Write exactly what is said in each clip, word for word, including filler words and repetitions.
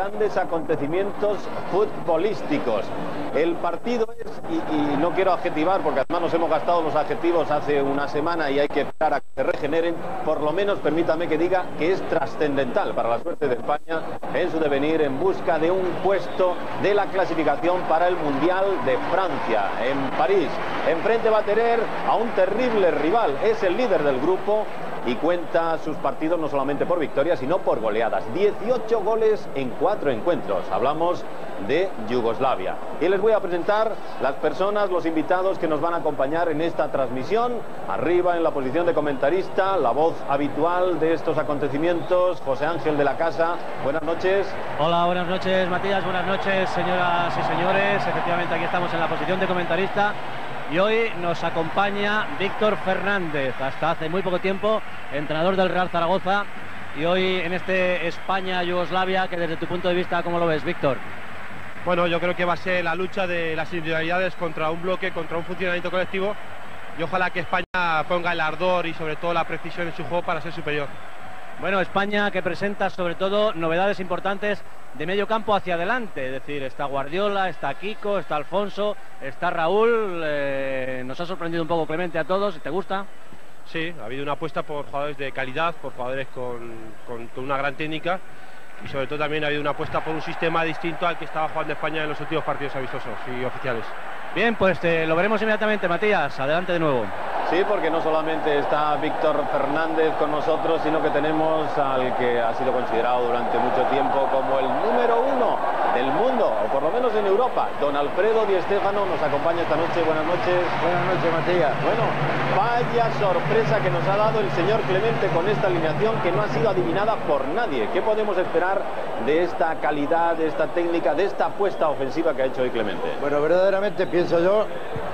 grandes acontecimimentos futbolísticos. El partido es, y, y no quiero adjetivar porque además nos hemos gastado los adjetivos hace una semana y hay que esperar a que se regeneren, por lo menos permítame que diga que es trascendental para la suerte de España en su devenir en busca de un puesto de la clasificación para el Mundial de Francia en París. Enfrente va a tener a un terrible rival, es el líder del grupo y cuenta sus partidos no solamente por victorias sino por goleadas. dieciocho goles en cuatro encuentros. Hablamos de Yugoslavia. Y les voy a presentar las personas, los invitados que nos van a acompañar en esta transmisión. Arriba en la posición de comentarista, la voz habitual de estos acontecimientos, José Ángel de la Casa. Buenas noches. Hola, buenas noches, Matías. Buenas noches, señoras y señores. Efectivamente, aquí estamos en la posición de comentarista. Y hoy nos acompaña Víctor Fernández, hasta hace muy poco tiempo entrenador del Real Zaragoza, y hoy en este España-Yugoslavia, que desde tu punto de vista, ¿cómo lo ves, Víctor? Bueno, yo creo que va a ser la lucha de las individualidades contra un bloque, contra un funcionamiento colectivo, y ojalá que España ponga el ardor y sobre todo la precisión en su juego para ser superior. Bueno, España que presenta sobre todo novedades importantes de medio campo hacia adelante, es decir, está Guardiola, está Kiko, está Alfonso, está Raúl. Eh, nos ha sorprendido un poco Clemente a todos, ¿te gusta? Sí, ha habido una apuesta por jugadores de calidad, por jugadores con, con, con una gran técnica, y sobre todo también ha habido una apuesta por un sistema distinto al que estaba jugando España en los últimos partidos amistosos y oficiales. Bien, pues eh, lo veremos inmediatamente, Matías, adelante de nuevo. Sí, porque no solamente está Víctor Fernández con nosotros, sino que tenemos al que ha sido considerado durante mucho tiempo como el número uno del mundo, o por lo menos en Europa. Don Alfredo Di Stéfano nos acompaña esta noche. Buenas noches. Buenas noches, Matías. Bueno, vaya sorpresa que nos ha dado el señor Clemente con esta alineación que no ha sido adivinada por nadie. ¿Qué podemos esperar de esta calidad, de esta técnica, de esta apuesta ofensiva que ha hecho hoy Clemente? Bueno, verdaderamente pienso yo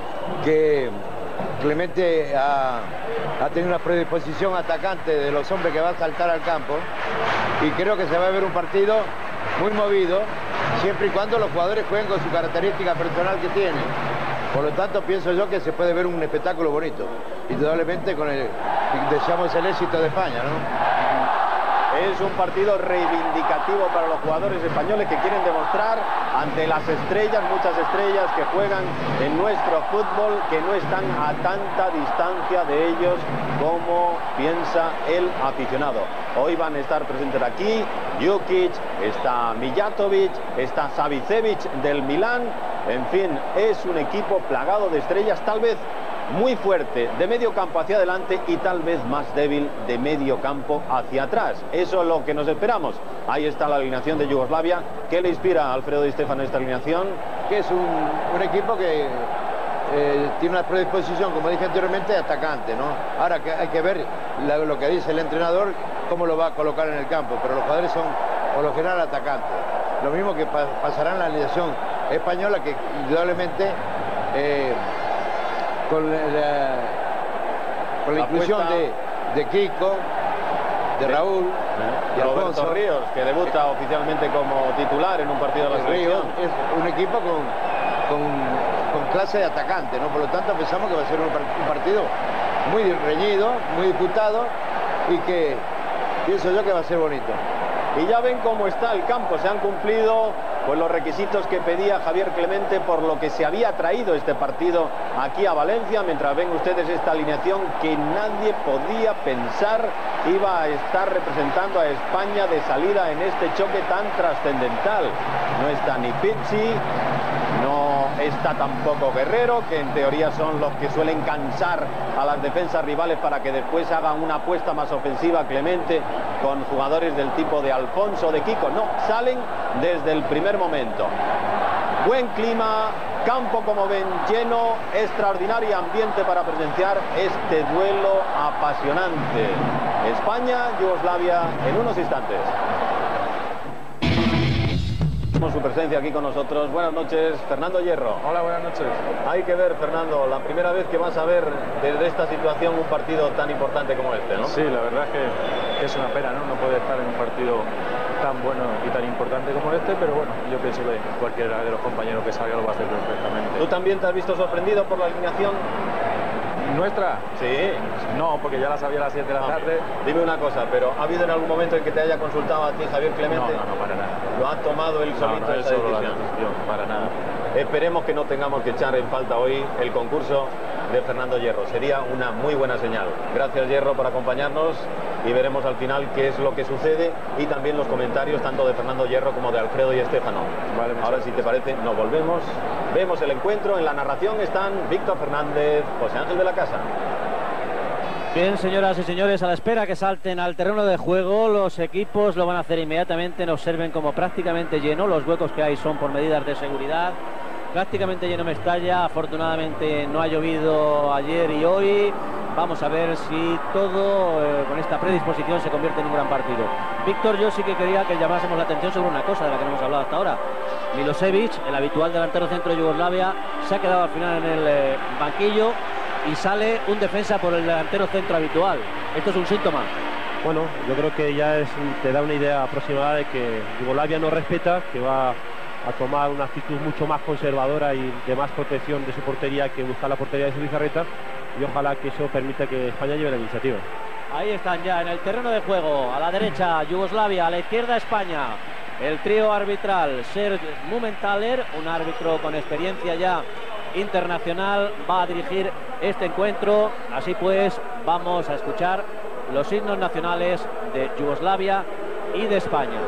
que Clemente ha, ha tenido una predisposición atacante de los hombres que van a saltar al campo, y creo que se va a ver un partido muy movido, siempre y cuando los jugadores jueguen con su característica personal que tienen. Por lo tanto, pienso yo que se puede ver un espectáculo bonito, indudablemente con el deseamos el éxito de España, ¿no? Es un partido reivindicativo para los jugadores españoles que quieren demostrar ante las estrellas, muchas estrellas que juegan en nuestro fútbol, que no están a tanta distancia de ellos como piensa el aficionado. Hoy van a estar presentes aquí Jukic, está Mijatovic, está Savicevic del Milán. En fin, es un equipo plagado de estrellas, tal vez muy fuerte de medio campo hacia adelante y tal vez más débil de medio campo hacia atrás. Eso es lo que nos esperamos. Ahí está la alineación de Yugoslavia. ¿Qué le inspira a Alfredo Di Stéfano esta alineación? Que es un, un equipo que eh, tiene una predisposición, como dije anteriormente, atacante, ¿no? Ahora que hay que ver la, lo que dice el entrenador, cómo lo va a colocar en el campo, pero los jugadores son por lo general atacantes. Lo mismo que pa pasará en la alineación española, que indudablemente eh, con la, con la, la inclusión de, de Kiko, de Raúl, y Alfonso Ríos, que debuta sí. oficialmente como titular en un partido de la selección. Es un equipo con, con, con clase de atacante, ¿no? Por lo tanto pensamos que va a ser un, un partido muy reñido, muy disputado, y que pienso yo que va a ser bonito. Y ya ven cómo está el campo, se han cumplido pues los requisitos que pedía Javier Clemente, por lo que se había traído este partido aquí a Valencia, mientras ven ustedes esta alineación que nadie podía pensar iba a estar representando a España de salida en este choque tan trascendental. No está ni Pizzi, no está tampoco Guerrero, que en teoría son los que suelen cansar a las defensas rivales para que después hagan una apuesta más ofensiva. Clemente con jugadores del tipo de Alfonso, de Kiko, no, salen desde el primer momento. Buen clima, campo como ven lleno, extraordinario ambiente para presenciar este duelo apasionante. España-Yugoslavia en unos instantes. Su presencia aquí con nosotros. Buenas noches, Fernando Hierro. Hola, buenas noches. Hay que ver, Fernando, la primera vez que vas a ver desde esta situación un partido tan importante como este, ¿no? Sí, la verdad es que es una pena, ¿no? No poder estar en un partido tan bueno y tan importante como este, pero bueno, yo pienso que cualquiera de los compañeros que salga lo va a hacer perfectamente. ¿Tú también te has visto sorprendido por la alineación? ¿Nuestra? Sí. No, porque ya la sabía a las siete de la No. tarde. Dime una cosa, pero ¿ha habido en algún momento en que te haya consultado a ti Javier Clemente? No, no, no, para nada. ¿Lo ha tomado él No, solito no, él esa solo la decisión? decisión, para nada. Esperemos que no tengamos que echar en falta hoy el concurso de Fernando Hierro. Sería una muy buena señal. Gracias, Hierro, por acompañarnos y veremos al final qué es lo que sucede y también los comentarios tanto de Fernando Hierro como de Alfredo y Estéfano. Vale, ahora, si te parece, nos volvemos. Vemos el encuentro. En la narración están Víctor Fernández, José Ángel de la Casa. Bien, señoras y señores, a la espera que salten al terreno de juego, los equipos lo van a hacer inmediatamente. Observen como prácticamente lleno, los huecos que hay son por medidas de seguridad. Prácticamente lleno Mestalla, afortunadamente no ha llovido ayer y hoy. Vamos a ver si todo eh, con esta predisposición se convierte en un gran partido. Víctor, yo sí que quería que llamásemos la atención sobre una cosa de la que no hemos hablado hasta ahora. Milosevic, el habitual delantero centro de Yugoslavia, se ha quedado al final en el eh, banquillo y sale un defensa por el delantero centro habitual. ¿Esto es un síntoma? Bueno, yo creo que ya es, te da una idea aproximada de que Yugoslavia no respeta, que va a tomar una actitud mucho más conservadora y de más protección de su portería que buscar la portería de su Zubizarreta, y ojalá que eso permita que España lleve la iniciativa. Ahí están ya en el terreno de juego. A la derecha Yugoslavia, a la izquierda España. El trío arbitral, Serge Mumenthaler, un árbitro con experiencia ya internacional, va a dirigir este encuentro. Así pues, vamos a escuchar los himnos nacionales de Yugoslavia y de España.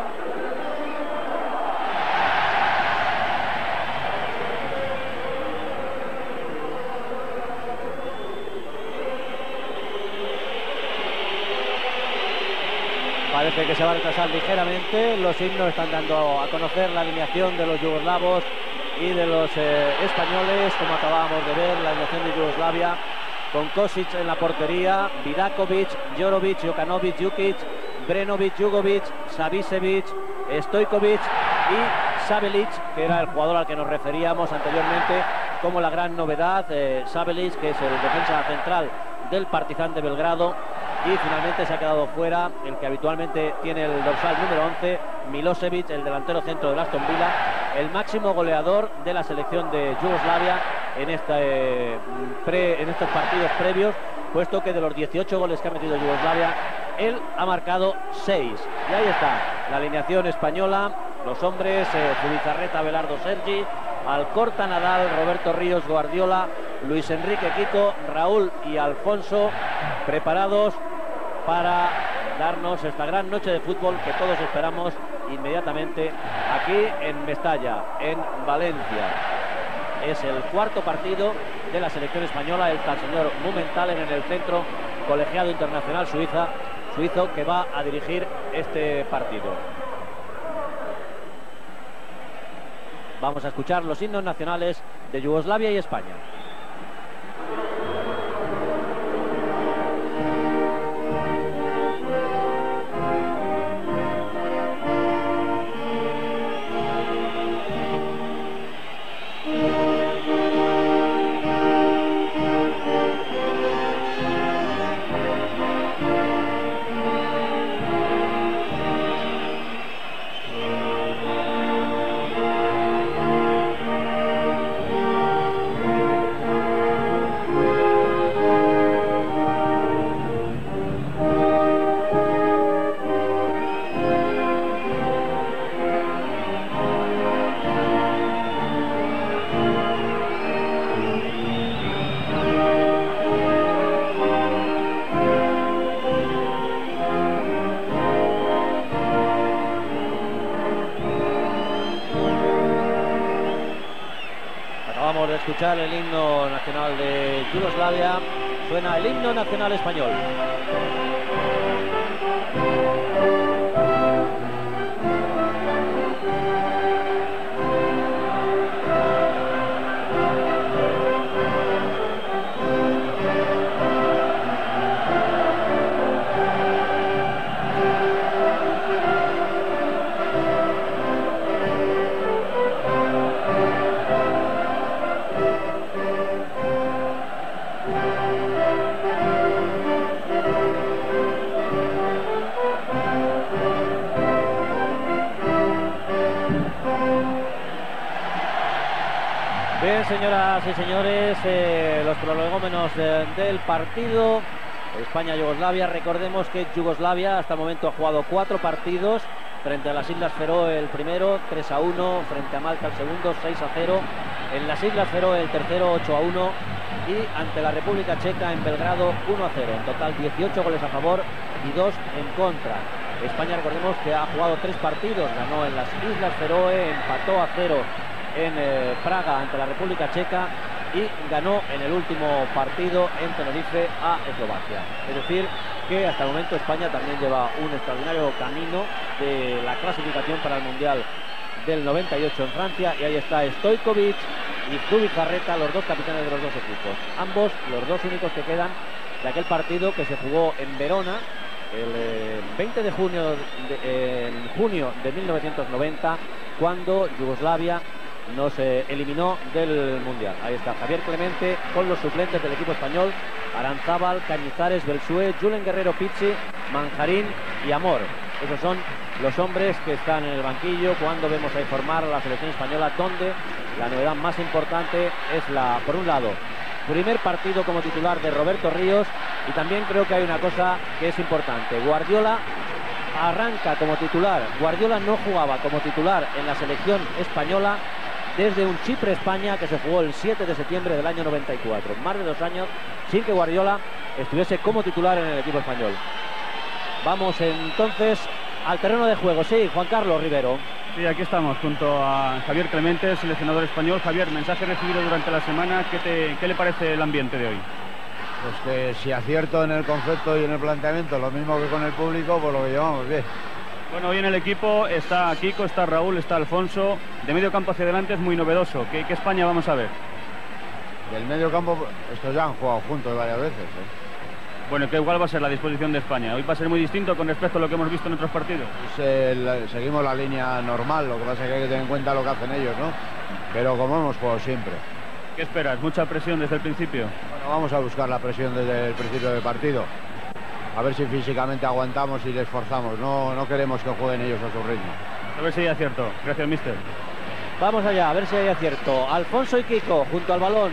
Parece que se va a retrasar ligeramente. Los himnos están dando a conocer la alineación de los yugoslavos y de los eh, españoles, como acabábamos de ver, la alineación de Yugoslavia, con Kosic en la portería, Vidakovic, Jorovic, Jokanovic, Jukic, Brenovic, Jugovic, Savicevic, Stojkovic y Sabelic, que era el jugador al que nos referíamos anteriormente como la gran novedad. eh, Sabelic, que es el defensa central del Partizan de Belgrado. Y finalmente se ha quedado fuera el que habitualmente tiene el dorsal número once, Milosevic, el delantero centro del Aston Villa, el máximo goleador de la selección de Yugoslavia en, esta, eh, pre, en estos partidos previos, puesto que de los dieciocho goles que ha metido Yugoslavia, él ha marcado seis. Y ahí está la alineación española, los hombres, eh, Zubizarreta, Belardo, Sergi, Alcorta, Nadal, Roberto Ríos, Guardiola, Luis Enrique, Kiko, Raúl y Alfonso, preparados para darnos esta gran noche de fútbol que todos esperamos inmediatamente aquí en Mestalla, en Valencia. Es el cuarto partido de la selección española. Está el señor Mumenthaler en el centro, colegiado internacional suiza, suizo, que va a dirigir este partido. Vamos a escuchar los himnos nacionales de Yugoslavia y España. Acabamos de escuchar el himno nacional de Yugoslavia. Suena el himno nacional español. Bien, señoras y señores, eh, los prolegómenos de, del partido España-Yugoslavia. Recordemos que Yugoslavia hasta el momento ha jugado cuatro partidos. Frente a las Islas Feroe el primero, tres a uno. Frente a Malta el segundo, seis a cero. En las Islas Feroe el tercero, ocho a uno. Y ante la República Checa en Belgrado, uno a cero. En total dieciocho goles a favor y dos en contra. España, recordemos que ha jugado tres partidos. Ganó en las Islas Feroe, empató a cero en eh, Praga ante la República Checa y ganó en el último partido en Tenerife a Eslovaquia. Es decir, que hasta el momento España también lleva un extraordinario camino de la clasificación para el Mundial del noventa y ocho en Francia, y ahí está Stojkovic y Zubizarreta, los dos capitanes de los dos equipos, ambos los dos únicos que quedan de aquel partido que se jugó en Verona el eh, veinte de junio de, eh, en junio de mil novecientos noventa, cuando Yugoslavia nos eh, eliminó del Mundial. Ahí está Javier Clemente con los suplentes del equipo español: Aranzábal, Cañizares, Belsué, Julen Guerrero, Pizzi, Manjarín y Amor. Esos son los hombres que están en el banquillo cuando vemos a formar a la selección española, donde la novedad más importante es la, por un lado, primer partido como titular de Roberto Ríos, y también creo que hay una cosa que es importante: Guardiola arranca como titular. Guardiola no jugaba como titular en la selección española desde un Chipre-España que se jugó el siete de septiembre del año noventa y cuatro. Más de dos años sin que Guardiola estuviese como titular en el equipo español. Vamos entonces al terreno de juego. Sí, Juan Carlos Rivero. Sí, aquí estamos junto a Javier Clemente, seleccionador español. Javier, mensaje recibido durante la semana. ¿Qué, te, qué le parece el ambiente de hoy? Pues que si acierto en el concepto y en el planteamiento, lo mismo que con el público, pues lo que llevamos bien. Bueno, hoy en el equipo está Kiko, está Raúl, está Alfonso. De medio campo hacia adelante es muy novedoso. ¿Qué, qué España vamos a ver? Del medio campo, estos ya han jugado juntos varias veces, ¿eh? Bueno, ¿qué igual va a ser la disposición de España? Hoy va a ser muy distinto con respecto a lo que hemos visto en otros partidos. Pues, eh, la, seguimos la línea normal, lo que pasa es que hay que tener en cuenta lo que hacen ellos, ¿no? Pero como hemos jugado siempre. ¿Qué esperas? ¿Mucha presión desde el principio? Bueno, vamos a buscar la presión desde el principio del partido. A ver si físicamente aguantamos y les forzamos. No, no queremos que jueguen ellos a su ritmo. A ver si hay acierto. Gracias, mister. Vamos allá, a ver si hay acierto. Alfonso y Kiko junto al balón.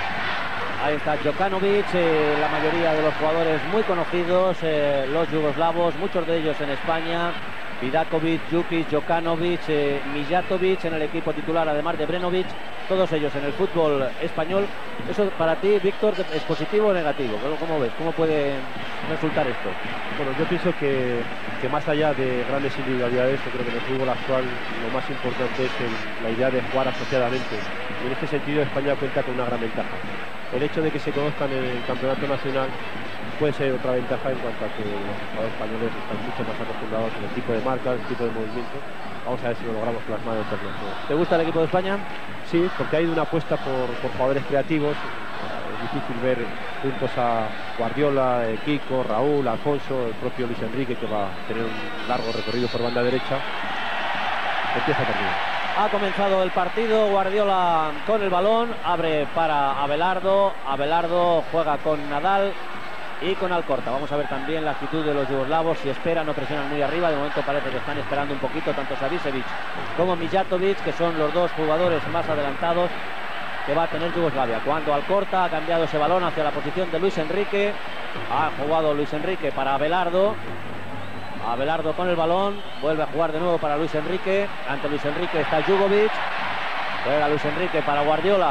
Ahí está Djokanovic, eh, la mayoría de los jugadores muy conocidos, eh, los yugoslavos, muchos de ellos en España. Vidakovic, Jukic, Djokanovic, eh, Mijatovic en el equipo titular, además de Brenovic, todos ellos en el fútbol español. Eso para ti, Víctor, ¿es positivo o negativo? ¿Cómo ves? ¿Cómo puede resultar esto? Bueno, yo pienso que, que más allá de grandes individualidades, yo creo que en el fútbol actual lo más importante es el, la idea de jugar asociadamente. Y en este sentido España cuenta con una gran ventaja. El hecho de que se conozcan en el campeonato nacional puede ser otra ventaja en cuanto a que los jugadores españoles están mucho más acostumbrados al tipo de marca, al tipo de movimiento. Vamos a ver si lo logramos plasmar en el torneo. ¿Te gusta el equipo de España? Sí, porque hay una apuesta por, por jugadores creativos. Es difícil ver juntos a Guardiola, eh, Kiko, Raúl, Alfonso, el propio Luis Enrique, que va a tener un largo recorrido por banda derecha. Empieza a terminar. Ha comenzado el partido, Guardiola con el balón, abre para Abelardo, Abelardo juega con Nadal y con Alcorta. Vamos a ver también la actitud de los yugoslavos, si esperan, no presionan muy arriba. De momento parece que están esperando un poquito tanto Savicevic como Mijatovic, que son los dos jugadores más adelantados que va a tener Yugoslavia. Cuando Alcorta ha cambiado ese balón hacia la posición de Luis Enrique, ha jugado Luis Enrique para Abelardo. Abelardo con el balón, vuelve a jugar de nuevo para Luis Enrique. Ante Luis Enrique está Jugovic, juega Luis Enrique para Guardiola,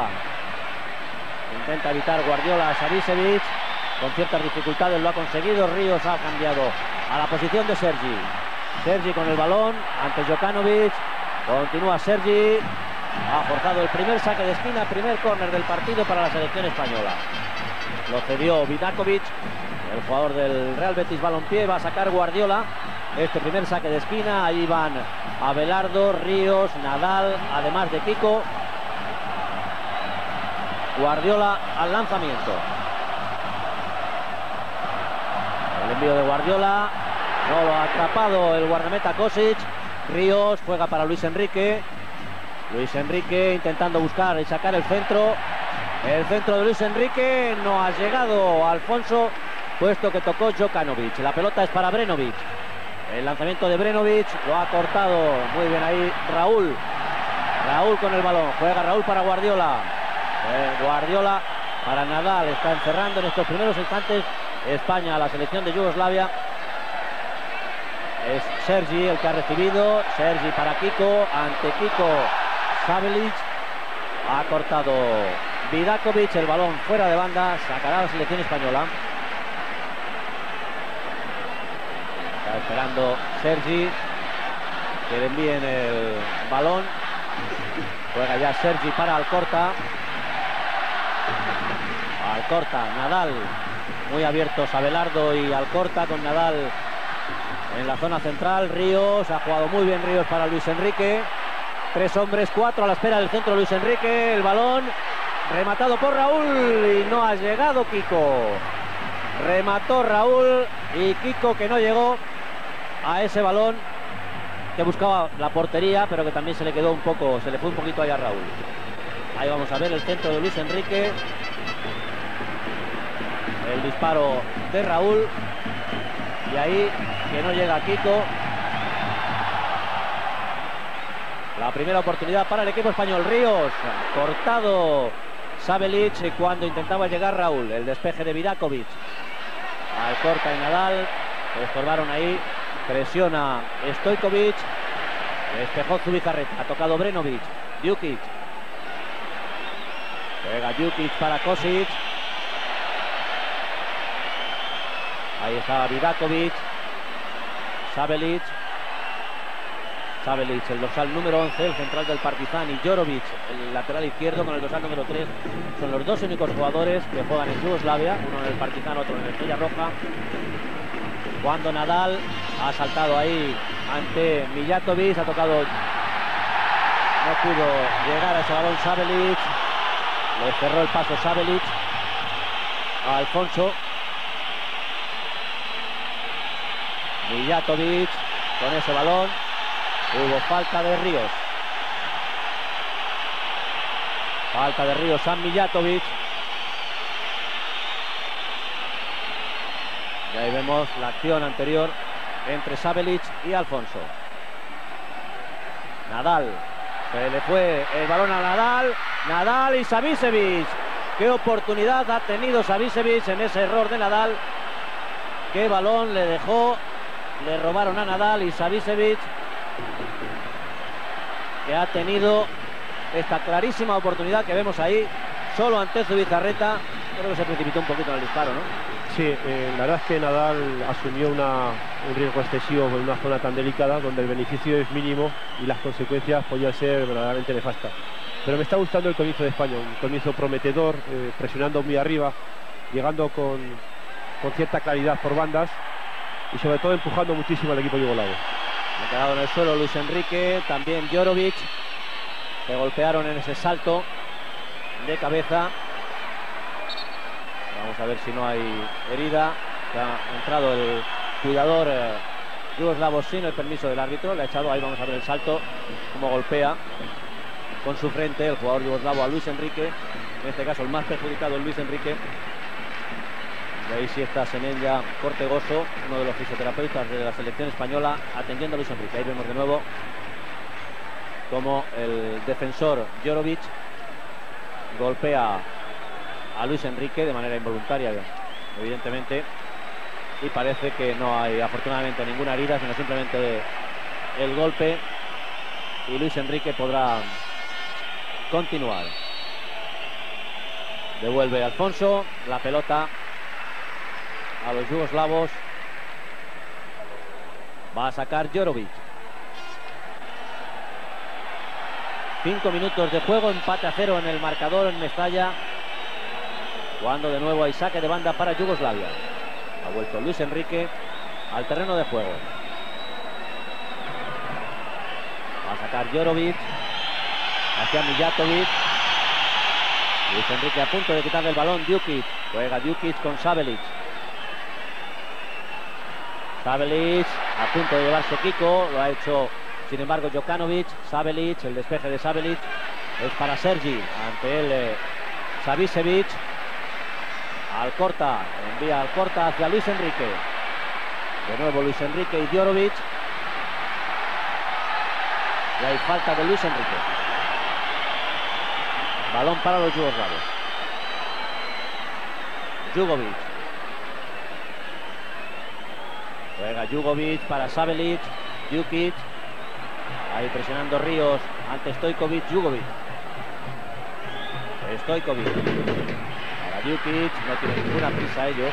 intenta evitar Guardiola a Savicevic, con ciertas dificultades lo ha conseguido. Ríos ha cambiado a la posición de Sergi. Sergi con el balón ante Djokanovic, continúa Sergi, ha forzado el primer saque de esquina, primer córner del partido para la selección española. Lo cedió Vidakovic, el jugador del Real Betis Balompié. Va a sacar Guardiola este primer saque de esquina. Ahí van Abelardo, Ríos, Nadal, además de Kiko. Guardiola al lanzamiento. El envío de Guardiola no lo ha atrapado el guardameta Kosic. Ríos juega para Luis Enrique. Luis Enrique intentando buscar y sacar el centro. El centro de Luis Enrique no ha llegado Alfonso, puesto que tocó Djokanovic. La pelota es para Brenovic. El lanzamiento de Brenovic lo ha cortado muy bien ahí Raúl. Raúl con el balón. Juega Raúl para Guardiola. Eh, Guardiola para Nadal, está encerrando en estos primeros instantes España a la selección de Yugoslavia. Es Sergi el que ha recibido, Sergi para Kiko, ante Kiko Sabelic, ha cortado Vidakovic, el balón fuera de banda, sacará la selección española. Está esperando Sergi que le envíen el balón, juega ya Sergi para Alcorta. Alcorta, Nadal, muy abiertos Abelardo y Alcorta con Nadal en la zona central. Ríos, ha jugado muy bien Ríos para Luis Enrique. Tres hombres, cuatro a la espera del centro Luis Enrique. El balón rematado por Raúl y no ha llegado Kiko. Remató Raúl y Kiko, que no llegó a ese balón, que buscaba la portería, pero que también se le quedó un poco, se le fue un poquito allá a Raúl. Ahí vamos a ver el centro de Luis Enrique. El disparo de Raúl. Y ahí que no llega Kiko. La primera oportunidad para el equipo español. Ríos, cortado Sabelic cuando intentaba llegar Raúl. El despeje de Vidakovic. Alcorta y Nadal se estorbaron ahí. Presiona Stojkovic. Despejó Zubizarreta. Ha tocado Brenovic. Djukic. Juega Djukic para Kosic. Ahí está Vidakovic. Sabelic. Sabelic, el dorsal número once, el central del Partizan, y Jorovic, el lateral izquierdo, con el dorsal número tres. Son los dos únicos jugadores que juegan en Yugoslavia, uno en el Partizan, otro en el Estrella Roja. Cuando Nadal ha saltado ahí ante Mijatovic, ha tocado, no pudo llegar a ese balón Sabelic, le cerró el paso Sabelic a Alfonso. Mijatovic con ese balón. Hubo falta de Ríos. Falta de Ríos a Mijatovic. Y ahí vemos la acción anterior entre Sabelic y Alfonso. Nadal. Se le fue el balón a Nadal. Nadal y Savicevic. Qué oportunidad ha tenido Savicevic en ese error de Nadal. Qué balón le dejó. Le robaron a Nadal y Savicevic, que ha tenido esta clarísima oportunidad que vemos ahí, solo ante Zubizarreta. Creo que se precipitó un poquito en el disparo, ¿no? Sí, eh, la verdad es que Nadal asumió una, un riesgo excesivo en una zona tan delicada, donde el beneficio es mínimo y las consecuencias podían ser verdaderamente nefastas. Pero me está gustando el comienzo de España, un comienzo prometedor, eh, presionando muy arriba, llegando con, con cierta claridad por bandas y sobre todo empujando muchísimo al equipo yugoslavo. Ha quedado en el suelo Luis Enrique, también Jorovic, que golpearon en ese salto de cabeza. Vamos a ver si no hay herida. Ha entrado el jugador eh, yugoslavo sin el permiso del árbitro, le ha echado. Ahí vamos a ver el salto, como golpea con su frente el jugador yugoslavo a Luis Enrique. En este caso el más perjudicado es Luis Enrique. Y ahí sí está Senella Cortegoso, uno de los fisioterapeutas de la selección española, atendiendo a Luis Enrique. Ahí vemos de nuevo como el defensor Jorovic golpea a Luis Enrique de manera involuntaria, evidentemente, y parece que no hay afortunadamente ninguna herida, sino simplemente el golpe, y Luis Enrique podrá continuar. Devuelve Alfonso la pelota a los yugoslavos. Va a sacar Jorovic. Cinco minutos de juego, empate a cero en el marcador en Mestalla, cuando de nuevo hay saque de banda para Yugoslavia. Ha vuelto Luis Enrique al terreno de juego. Va a sacar Jorovic hacia Mijatovic. Luis Enrique a punto de quitarle el balón. Djukic, juega Djukic con Sabelic. Sabelic a punto de llevarse Kiko, lo ha hecho sin embargo Jokanovic. Sabelic, el despeje de Sabelic es para Sergi, ante él eh, Savicevic. Alcorta, envía Alcorta hacia Luis Enrique. De nuevo Luis Enrique y Jorovic. Y hay falta de Luis Enrique. Balón para los yugoslavos. Jugovic. Juega Jugovic para Sabelic. Jukic. Ahí presionando Ríos ante Stojkovic. Jugovic. Stojkovic. Para Jukic. No tiene ninguna prisa ellos.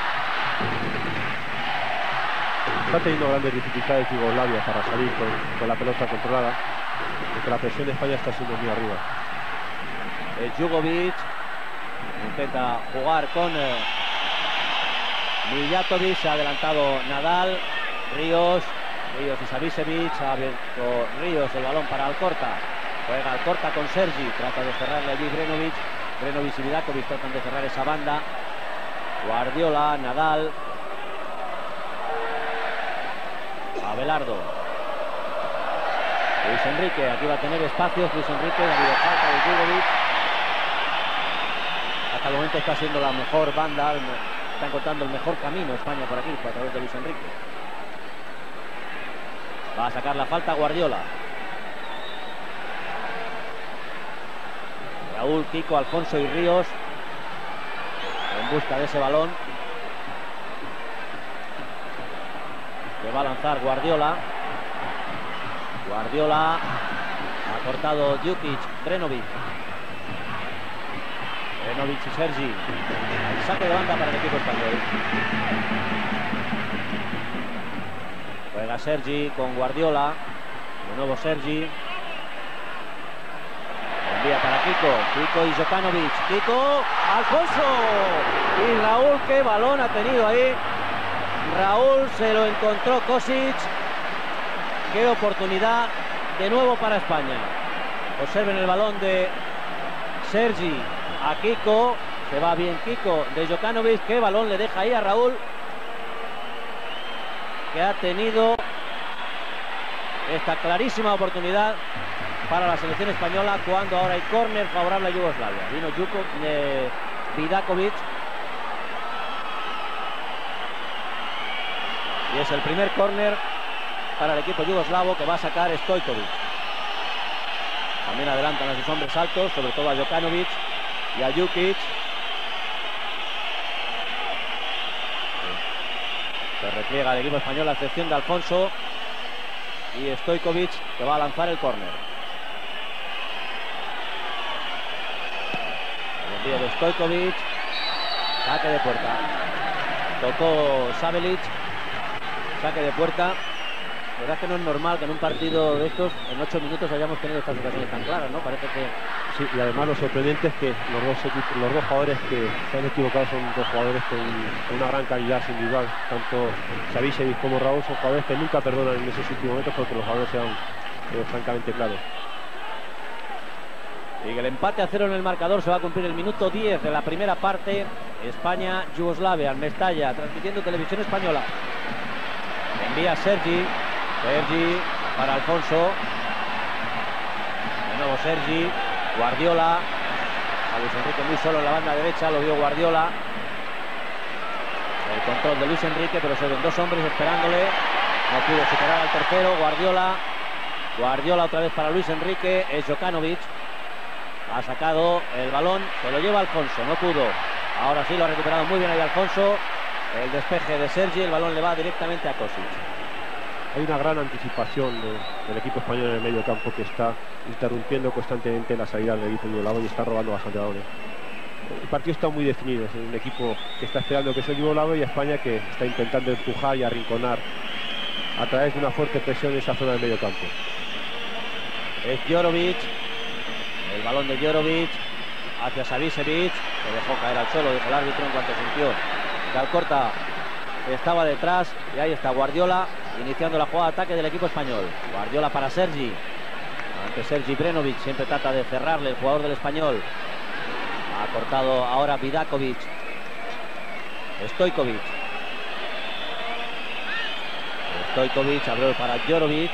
Está teniendo grandes dificultades Yugoslavia para salir con, con la pelota controlada, porque la presión de España está siendo muy arriba. Eh, Jugovic intenta jugar con eh, Mijatovic, se ha adelantado Nadal, Ríos, Ríos y Savicevic, ha abierto Ríos el balón para Alcorta, juega Alcorta con Sergi, trata de cerrarle allí Brenovic, Brenovic y Vidakovic tratan de cerrar esa banda, Guardiola, Nadal, Abelardo, Luis Enrique, aquí va a tener espacios Luis Enrique, la vida falta de Jugovic. Hasta el momento está siendo la mejor banda, está encontrando el mejor camino España por aquí, a través de Luis Enrique. Va a sacar la falta Guardiola. Raúl, Kiko, Alfonso y Ríos en busca de ese balón que va a lanzar Guardiola. Guardiola ha cortado Jukic, Brenovic. Brenovic y Sergi. El saque de banda para el equipo español. Juega Sergi con Guardiola. De nuevo Sergi. Envía para Kiko. Kiko y Jokanovic. Kiko. Alfonso. Y Raúl, qué balón ha tenido ahí. Raúl se lo encontró Kosic. Qué oportunidad de nuevo para España. Observen el balón de Sergi a Kiko. Se va bien Kiko de Jokanovic. Qué balón le deja ahí a Raúl, que ha tenido esta clarísima oportunidad para la selección española cuando ahora hay córner favorable a Yugoslavia. Vino Juko, eh, Vidakovic. Y es el primer córner para el equipo yugoslavo que va a sacar Stojkovic. También adelantan a sus hombres altos, sobre todo a Jokanovic y a Jukic. Se repliega el equipo español a excepción de Alfonso y Stojkovic, que va a lanzar el córner. El envío de Stojkovic, saque de puerta. Tocó Sabelic, saque de puerta. La verdad es que no es normal que en un partido de estos en ocho minutos hayamos tenido estas ocasiones tan claras, ¿no? Parece que... Sí, y además lo sorprendente es que los dos, equipos, los dos jugadores que se han equivocado son dos jugadores con, con una gran calidad individual. Tanto Savicevic como Raúl son jugadores que nunca perdonan en esos últimos momentos porque los jugadores sean eh, francamente claros. Y el empate a cero en el marcador. Se va a cumplir el minuto diez de la primera parte. España, Yugoslavia, en Mestalla, transmitiendo Televisión Española. Envía Sergi. Sergi para Alfonso. De nuevo Sergi. Guardiola. A Luis Enrique muy solo en la banda derecha. Lo vio Guardiola. El control de Luis Enrique, pero se ven dos hombres esperándole. No pudo superar al tercero. Guardiola. Guardiola otra vez para Luis Enrique. Es Jokanovic. Ha sacado el balón. Se lo lleva Alfonso. No pudo. Ahora sí lo ha recuperado muy bien ahí Alfonso. El despeje de Sergi. El balón le va directamente a Kosic. Hay una gran anticipación de, del equipo español en el medio campo, que está interrumpiendo constantemente la salida del equipo yugoslavo y está robando bastante balones. El partido está muy definido. Es un equipo que está esperando que sea el yugoslavo y España que está intentando empujar y arrinconar a través de una fuerte presión en esa zona del medio campo. Es Jorovic. El balón de Jorovic hacia Savicevic. Se dejó caer al suelo, dijo el árbitro en cuanto sintió que Alcorta estaba detrás. Y ahí está Guardiola iniciando la jugada de ataque del equipo español. Guardiola para Sergi. Ante Sergi Brenovic, siempre trata de cerrarle el jugador del Español. Ha cortado ahora Vidakovic. Stojkovic. Stojkovic abrió para Jorovic.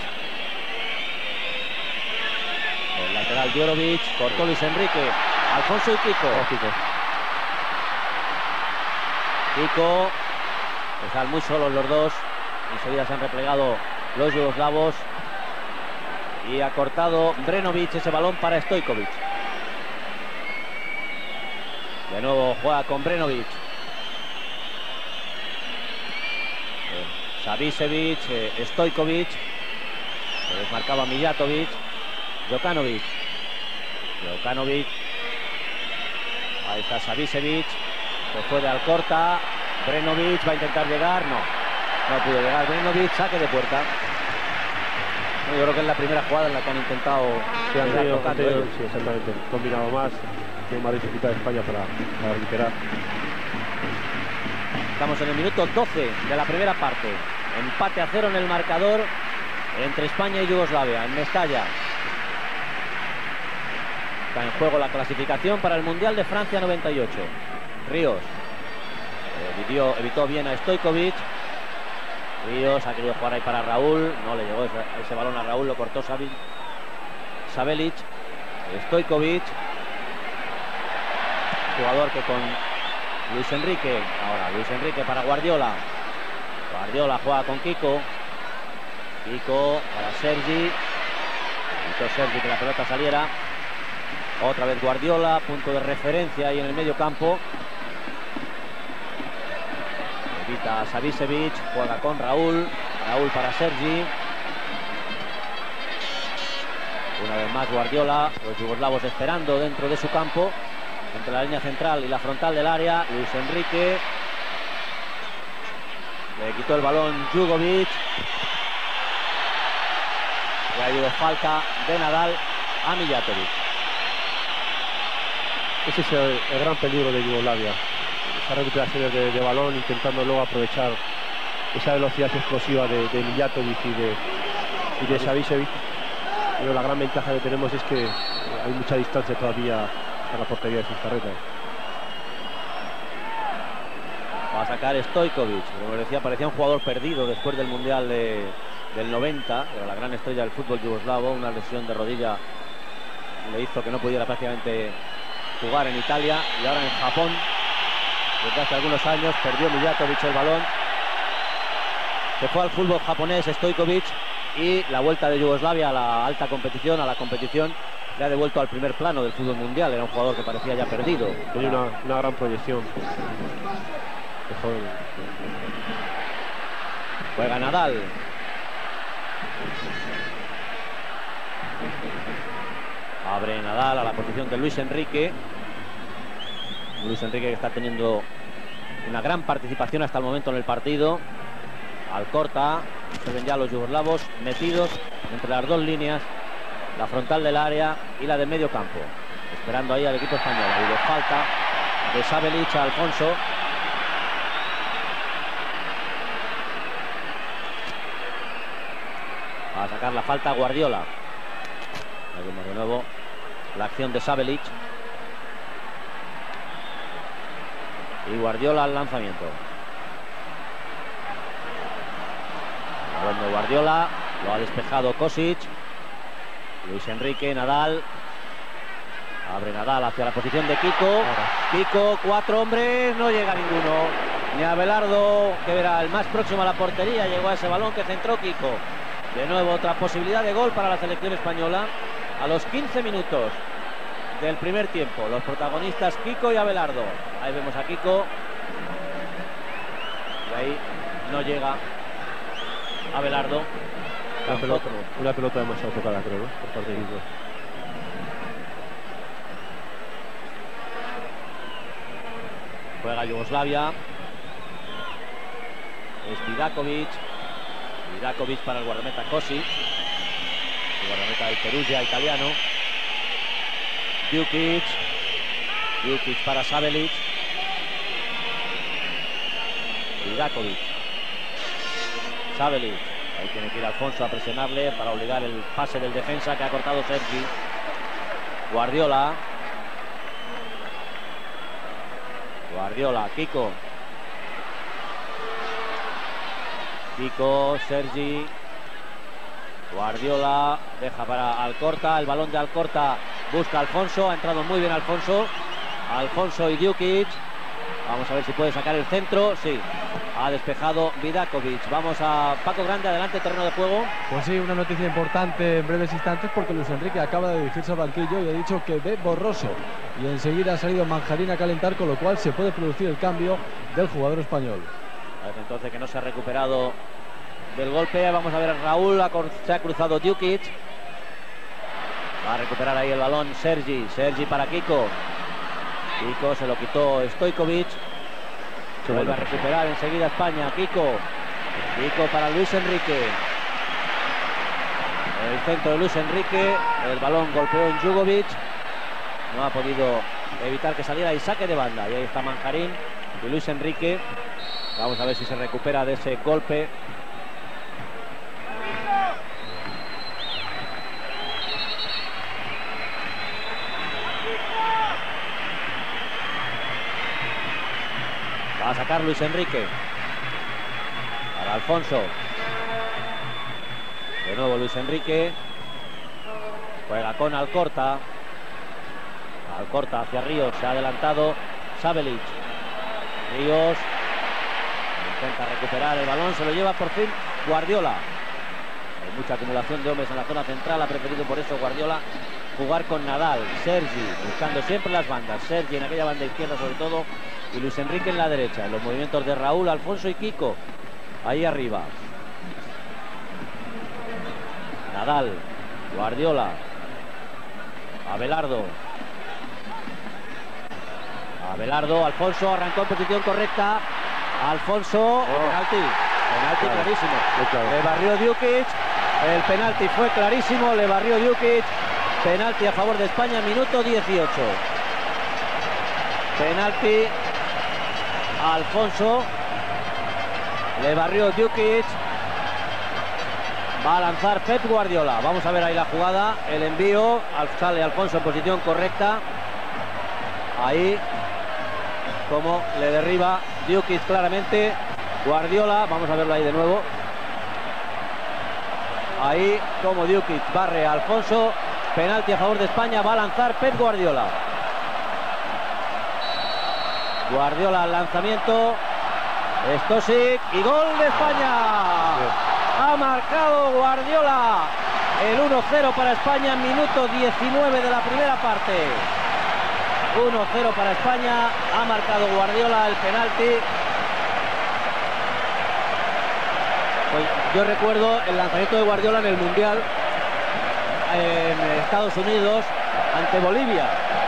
El lateral Jorovic. Cortó Luis Enrique. Alfonso y Kiko. Kiko. Kiko. Están muy solos los dos. Enseguida se han replegado los yugoslavos. Y ha cortado Brenovic ese balón para Stojkovic. De nuevo juega con Brenovic. Savicevic, eh, Stojkovic. Se desmarcaba Mijatovic. Jokanovic. Jokanovic. Ahí está Savicevic. Se fue de Alcorta. Brenovic va a intentar llegar. No. No pudo llegar Brenovic. Saque de puerta. Yo creo que es la primera jugada en la que han intentado. Sí, han tenido, han tenido, sí, exactamente. Combinado más. Tiene más dificultad de España para, para recuperar. Estamos en el minuto doce de la primera parte. Empate a cero en el marcador entre España y Yugoslavia, en Mestalla. Está en juego la clasificación para el Mundial de Francia noventa y ocho. Ríos evitó, evitó bien a Stojkovic. Ríos ha querido jugar ahí para Raúl. No le llegó ese, ese balón a Raúl, lo cortó Sabelic. Stojkovic. Jugador que con Luis Enrique. Ahora Luis Enrique para Guardiola. Guardiola juega con Kiko. Kiko para Sergi. Evitó Sergi que la pelota saliera. Otra vez Guardiola. Punto de referencia ahí en el medio campo. Evita Savicevic. Juega con Raúl. Raúl para Sergi. Una vez más Guardiola. Los yugoslavos esperando dentro de su campo. Entre la línea central y la frontal del área. Luis Enrique. Le quitó el balón Jugovic. Y ha habido falta de Nadal a Mijatovic. Ese es el, el gran peligro de Yugoslavia. Esa recuperación de, de balón, intentando luego aprovechar esa velocidad explosiva de, de Mijatovic y de, y de Savicevic. Pero la gran ventaja que tenemos es que hay mucha distancia todavía a la portería de Zuzkarreta. Va a sacar Stojkovic. Como decía, parecía un jugador perdido después del Mundial de, del noventa. Pero la gran estrella del fútbol yugoslavo, una lesión de rodilla le hizo que no pudiera prácticamente jugar en Italia. Y ahora en Japón, desde hace algunos años, perdió Mijatovic el balón. Se fue al fútbol japonés Stojkovic. Y la vuelta de Yugoslavia a la alta competición, a la competición, le ha devuelto al primer plano del fútbol mundial. Era un jugador que parecía ya perdido. Tenía una, una gran proyección. Juega Nadal. Abre Nadal a la posición de Luis Enrique. Luis Enrique que está teniendo una gran participación hasta el momento en el partido. Alcorta. Se ven ya los yugoslavos metidos entre las dos líneas, la frontal del área y la del medio campo, esperando ahí al equipo español. Ha habido falta de Sabelic a Alfonso. Va a sacar la falta Guardiola. Ahí vemos de nuevo la acción de Sabelic. Y Guardiola al lanzamiento. Cuando Guardiola lo ha despejado Kosic. Luis Enrique, Nadal. Abre Nadal hacia la posición de Kiko. Kiko, cuatro hombres, no llega ninguno. Ni Abelardo, que era el más próximo a la portería, llegó a ese balón que centró Kiko. De nuevo otra posibilidad de gol para la selección española. A los quince minutos del primer tiempo, los protagonistas Kiko y Abelardo. Ahí vemos a Kiko. Y ahí no llega Abelardo. Una pelota, una pelota demasiado tocada, creo, ¿no? Por parte de Kiko. Juega Yugoslavia. Es Vidakovic. Vidakovic para el guardameta Kosic. El guardameta del Perugia italiano. Djukic. Djukic para Sabelic. Vidakovic. Sabelic. Ahí tiene que ir Alfonso a presionarle para obligar el pase del defensa que ha cortado Sergi. Guardiola. Guardiola, Kiko. Kiko, Sergi. Guardiola deja para Alcorta. El balón de Alcorta busca a Alfonso. Ha entrado muy bien Alfonso. Alfonso y Djukic. Vamos a ver si puede sacar el centro. Sí, ha despejado Vidakovic. Vamos a Paco Grande, adelante, terreno de juego. Pues sí, una noticia importante en breves instantes, porque Luis Enrique acaba de dirigirse al banquillo y ha dicho que ve borroso. Y enseguida ha salido Manjarín a calentar, con lo cual se puede producir el cambio del jugador español. Parece entonces que no se ha recuperado del golpe. Vamos a ver a Raúl, se ha cruzado Djukic. Va a recuperar ahí el balón Sergi. Sergi para Kiko. Kiko se lo quitó Stojkovic. Se vuelve a recuperar enseguida España. Kiko. Kiko para Luis Enrique. El centro de Luis Enrique. El balón golpeó en Jugovic. No ha podido evitar que saliera y saque de banda. Y ahí está Manjarín y Luis Enrique. Vamos a ver si se recupera de ese golpe. Va a sacar Luis Enrique. Para Alfonso. De nuevo Luis Enrique. Juega con Alcorta. Alcorta hacia Ríos. Se ha adelantado Sabelic. Ríos. Intenta recuperar el balón. Se lo lleva por fin Guardiola. Hay mucha acumulación de hombres en la zona central. Ha preferido por eso Guardiola jugar con Nadal. Sergi buscando siempre las bandas. Sergi en aquella banda izquierda sobre todo. Y Luis Enrique en la derecha. En los movimientos de Raúl, Alfonso y Kiko. Ahí arriba. Nadal. Guardiola. Abelardo. Abelardo. Alfonso arrancó en posición correcta. Alfonso. Oh. Penalti. Penalti claro. Clarísimo. Claro. Le barrió Djukic. El penalti fue clarísimo. Le barrió Djukic. Penalti a favor de España. Minuto dieciocho. Penalti. Alfonso. Le barrió Djukic. Va a lanzar Pep Guardiola. Vamos a ver ahí la jugada. El envío. Sale Alfonso en posición correcta. Ahí. Como le derriba Djukic claramente. Guardiola. Vamos a verlo ahí de nuevo. Ahí como Djukic barre a Alfonso. Penalti a favor de España. Va a lanzar Pep Guardiola. Guardiola al lanzamiento. Stosic y gol de España. Ha marcado Guardiola el uno cero para España, minuto diecinueve de la primera parte. uno cero para España. Ha marcado Guardiola el penalti. Pues yo recuerdo el lanzamiento de Guardiola en el Mundial en Estados Unidos ante Bolivia.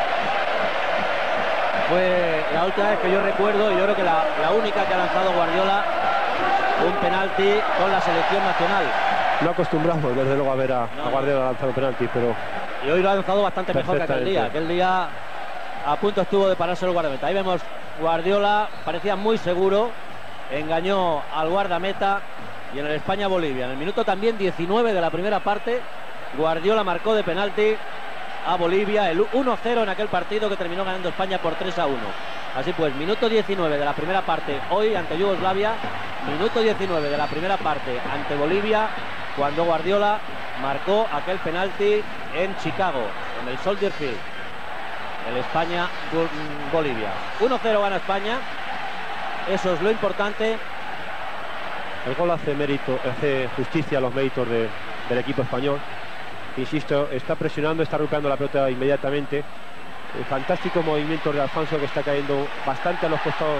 Fue la última vez que yo recuerdo, y yo creo que la, la única que ha lanzado Guardiola un penalti con la selección nacional. No acostumbramos desde luego a ver a, no, a Guardiola lanzar un penalti, pero y hoy lo ha lanzado bastante mejor que aquel día. Aquel día a punto estuvo de pararse el guardameta. Ahí vemos Guardiola, parecía muy seguro, engañó al guardameta. Y en el España-Bolivia, en el minuto también diecinueve de la primera parte, Guardiola marcó de penalti a Bolivia el uno cero en aquel partido que terminó ganando España por tres a uno. Así pues, minuto diecinueve de la primera parte hoy ante Yugoslavia, minuto diecinueve de la primera parte ante Bolivia, cuando Guardiola marcó aquel penalti en Chicago, en el Soldier Field, el España-Bolivia. uno cero gana España, eso es lo importante. El gol hace mérito, hace justicia a los méritos de, del equipo español. Insisto, está presionando, está recuperando la pelota inmediatamente. El fantástico movimiento de Alfonso, que está cayendo bastante a los costados,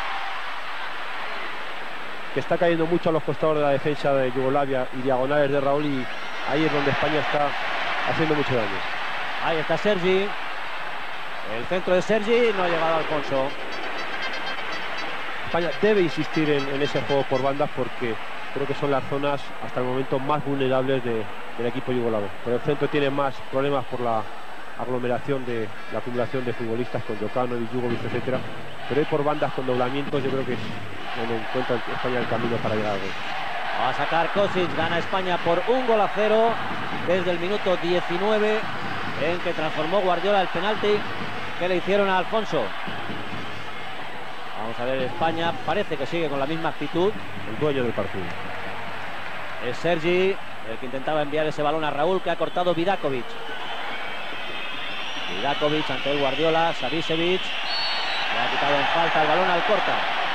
que está cayendo mucho a los costados de la defensa de Yugoslavia y diagonales de Raúl, y ahí es donde España está haciendo mucho daño. Ahí está Sergi. El centro de Sergi, no ha llegado Alfonso. España debe insistir en, en ese juego por bandas, porque creo que son las zonas hasta el momento más vulnerables de, del equipo yugoslavo. Pero el centro tiene más problemas por la aglomeración de la acumulación de futbolistas con Jokanovic, Jugovic, etcétera. Pero hoy por bandas con doblamientos yo creo que es donde encuentra España el camino para llegar al gol. Va a sacar Kosic, gana España por un gol a cero desde el minuto diecinueve, en que transformó Guardiola el penalti que le hicieron a Alfonso. Vamos a ver, España parece que sigue con la misma actitud. El dueño del partido es Sergi, el que intentaba enviar ese balón a Raúl, que ha cortado Vidakovic. Vidakovic ante el Guardiola, Savicevic. Le ha quitado en falta el balón al Corta.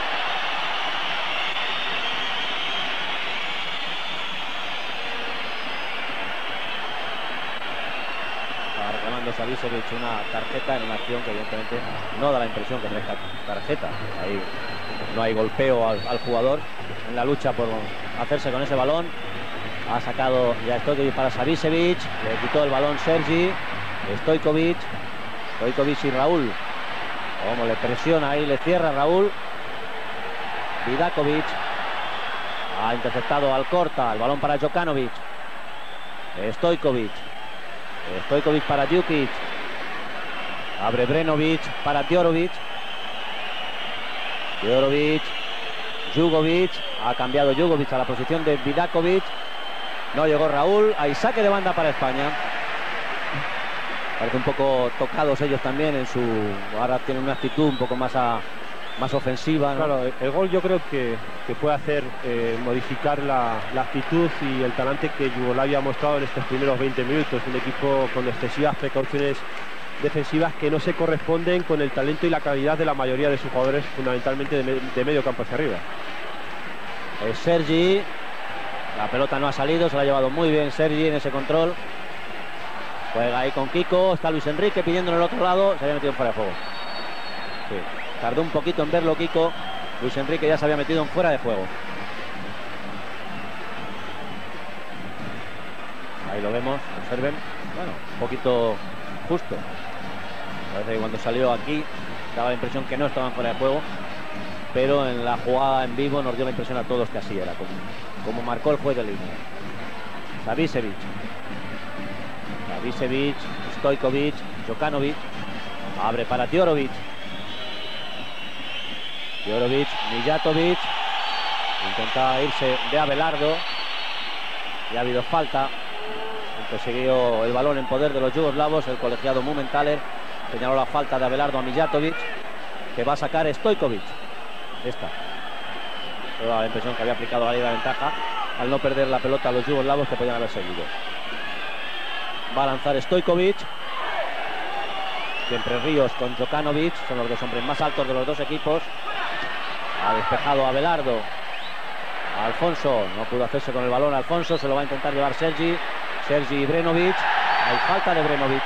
Estaba reclamando Savicevic una tarjeta en una acción que evidentemente no da la impresión que merezca tarjeta. Ahí no hay golpeo al, al jugador en la lucha por hacerse con ese balón. Ha sacado ya Stojkovic para Savicevic, le quitó el balón Sergi, Stojkovic, Stojkovic y Raúl. Como le presiona ahí, le cierra Raúl. Vidakovic ha interceptado al Corta, el balón para Jokanovic. Stojkovic, Stojkovic para Djukic. Abre Brenovic para Djorovic. Djorovic, Jugovic, ha cambiado Jugovic a la posición de Vidakovic. No llegó Raúl, hay saque de banda para España. Parece un poco tocados ellos también en su... Ahora tienen una actitud un poco más, a, más ofensiva, ¿no? Claro, el gol yo creo que, que puede hacer eh, modificar la, la actitud y el talante que Yugoslavia ha mostrado en estos primeros veinte minutos. Un equipo con excesivas precauciones defensivas que no se corresponden con el talento y la calidad de la mayoría de sus jugadores, fundamentalmente de, me, de medio campo hacia arriba. Es Sergi. La pelota no ha salido, se la ha llevado muy bien Sergi en ese control. Juega ahí con Kiko, está Luis Enrique pidiendo en el otro lado, se había metido en fuera de juego. Sí, tardó un poquito en verlo Kiko. Luis Enrique ya se había metido en fuera de juego. Ahí lo vemos, observen. Bueno, un poquito justo. Parece que cuando salió aquí daba la impresión que no estaban fuera de juego, pero en la jugada en vivo nos dio la impresión a todos que así era, como, como marcó el juez de línea. Savicevic. Savicevic, Stojkovic, Jokanovic. Abre para Djorovic. Djorovic, Mijatovic. Intentaba irse de Abelardo. Y ha habido falta. Consiguió el balón en poder de los yugoslavos. El colegiado Mumenthaler señaló la falta de Abelardo a Mijatovic, que va a sacar Stojkovic. Esta. Toda la impresión que había aplicado la ley de ventaja al no perder la pelota a los yugoslavos, que podían haber seguido. Va a lanzar Stojkovic. Siempre Ríos con Jokanovic. Son los dos hombres más altos de los dos equipos. Ha despejado a Abelardo. Alfonso no pudo hacerse con el balón. Alfonso se lo va a intentar llevar Sergi. Sergi y Brenovic. Hay falta de Brenovic.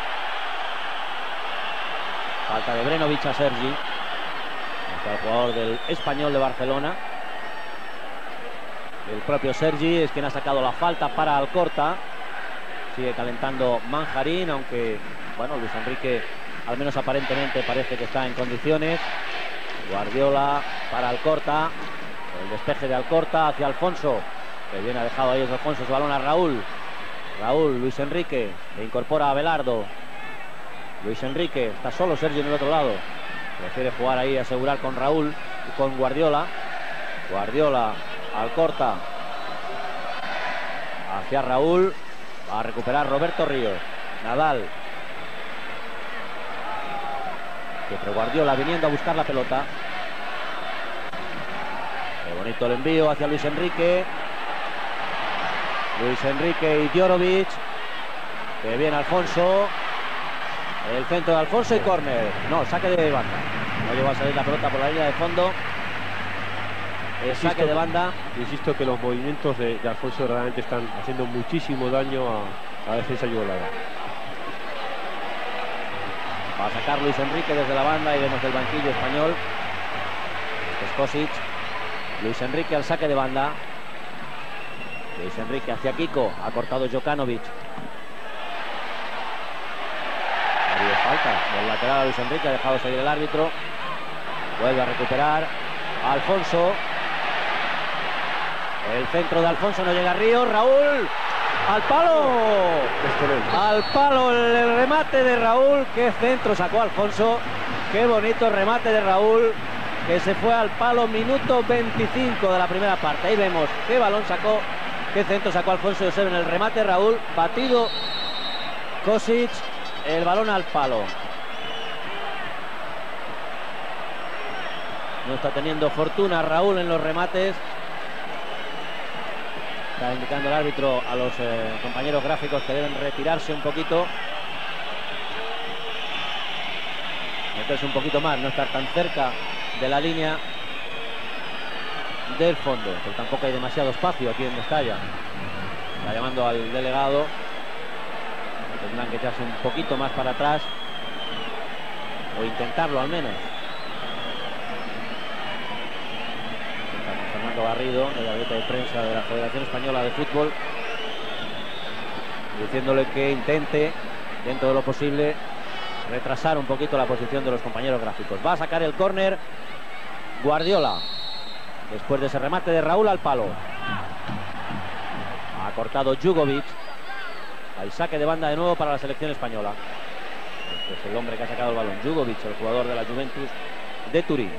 Falta de Brenovic a Sergi. Hasta el jugador del Español de Barcelona. El propio Sergi es quien ha sacado la falta para Alcorta. Sigue calentando Manjarín, aunque bueno, Luis Enrique al menos aparentemente parece que está en condiciones. Guardiola para Alcorta. El despeje de Alcorta hacia Alfonso, que bien ha dejado ahí Alfonso su balón a Raúl. Raúl, Luis Enrique, le incorpora a Abelardo. Luis Enrique, está solo Sergio en el otro lado. Prefiere jugar ahí, asegurar con Raúl y con Guardiola. Guardiola, Alcorta. Hacia Raúl. Va a recuperar Roberto Ríos. Nadal. Siempre Guardiola viniendo a buscar la pelota. Qué bonito el envío hacia Luis Enrique. Luis Enrique y Djorovic. Que viene Alfonso. El centro de Alfonso y córner. No, saque de banda. No llegó a salir la pelota por la línea de fondo. El insisto, saque de banda. Insisto que los movimientos de, de Alfonso realmente están haciendo muchísimo daño a, a la defensa yugoslava. Va a sacar Luis Enrique desde la banda y vemos el banquillo español. Skosic. Luis Enrique al saque de banda. Luis Enrique hacia Kiko. Ha cortado Jokanovic. Ha habido falta del lateral a Luis Enrique. Ha dejado seguir el árbitro. Vuelve a recuperar Alfonso. El centro de Alfonso, no llega a Ríos. Raúl. Al palo. Al palo el remate de Raúl. Qué centro sacó Alfonso. Qué bonito remate de Raúl, que se fue al palo. Minuto veinticinco de la primera parte. Ahí vemos qué balón sacó, qué centro sacó Alfonso Josep en el remate. Raúl, batido Kosic, el balón al palo. No está teniendo fortuna Raúl en los remates. Está indicando el árbitro a los eh, compañeros gráficos que deben retirarse un poquito. meterse un poquito más, no estar tan cerca de la línea del fondo, pero tampoco hay demasiado espacio aquí en Mestalla. Está llamando al delegado, tendrán que echarse un poquito más para atrás o intentarlo al menos. Fernando Garrido, el gabinete de prensa de la Federación Española de Fútbol, diciéndole que intente, dentro de lo posible, retrasar un poquito la posición de los compañeros gráficos. Va a sacar el córner Guardiola, después de ese remate de Raúl al palo. Ha cortado Jugovic. Hay saque de banda de nuevo para la selección española. Este es el hombre que ha sacado el balón, Jugovic, el jugador de la Juventus de Turín.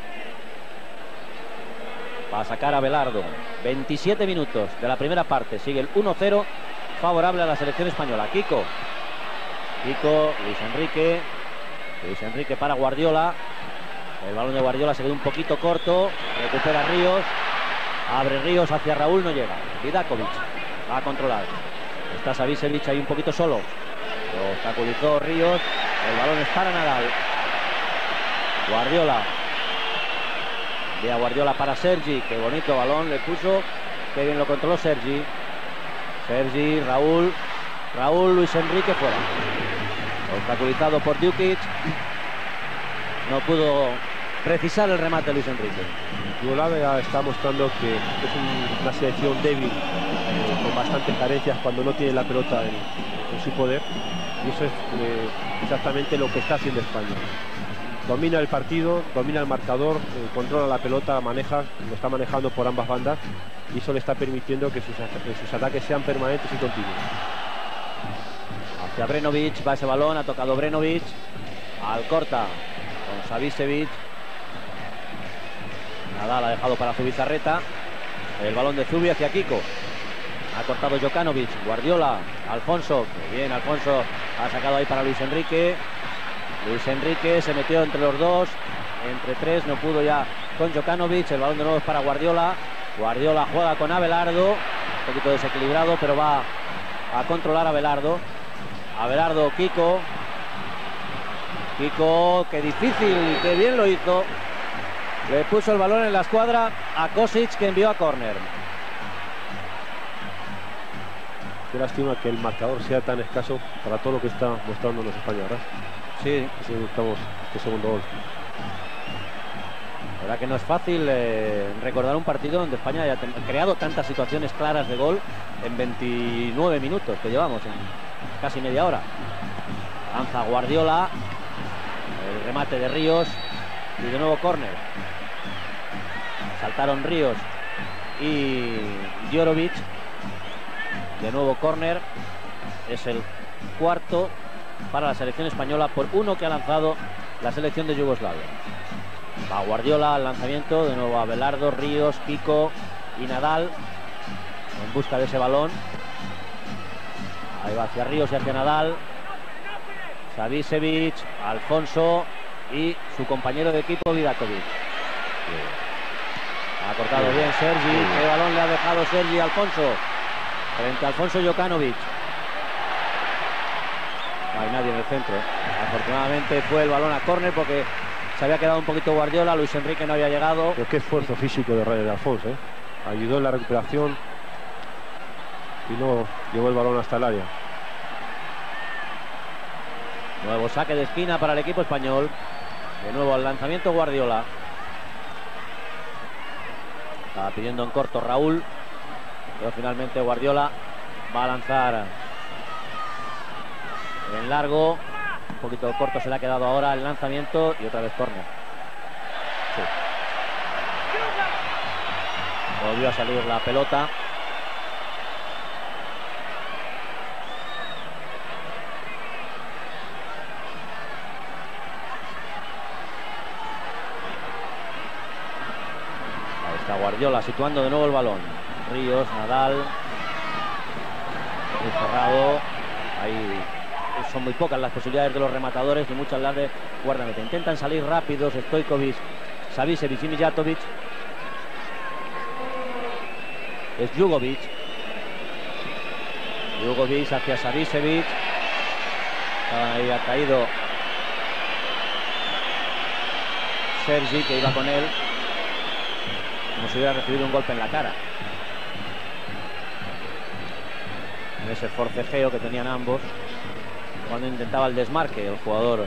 Va a sacar a Abelardo. veintisiete minutos de la primera parte. Sigue el uno cero favorable a la selección española. Kiko. Kiko, Luis Enrique. Luis Enrique para Guardiola. El balón de Guardiola se queda un poquito corto. Recupera Ríos. Abre Ríos hacia Raúl, no llega. Vidakovic va a controlar. Está Savicevic ahí un poquito solo. Lo obstaculizó Ríos. El balón es para Nadal. Guardiola. Vía Guardiola para Sergi. Qué bonito balón le puso. Qué bien lo controló Sergi. Sergi, Raúl. Raúl, Luis Enrique fuera. Obstaculizado por Djukic. No pudo precisar el remate Luis Enrique. Yugoslavia está mostrando que es un, una selección débil, eh, con bastantes carencias cuando no tiene la pelota en, en su poder, y eso es eh, exactamente lo que está haciendo España. Domina el partido, domina el marcador, eh, controla la pelota, la maneja, lo está manejando por ambas bandas, y eso le está permitiendo que sus, que sus ataques sean permanentes y continuos. Hacia Brenovic va ese balón, ha tocado Brenovic, Alcorta con Savicevic. Nadal ha dejado para Zubizarreta. El balón de Zubi hacia Kiko. Ha cortado Jokanovic. Guardiola. Alfonso. Muy bien, Alfonso. Ha sacado ahí para Luis Enrique. Luis Enrique se metió entre los dos. Entre tres. No pudo ya con Jokanovic. El balón de nuevo es para Guardiola. Guardiola juega con Abelardo. Un poquito desequilibrado, pero va a controlar a Abelardo. Abelardo, Kiko. Kiko, qué difícil, qué bien lo hizo. Le puso el balón en la escuadra a Kosic, que envió a córner. Qué lástima que el marcador sea tan escaso para todo lo que está mostrándonos España, ¿verdad? Sí. Así buscamos este segundo gol. La verdad que no es fácil eh, recordar un partido donde España haya creado tantas situaciones claras de gol en veintinueve minutos que llevamos, en casi media hora. Lanza Guardiola. El remate de Ríos. Y de nuevo córner. Saltaron Ríos y Djorovic. De nuevo córner. Es el cuarto para la selección española por uno que ha lanzado la selección de Yugoslavia. Va Guardiola al lanzamiento. De nuevo Abelardo, Ríos, Kiko y Nadal en busca de ese balón. Ahí va hacia Ríos y hacia Nadal. Savicevic, Alfonso y su compañero de equipo Vidakovic. Ha cortado bien Sergi. Qué balón le ha dejado Sergi a Alfonso frente a Alfonso Jokanovic. No hay nadie en el centro. Afortunadamente fue el balón a córner porque se había quedado un poquito Guardiola. Luis Enrique no había llegado. Pero qué esfuerzo físico de Reyes de Alfonso, ¿eh? Ayudó en la recuperación y no llevó el balón hasta el área. Nuevo saque de esquina para el equipo español. De nuevo al lanzamiento Guardiola. Estaba pidiendo en corto Raúl, pero finalmente Guardiola va a lanzar en largo. Un poquito corto se le ha quedado ahora el lanzamiento y otra vez córner. Sí. Volvió a salir la pelota. Guardiola situando de nuevo el balón. Ríos, Nadal. Muy cerrado. Ahí son muy pocas las posibilidades de los rematadores y muchas las de guardameta. Intentan salir rápidos Stojkovic, Savicevic y Mijatovic. Es Jugovic. Jugovic hacia Savicevic. Ahí ha caído Sergi, que iba con él como si hubiera recibido un golpe en la cara. En ese forcejeo que tenían ambos cuando intentaba el desmarque el jugador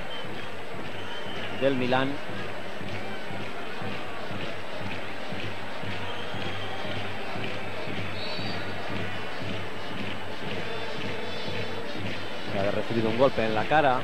del Milán. Ha recibido un golpe en la cara.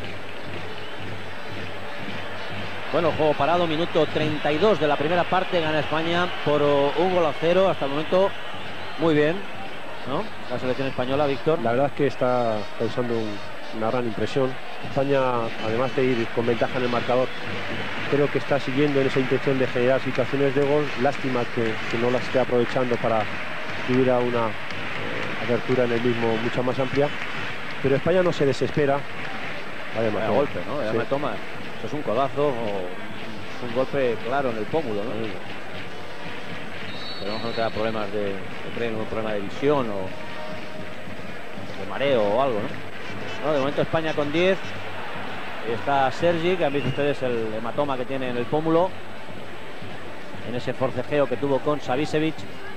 Bueno, juego parado, minuto treinta y dos de la primera parte, gana España por un gol a cero. Hasta el momento muy bien, ¿no? La selección española, Víctor. La verdad es que está causando un, una gran impresión. España, además de ir con ventaja en el marcador, creo que está siguiendo en esa intención de generar situaciones de gol. Lástima que, que no las esté aprovechando para que hubiera una eh, apertura en el mismo mucha más amplia. Pero España no se desespera. Vaya, Vaya golpe, ¿no? Ya sí. me toma. Esto es un codazo o es un golpe claro en el pómulo, ¿no? Sí. Esperemos que no tenga problemas de, de tren, un problema de visión o de mareo o algo, ¿no? No, de momento España con diez. Está Sergi, que han visto ustedes el hematoma que tiene en el pómulo en ese forcejeo que tuvo con Savicevic.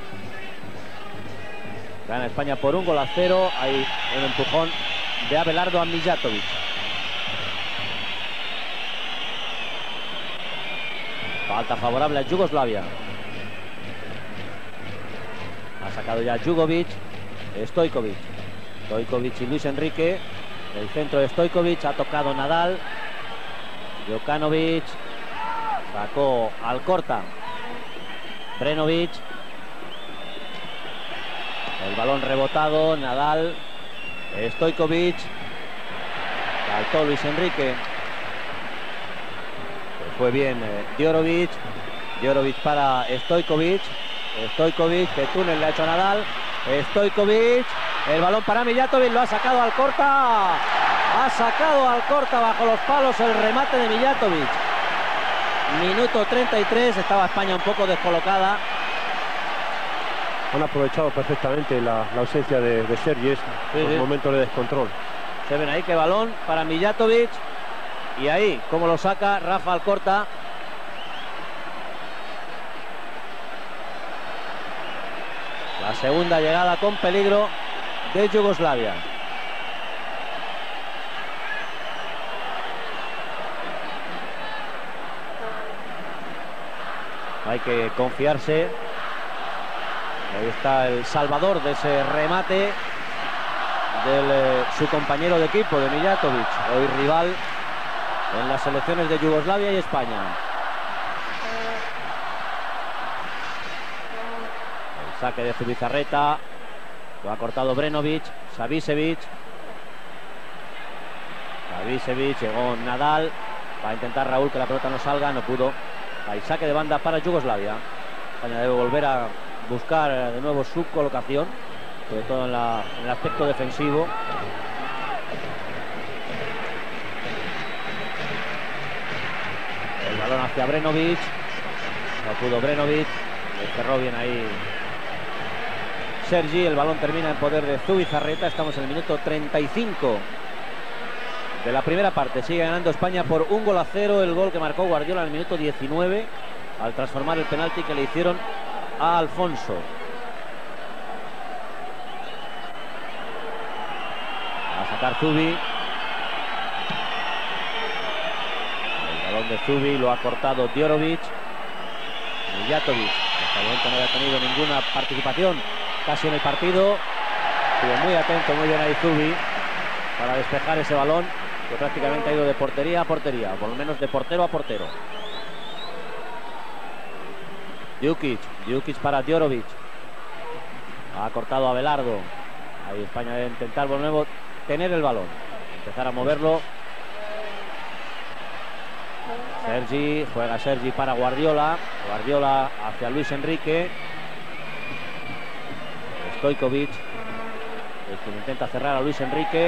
Gana España por un gol a cero. Hay un empujón de Abelardo a Mijatovic. Falta favorable a Yugoslavia. Ha sacado ya Jugovic. Stojkovic. Stojkovic y Luis Enrique. El centro de Stojkovic. Ha tocado Nadal. Jokanovic. Sacó Alcorta. Brenovic. El balón rebotado. Nadal. Stojkovic. Saltó Luis Enrique. Fue bien eh, Djorovic. Djorovic para Stojkovic. Stojkovic, que túnel le ha hecho a Nadal. Stojkovic. El balón para Mijatovic. Lo ha sacado Alcorta. Ha sacado Alcorta bajo los palos el remate de Mijatovic. Minuto treinta y tres. Estaba España un poco descolocada. Han aprovechado perfectamente la, la ausencia de, de Sergi, sí, los sí. momentos de descontrol. Se ven ahí que balón para Mijatovic. Y ahí, como lo saca Rafa Alcorta. La segunda llegada con peligro de Yugoslavia. Hay que confiarse. Ahí está el salvador de ese remate de eh, su compañero de equipo, de Mijatovic, hoy rival en las selecciones de Yugoslavia y España. El saque de Zubizarreta. Lo ha cortado Brenovic. Savicevic. Savicevic. Llegó Nadal. Va a intentar Raúl que la pelota no salga. No pudo. Hay saque de banda para Yugoslavia. España debe volver a buscar de nuevo su colocación, sobre todo en, la, en el aspecto defensivo. El balón hacia Brenovic. No pudo Brenovic. Le cerró bien ahí Sergi. El balón termina en poder de Zubizarreta. Estamos en el minuto treinta y cinco de la primera parte. Sigue ganando España por un gol a cero. El gol que marcó Guardiola en el minuto diecinueve al transformar el penalti que le hicieron a Alfonso. A sacar Zubi. El balón de Zubi lo ha cortado Djorovic. Mijatovic hasta el momento no había tenido ninguna participación casi en el partido. Estuvo muy atento, muy bien ahí Zubi para despejar ese balón que prácticamente ha ido de portería a portería, o por lo menos de portero a portero. Jukic, Jukic para Djorovic. Ha cortado a Abelardo. Ahí España debe intentar de nuevo tener el balón, empezar a moverlo. Sergi, juega Sergi para Guardiola. Guardiola hacia Luis Enrique. Stojkovic, el que intenta cerrar a Luis Enrique.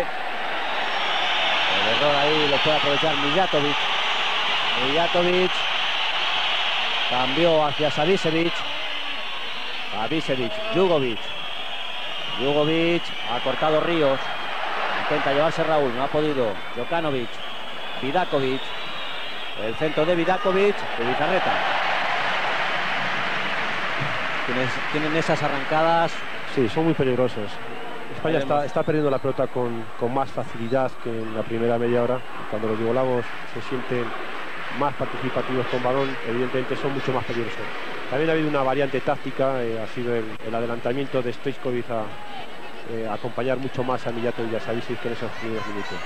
El error ahí lo puede aprovechar Mijatovic. Mijatovic cambió hacia Savicevic. Savicevic, Jugovic. Jugovic ha cortado Ríos. Intenta llevarse Raúl, no ha podido. Jokanovic, Vidakovic. El centro de Vidakovic, de Bizarreta. Tienen, tienen esas arrancadas. Sí, son muy peligrosos. España está, está perdiendo la pelota con, con más facilidad que en la primera media hora. Cuando los yugoslavos se sienten más participativos con balón, evidentemente son mucho más peligrosos. También ha habido una variante táctica, eh, ha sido el, el adelantamiento de Stoichkov a eh, acompañar mucho más a Mijatovic y a Savicevic que en esos primeros minutos.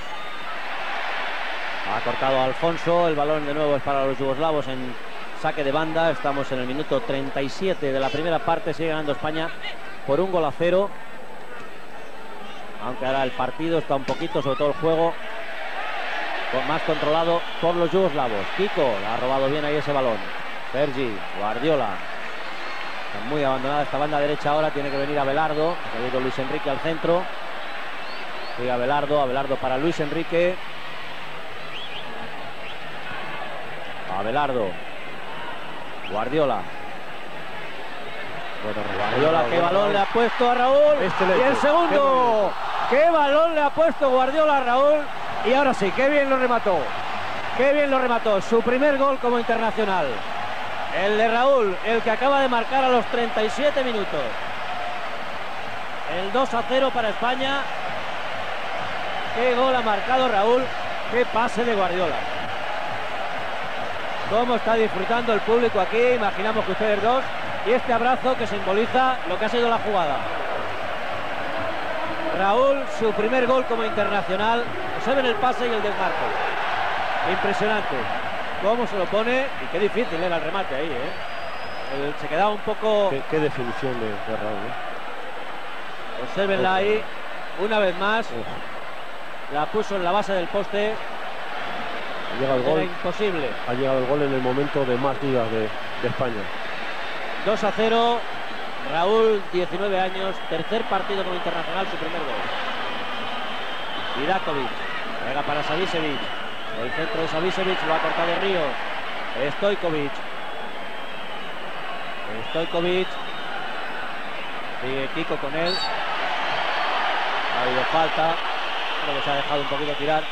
Ha cortado Alfonso, el balón de nuevo es para los yugoslavos en saque de banda. Estamos en el minuto treinta y siete de la primera parte, sigue ganando España por un gol a cero. Aunque ahora el partido está un poquito, sobre todo el juego, más controlado por los yugoslavos. Kiko ha robado bien ahí ese balón. Sergi, Guardiola. Está muy abandonada esta banda derecha ahora, tiene que venir Abelardo. Ha ido Luis Enrique al centro. Sigue Abelardo, Abelardo para Luis Enrique. Abelardo. Guardiola. Guardiola, qué balón le ha puesto a Raúl. Y el segundo. Qué balón le ha puesto Guardiola a Raúl. Y ahora sí, qué bien lo remató. Qué bien lo remató. Su primer gol como internacional. El de Raúl, el que acaba de marcar a los treinta y siete minutos. El dos a cero para España. Qué gol ha marcado Raúl. Qué pase de Guardiola. Cómo está disfrutando el público aquí. Imaginamos que ustedes dos. Y este abrazo que simboliza lo que ha sido la jugada. Raúl, su primer gol como internacional. Se ven el pase y el desmarque. Impresionante. Cómo se lo pone. Y qué difícil era el remate ahí, ¿eh? El, se quedaba un poco... Qué, qué definición de, de Raúl, ¿eh? Obsérvenla ahí. Una vez más. Uf. La puso en la base del poste. Ha llegado el gol. Era imposible. Ha llegado el gol en el momento de más dudas de, de España. dos a cero. Raúl, diecinueve años. Tercer partido como internacional, su primer gol. Vidakovic. Llega para Savicevic. El centro de Savicevic lo ha cortado Ríos. Stoichkov. Stoichkov. Sigue Kiko con él. Ha habido falta. Creo que se ha dejado un poquito tirar.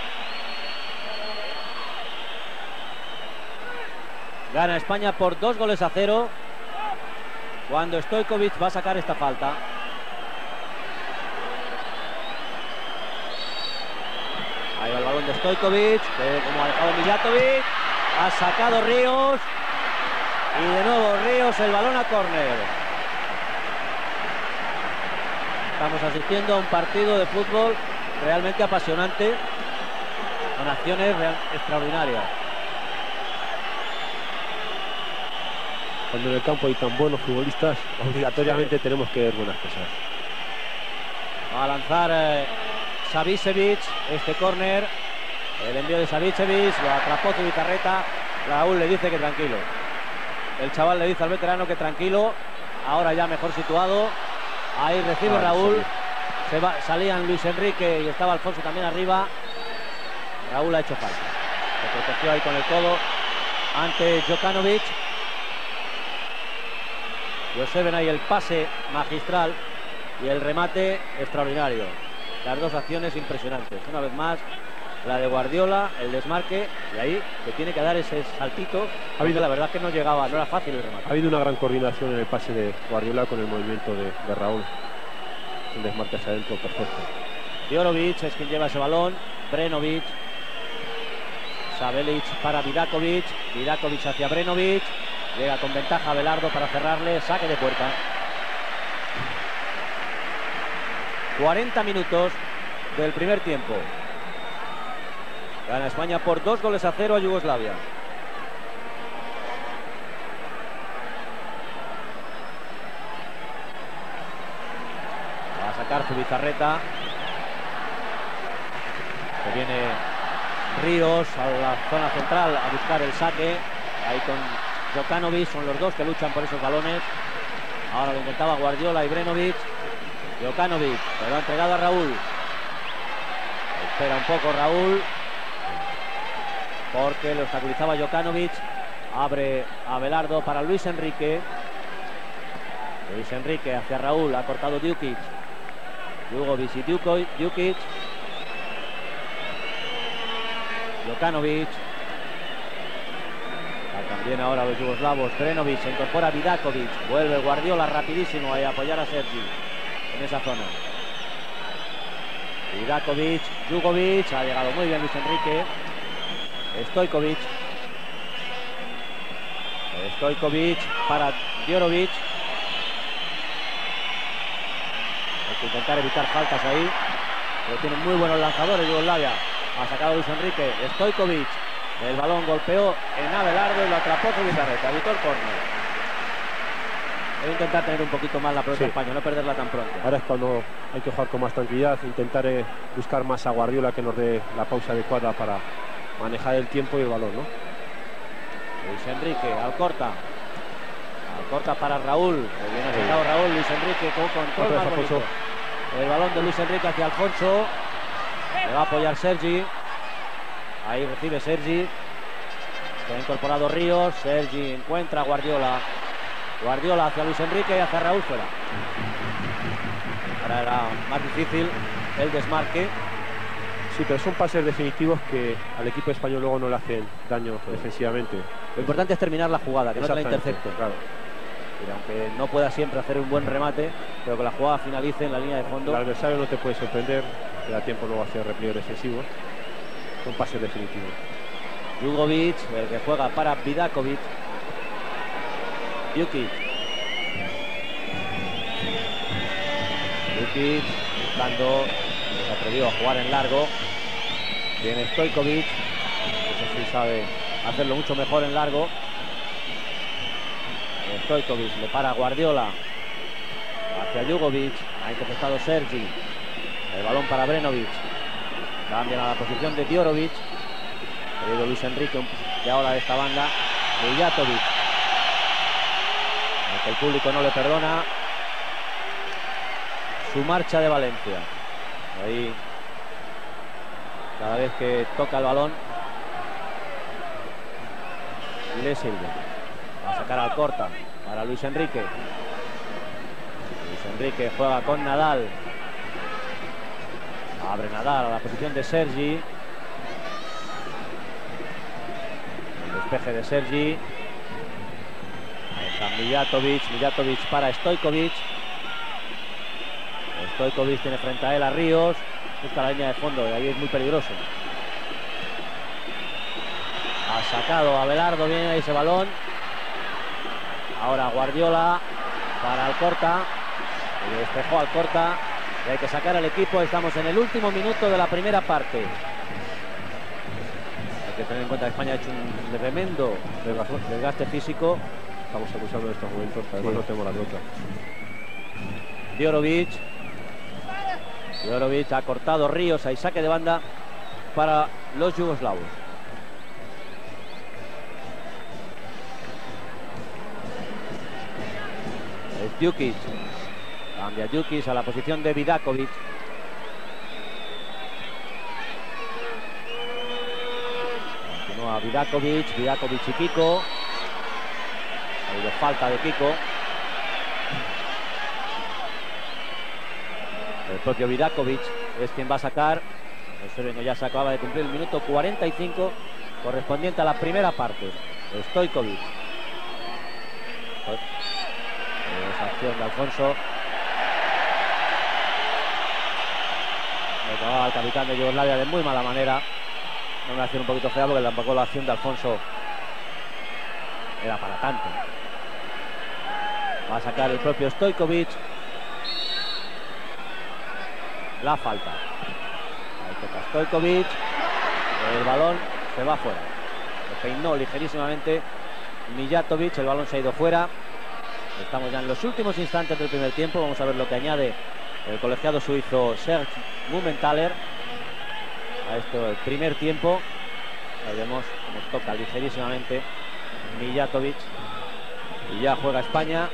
Gana España por dos goles a cero. Cuando Stoichkov va a sacar esta falta. Ahí va el balón de Stoichkov, que como ha dejado Mijatovic, ha sacado Ríos. Y de nuevo Ríos, el balón a córner. Estamos asistiendo a un partido de fútbol realmente apasionante, con acciones real, extraordinarias. Cuando en el campo hay tan buenos futbolistas, obligatoriamente tenemos que ver buenas cosas. Va a lanzar eh, Savicevic este córner. El envío de Savicevic, lo atrapó Zubizarreta. Raúl le dice que tranquilo. El chaval le dice al veterano que tranquilo. Ahora ya mejor situado. Ahí recibe ah, Raúl. Sí. Se va, salían Luis Enrique y estaba Alfonso también arriba. Raúl ha hecho falta. Se protegió ahí con el codo ante Jokanovic. Y observen ahí el pase magistral y el remate extraordinario. Las dos acciones impresionantes. Una vez más, la de Guardiola, el desmarque, y ahí que tiene que dar ese saltito. Ha habido, la verdad que no llegaba, no era fácil el remate. Ha habido una gran coordinación en el pase de Guardiola con el movimiento de, de Raúl. El desmarque hacia adentro, perfecto. Diorovic es quien lleva ese balón. Brenovic. Sabelic para Vidakovic. Vidakovic hacia Brenovic. Llega con ventaja Abelardo para cerrarle. Saque de puerta. cuarenta minutos del primer tiempo. Gana España por dos goles a cero a Yugoslavia. Va a sacar Zubizarreta. Que viene Ríos a la zona central a buscar el saque. Ahí con Jokanovic, son los dos que luchan por esos balones. Ahora lo intentaba Guardiola y Brenovic. Jokanovic, se lo ha entregado a Raúl. Espera un poco Raúl, porque lo obstaculizaba Jokanovic. Abre Abelardo para Luis Enrique. Luis Enrique hacia Raúl, ha cortado Djukic. Jugovic y Djukic. Jokanovic. Viene ahora los yugoslavos. Brenovic, se incorpora Vidakovic. Vuelve Guardiola rapidísimo a apoyar a Sergi en esa zona. Vidakovic, Jugovic, ha llegado muy bien Luis Enrique. Stojkovic. Stojkovic para Diorovic. Hay que intentar evitar faltas ahí. Pero tienen muy buenos lanzadores Yugoslavia. Ha sacado Luis Enrique. Stojkovic. El balón golpeó en Abelardo y lo atrapó Zubizarreta. Evitó el córner. Debe intentar tener un poquito más la pelota Sí. España, no perderla tan pronto. Ahora es cuando hay que jugar con más tranquilidad, intentar eh, buscar más a Guardiola que nos dé la pausa adecuada para manejar el tiempo y el balón, ¿no? Luis Enrique, Alcorta. Alcorta para Raúl. Bien acertado Raúl, Luis Enrique con control Otra más vez bonito. Alfonso. El balón de Luis Enrique hacia Alfonso. Le va a apoyar Sergi. Ahí recibe Sergi. Se ha incorporado Ríos. Sergi encuentra a Guardiola. Guardiola hacia Luis Enrique y hacia Raúl fuera. Ahora era más difícil el desmarque. Sí, pero son pases definitivos que al equipo español luego no le hacen daño defensivamente. Lo importante es terminar la jugada, que no te la Exactamente, intercepte. claro. Pero aunque no pueda siempre hacer un buen remate, pero que la jugada finalice en la línea de fondo. El adversario no te puede sorprender, te da tiempo luego a hacer repliegue defensivo. Son pases definitivos. Jugovic, el que juega para Vidakovic. Jukic. Jukic buscando, se atrevió a jugar en largo. Viene Stojkovic, eso sí sabe hacerlo mucho mejor en largo. Stojkovic le para a Guardiola. Hacia Jugovic, ha interceptado Sergi. El balón para Brenovic. Cambian a la posición de Diorovic. Ha ido Luis Enrique y ahora de esta banda Mijatovic. Aunque el público no le perdona su marcha de Valencia. Ahí cada vez que toca el balón le sirve. Va a sacar al corta para Luis Enrique. Luis Enrique juega con Nadal. Abre Nadal a la posición de Sergi. El despeje de Sergi. Ahí está Mijatovic. Mijatovic para Stojkovic. Stojkovic tiene frente a él a Ríos. Busca la línea de fondo y ahí es muy peligroso. Ha sacado a Abelardo bien ahí ese balón. Ahora Guardiola para Alcorta. Y despejó Alcorta. Y hay que sacar al equipo. Estamos en el último minuto de la primera parte. Hay que tener en cuenta que España ha hecho un tremendo desgaste físico. Estamos acusando en estos momentos, además Sí. no tenemos la pelota. Diorovic. Diorovic ha cortado Ríos. Hay saque de banda para los yugoslavos. Es Jukic. Cambia Jukic a la posición de Vidakovic. Continúa Vidakovic. Vidakovic y Kiko. Ha habido falta de Kiko. El propio Vidakovic es quien va a sacar. El serbio ya se acaba de cumplir el minuto cuarenta y cinco correspondiente a la primera parte. Stojkovic. Esa acción de Alfonso. Le tomaba al capitán de Yugoslavia de muy mala manera. Una acción un poquito fea porque tampoco la acción de Alfonso era para tanto. Va a sacar el propio Stojkovic. La falta. Ahí toca Stojkovic. El balón se va fuera. Lo peinó ligerísimamente Mijatovic. El balón se ha ido fuera. Estamos ya en los últimos instantes del primer tiempo. Vamos a ver lo que añade el colegiado suizo Serge Mumenthaler a esto el primer tiempo. Ahí vemos cómo toca ligerísimamente Mijatovic. Y ya juega España.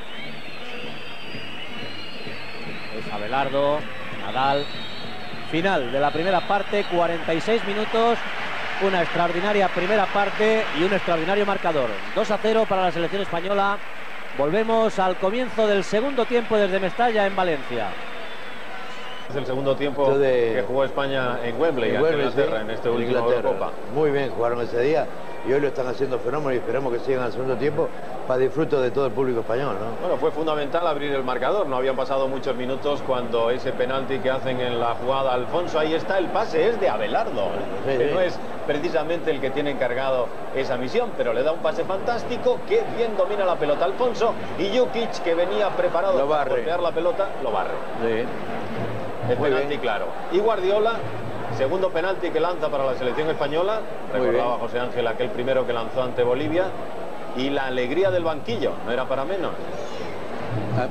Es Abelardo. Nadal. Final de la primera parte, cuarenta y seis minutos, una extraordinaria primera parte y un extraordinario marcador. dos a cero para la selección española. Volvemos al comienzo del segundo tiempo desde Mestalla en Valencia. Es el segundo tiempo de... que jugó España en Wembley, en ante Wembley, Inglaterra, sí, en este en último Inglaterra. Eurocopa. Muy bien, jugaron ese día. y hoy lo están haciendo fenómeno y esperamos que sigan al segundo tiempo para disfruto de todo el público español, ¿no? Bueno, fue fundamental abrir el marcador, no habían pasado muchos minutos cuando ese penalti que hacen en la jugada Alfonso, ahí está, el pase es de Abelardo, sí, que sí. no es precisamente el que tiene encargado esa misión, pero le da un pase fantástico, que bien domina la pelota Alfonso, y Jukic, que venía preparado para golpear la pelota, lo barre. Sí. Es penalti claro. Y Guardiola, segundo penalti que lanza para la selección española, recordaba José Ángel aquel primero que lanzó ante Bolivia, y la alegría del banquillo, no era para menos. Ah.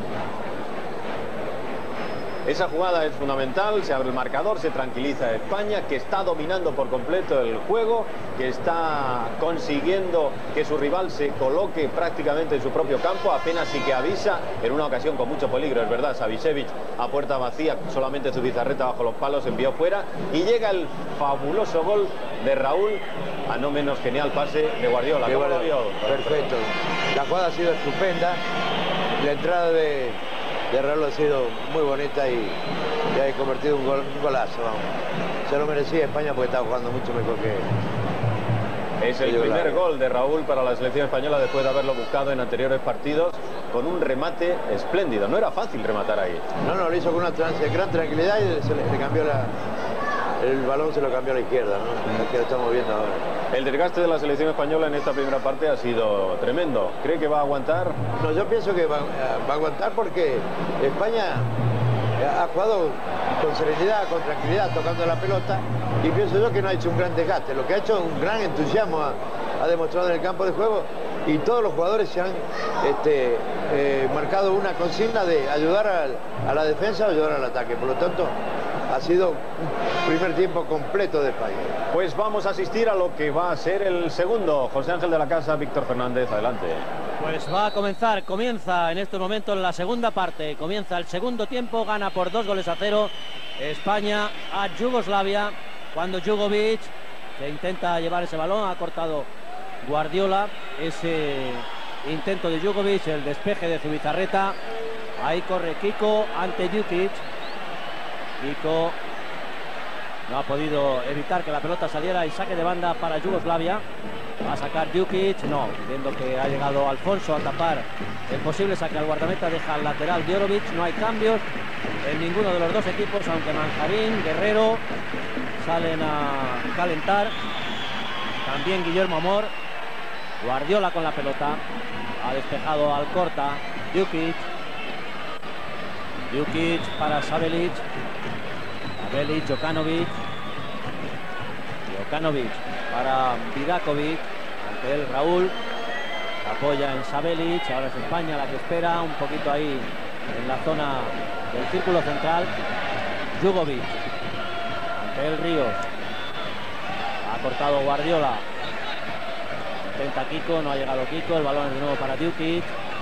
Esa jugada es fundamental, se abre el marcador, se tranquiliza España, que está dominando por completo el juego, que está consiguiendo que su rival se coloque prácticamente en su propio campo, apenas sí que avisa, en una ocasión con mucho peligro, es verdad, Savicevic a puerta vacía, solamente Zubizarreta bajo los palos envió fuera, y llega el fabuloso gol de Raúl, a no menos genial pase de Guardiola. ¿Cómo lo vio? Perfecto, la jugada ha sido estupenda, la entrada de... de Raúl ha sido muy bonita y, y ha convertido un, gol, un golazo, vamos. Se lo merecía España porque estaba jugando mucho mejor que él. Es el primer gol de Raúl para la selección española después de haberlo buscado en anteriores partidos con un remate espléndido. No era fácil rematar ahí. No, no, lo hizo con una gran tranquilidad y se le, le cambió la... el balón se lo cambió a la izquierda, ¿no? Es que lo estamos viendo ahora. El desgaste de la selección española en esta primera parte ha sido tremendo. ¿Cree que va a aguantar? No, yo pienso que va, va a aguantar porque España ha jugado con serenidad, con tranquilidad, tocando la pelota, y pienso yo que no ha hecho un gran desgaste. Lo que ha hecho es un gran entusiasmo, ha, ha demostrado en el campo de juego, y todos los jugadores se han este, eh, marcado una consigna de ayudar a, a la defensa o ayudar al ataque. Por lo tanto, ha sido un primer tiempo completo de España. Pues vamos a asistir a lo que va a ser el segundo. José Ángel de la Casa, Víctor Fernández, adelante. Pues va a comenzar, comienza en estos momentos la segunda parte, comienza el segundo tiempo, gana por dos goles a cero España a Yugoslavia, cuando Jugovic se intenta llevar ese balón, ha cortado Guardiola ese intento de Jugovic, el despeje de Zubizarreta, ahí corre Kiko ante Jukic. Kiko no ha podido evitar que la pelota saliera y saque de banda para Yugoslavia. Va a sacar Jukic, no, viendo que ha llegado Alfonso a tapar el posible saque al guardameta, deja al lateral Djorovic. No hay cambios en ninguno de los dos equipos, aunque Manjarín, Guerrero salen a calentar, también Guillermo Amor. Guardiola con la pelota, ha despejado al corta Jukic. Jukic para Sabelic, Sabelic, Jokanovic, Jokanovic para Vidakovic, ante él Raúl, apoya en Sabelic, ahora es España la que espera, un poquito ahí en la zona del círculo central, Jugovic, ante él Ríos, ha cortado Guardiola, intenta Kiko, no ha llegado Kiko, el balón es de nuevo para Jukic.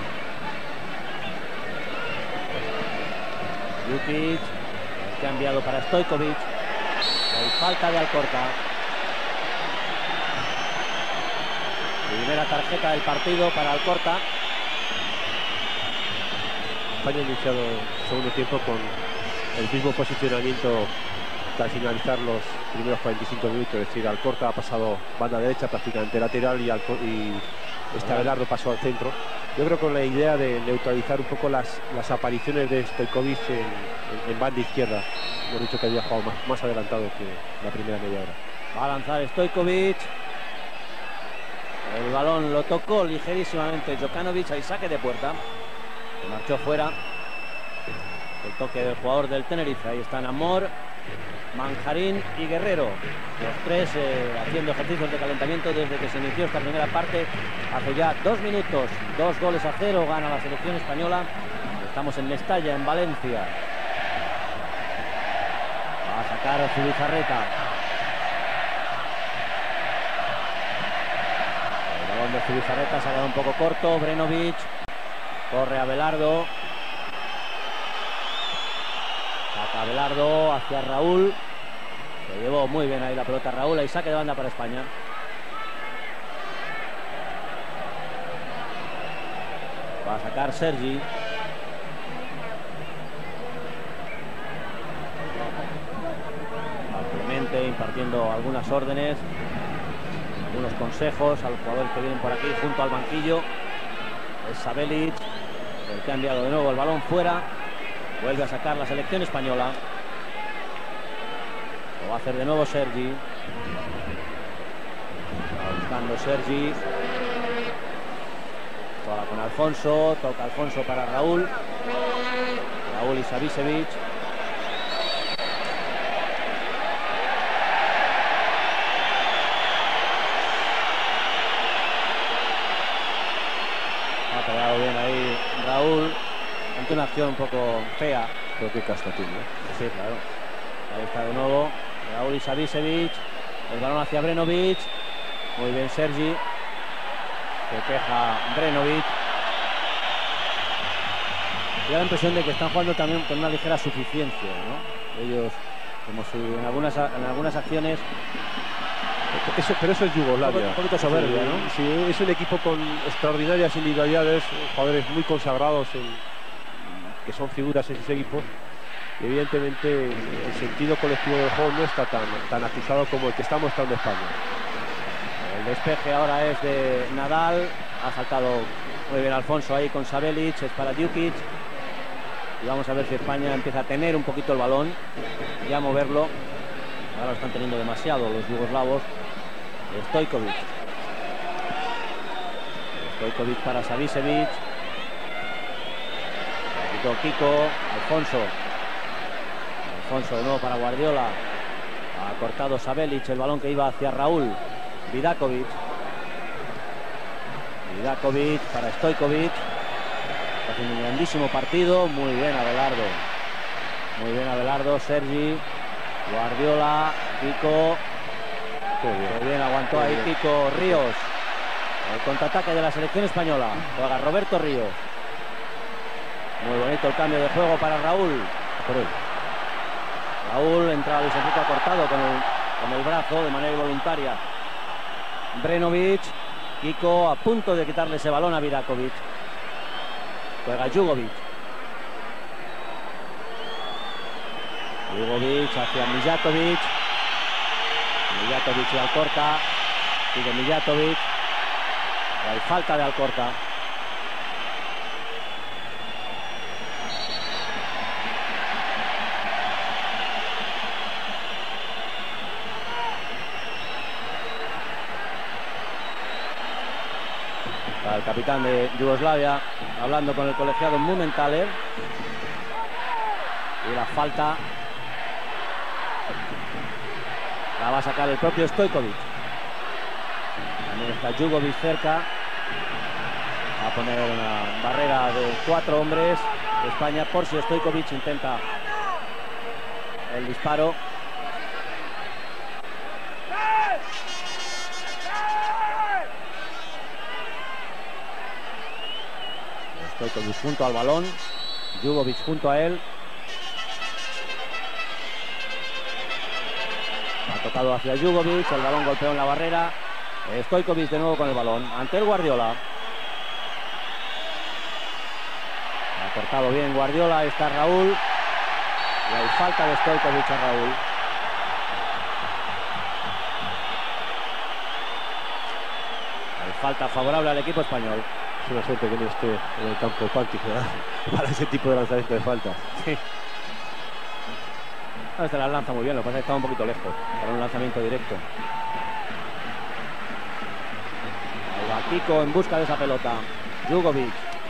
Jukic, que ha enviado para Stojkovic. Hay falta de Alcorta. Primera tarjeta del partido para Alcorta. España ha iniciado el segundo tiempo con el mismo posicionamiento que al finalizar los primeros cuarenta y cinco minutos. Es decir, Alcorta ha pasado banda derecha, prácticamente lateral, y, Alcor y este Abelardo pasó al centro. Yo creo que con la idea de neutralizar un poco las, las apariciones de Stojkovic en, en, en banda izquierda. Hemos dicho que había jugado más, más adelantado que la primera media hora. Va a lanzar Stojkovic. El balón lo tocó ligerísimamente Jokanovic, hay saque de puerta. Se marchó fuera. El toque del jugador del Tenerife. Ahí están Amor, Manjarín y Guerrero. Los tres eh, haciendo ejercicios de calentamiento desde que se inició esta primera parte. Hace ya dos minutos, dos goles a cero, gana la selección española. Estamos en Mestalla, en Valencia. Va a sacar a Zubizarreta. El balón de Zubizarreta se ha quedado un poco corto. Brenovic. Corre Abelardo. Saca Abelardo hacia Raúl. Se llevó muy bien ahí la pelota Raúl. Hay saque de banda para España. Va a sacar Sergi. Clemente impartiendo algunas órdenes. algunos consejos a los jugadores que vienen por aquí junto al banquillo. Es Sabelic el que ha enviado de nuevo el balón fuera. Vuelve a sacar la selección española. Lo va a hacer de nuevo Sergi. Está buscando Sergi. Toca con Alfonso. Toca Alfonso para Raúl. Raúl y Savicevic. Ha pegado bien ahí Raúl. Ante una acción un poco fea. Creo que Castatín, ¿no? Sí, claro. Ahí está de nuevo Raúl y Savicevic. El balón hacia Brenovic. Muy bien Sergi. Se queja Brenovic. Y da la impresión de que están jugando también con una ligera suficiencia, ¿no? Ellos, como si en algunas, en algunas acciones... Eso, pero eso es Yugoslavia. Un poquito soberbia, sí, ¿no? Sí, es un equipo con extraordinarias individualidades, jugadores muy consagrados, en, que son figuras en sus equipos. Y evidentemente el sentido colectivo del juego no está tan, tan acusado como el que está mostrando España. El despeje ahora es de Nadal. Ha saltado muy bien Alfonso ahí con Sabelic. Es para Djukic. Y vamos a ver si España empieza a tener un poquito el balón y a moverlo. Ahora lo están teniendo demasiado los yugoslavos. Stojkovic. Stojkovic para Savicevic. Quito Kiko. Alfonso. Alfonso de nuevo para Guardiola. Ha cortado Sabelic el balón que iba hacia Raúl. Vidakovic. Vidakovic para Stojkovic. Haciendo un grandísimo partido. Muy bien Abelardo. Muy bien Abelardo. Sergi. Guardiola. Kiko. Muy bien, aguantó ahí Kiko. Ríos. El contraataque de la selección española. Juega Roberto Ríos. Muy bonito el cambio de juego para Raúl. Por él. Raúl entra Luis Enrique cortado con el, con el brazo de manera involuntaria. Brenovic. Kiko a punto de quitarle ese balón a Vidakovic. Juega Jugovic. Jugovic hacia Mijatovic. Mijatovic y Alcorta. Sigue Mijatovic. Hay falta de Alcorta. El capitán de Yugoslavia hablando con el colegiado Mumenthaler. Y la falta la va a sacar el propio Stojkovic. También está Jugovic cerca. Va a poner una barrera de cuatro hombres de España por si Stojkovic intenta el disparo. Stojkovic junto al balón, Jugovic junto a él. Ha tocado hacia Jugovic, el balón golpeó en la barrera. Stojkovic de nuevo con el balón, ante el Guardiola. Ha cortado bien Guardiola, está Raúl. Y hay falta de Stojkovic a Raúl. Hay falta favorable al equipo español. Es una suerte que no esté en el campo Pantic, ¿verdad? Para ese tipo de lanzamiento de falta. Sí. No, este la lanza muy bien, lo que pasa es que está un poquito lejos para un lanzamiento directo. Ahí va Kiko en busca de esa pelota. Jugovic.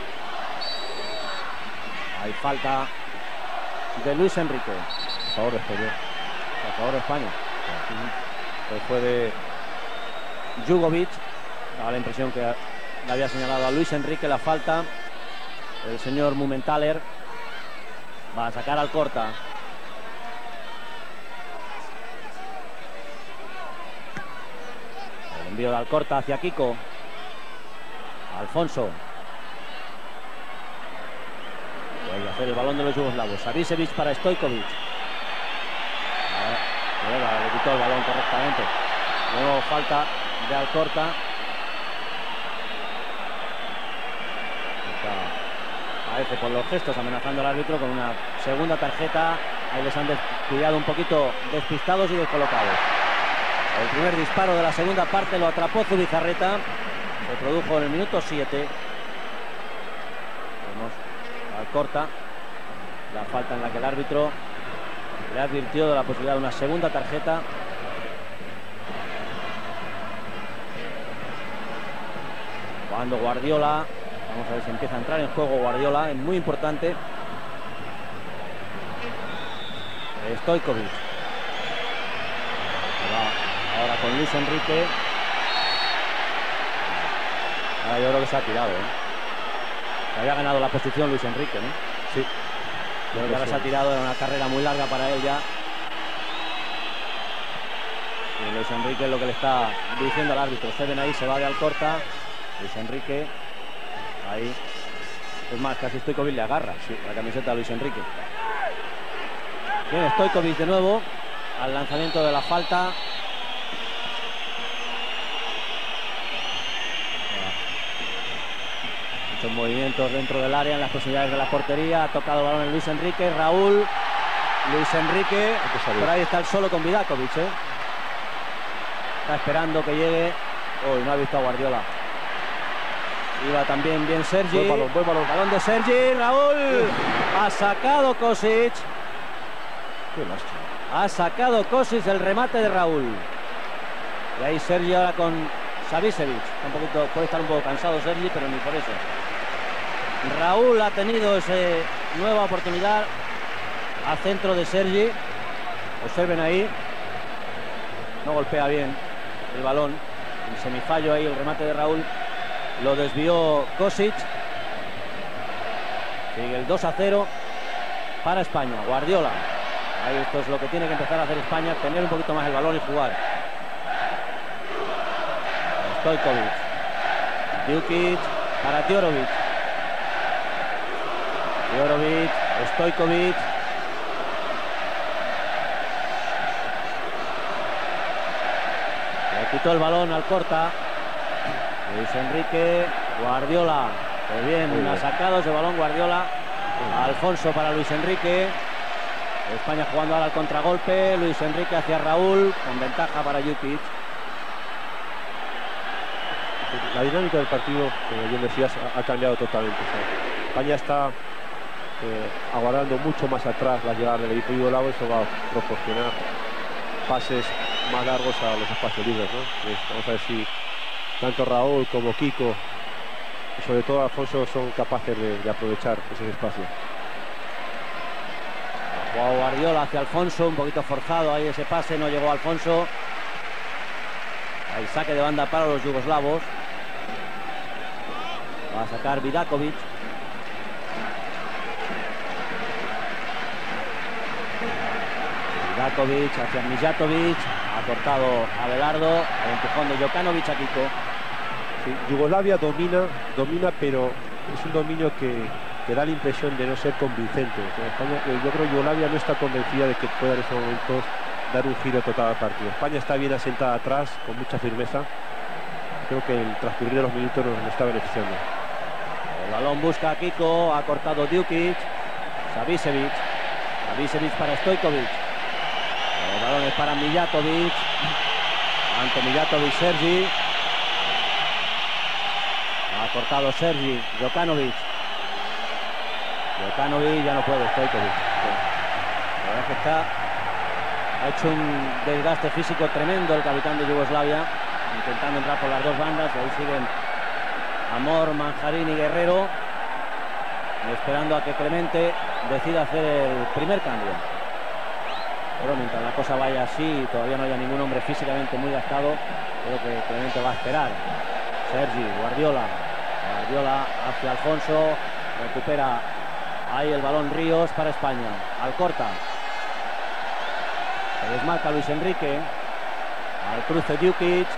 Hay falta de Luis Enrique. A favor de España. A favor de España. Pues fue de Jugovic. Daba la impresión que le había señalado a Luis Enrique la falta. El señor Mumenthaler va a sacar al Alcorta. El envío de Alcorta hacia Kiko. Alfonso. Vuelve a hacer el balón de los yugoslavos. Savicevic para Stojkovic. Ahora, le quitó el balón correctamente. De nuevo falta de Alcorta. Parece por los gestos amenazando al árbitro con una segunda tarjeta. Ahí les han descuidado un poquito, despistados y descolocados. El primer disparo de la segunda parte lo atrapó Zubizarreta. Se produjo en el minuto siete. Vemos al Corta. La falta en la que el árbitro le advirtió de la posibilidad de una segunda tarjeta. Cuando Guardiola, vamos a ver si empieza a entrar en juego Guardiola, es muy importante. Stojkovic. Ahora con Luis Enrique. Ahora yo creo que se ha tirado, ¿eh? Había ganado la posición Luis Enrique, ¿no? Sí. Yo creo que ahora se ha tirado, en una carrera muy larga para él ya. Y Luis Enrique es lo que le está diciendo al árbitro. Ceden ahí, se va de Alcorta. Luis Enrique. Ahí. Es más, casi Stojkovic le agarra, sí, la camiseta de Luis Enrique. Bien, Stojkovic de nuevo al lanzamiento de la falta. Muchos movimientos dentro del área, en las posibilidades de la portería. Ha tocado el balón en Luis Enrique. Raúl. Luis Enrique. Por ahí está el solo con Vidakovic, ¿eh? Está esperando que llegue. Uy, no ha visto a Guardiola. Iba también bien Sergi. Buen balón, buen balón. Balón de Sergi. Raúl. Ha sacado Kosic. Qué lástima. Ha sacado Kosic el remate de Raúl. Y ahí Sergi ahora con Savicevic. Un poquito, puede estar un poco cansado Sergi, pero ni por eso. Raúl ha tenido esa nueva oportunidad a centro de Sergi. Observen ahí. No golpea bien el balón. En semifallo ahí el remate de Raúl. Lo desvió Kosic. Sigue el dos a cero para España. Guardiola. Ahí esto es lo que tiene que empezar a hacer España. Tener un poquito más el balón y jugar. Stojkovic. Djukic para Djorovic. Djorovic. Stojkovic. Le quitó el balón al Corta. Luis Enrique, Guardiola, que bien, bien, ha sacado ese balón Guardiola. Alfonso para Luis Enrique. España jugando ahora al contragolpe. Luis Enrique hacia Raúl, con ventaja para Djukic. La dinámica del partido, como bien decías, ha cambiado totalmente. O sea, España está eh, aguardando mucho más atrás la llegada del equipo yugoslavo. Eso va a proporcionar pases más largos a los espacios libres, ¿no? Eh, vamos a ver si tanto Raúl como Kiko y sobre todo Alfonso son capaces de, de aprovechar ese espacio. Guardiola hacia Alfonso, un poquito forzado ahí ese pase, no llegó Alfonso. Ahí saque de banda para los yugoslavos. Va a sacar Vidakovic. Vidakovic hacia Mijatovic. Ha cortado Abelardo. El empujón de Jokanovic a Kiko. Sí, Yugoslavia domina, domina, pero es un dominio que, que da la impresión de no ser convincente. O sea, España, yo creo que Yugoslavia no está convencida de que pueda en estos momentos dar un giro total al partido. España está bien asentada atrás, con mucha firmeza. Creo que el transcurrir de los minutos nos, nos está beneficiando. El balón busca a Kiko, ha cortado Djukic. Savicevic. Savicevic para Stojkovic. El balón es para Mijatovic. Ante Mijatovic, Sergi. Ha cortado Sergi. Jokanovic. Jokanovic ya no puede, Stojkovic. La verdad es que está, ha hecho un desgaste físico tremendo el capitán de Yugoslavia, intentando entrar por las dos bandas. Ahí siguen Amor, Manjarín y Guerrero, esperando a que Clemente decida hacer el primer cambio. Pero mientras la cosa vaya así, todavía no haya ningún hombre físicamente muy gastado, creo que Clemente va a esperar. Sergi, Guardiola. Guardiola hacia Alfonso. Recupera ahí el balón Ríos para España. Alcorta. Se desmarca Luis Enrique. Al cruce Djukic.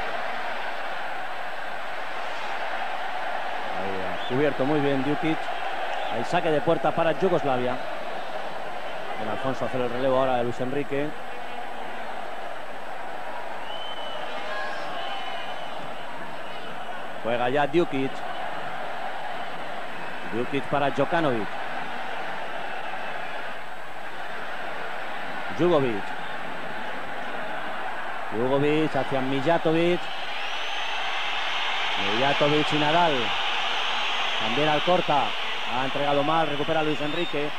Ahí ha cubierto muy bien Djukic. Ahí saque de puerta para Yugoslavia. El Alfonso hace el relevo ahora de Luis Enrique. Juega ya Djukic. Djukic para Jokanovic. Jugovic. Jugovic hacia Mijatovic. Mijatovic y Nadal. También Alcorta. Ha entregado mal, recupera Luis Enrique.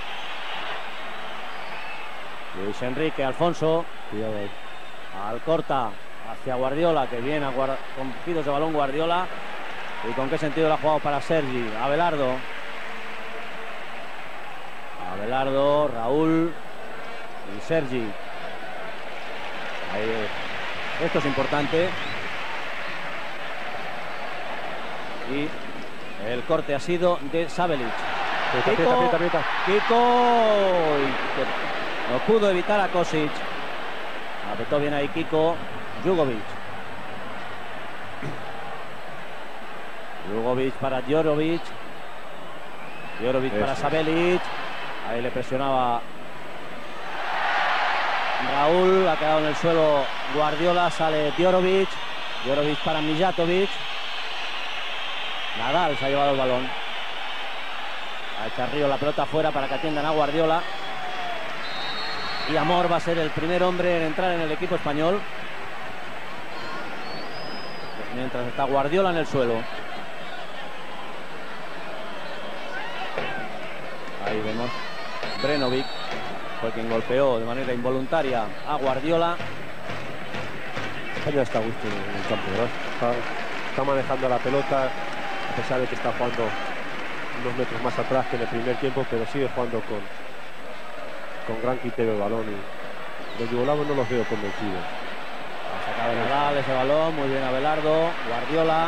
Luis Enrique, Alfonso. Cuidado ahí. Alcorta hacia Guardiola, que viene a guarda, con giros de balón Guardiola. ¿Y con qué sentido lo ha jugado para Sergi? Abelardo. Abelardo, Raúl y Sergi. Ahí, esto es importante. Y el corte ha sido de Sabelic. Aprieta, Kiko, aprieta, aprieta. Kiko. Y no pudo evitar a Kosic. Apretó bien ahí Kiko. Jugovic. Jugovic para Djorovic. Djorovic para Sabelic. Ahí le presionaba Raúl. Ha quedado en el suelo Guardiola. Sale Djorovic. Djorovic para Mijatovic. Nadal se ha llevado el balón. Ha echado Río la pelota afuera para que atiendan a Guardiola. Y Amor va a ser el primer hombre en entrar en el equipo español. Mientras está Guardiola en el suelo. Ahí vemos. Brenovic fue quien golpeó de manera involuntaria a Guardiola. Ya está a gusto en el campo, ¿verdad? Está, está manejando la pelota, a pesar de que está jugando unos metros más atrás que en el primer tiempo, pero sigue jugando con, con gran criterio el balón. Y los yugoslavos no los veo convencidos. Ha sacado Nadal ese balón, muy bien Abelardo. Guardiola.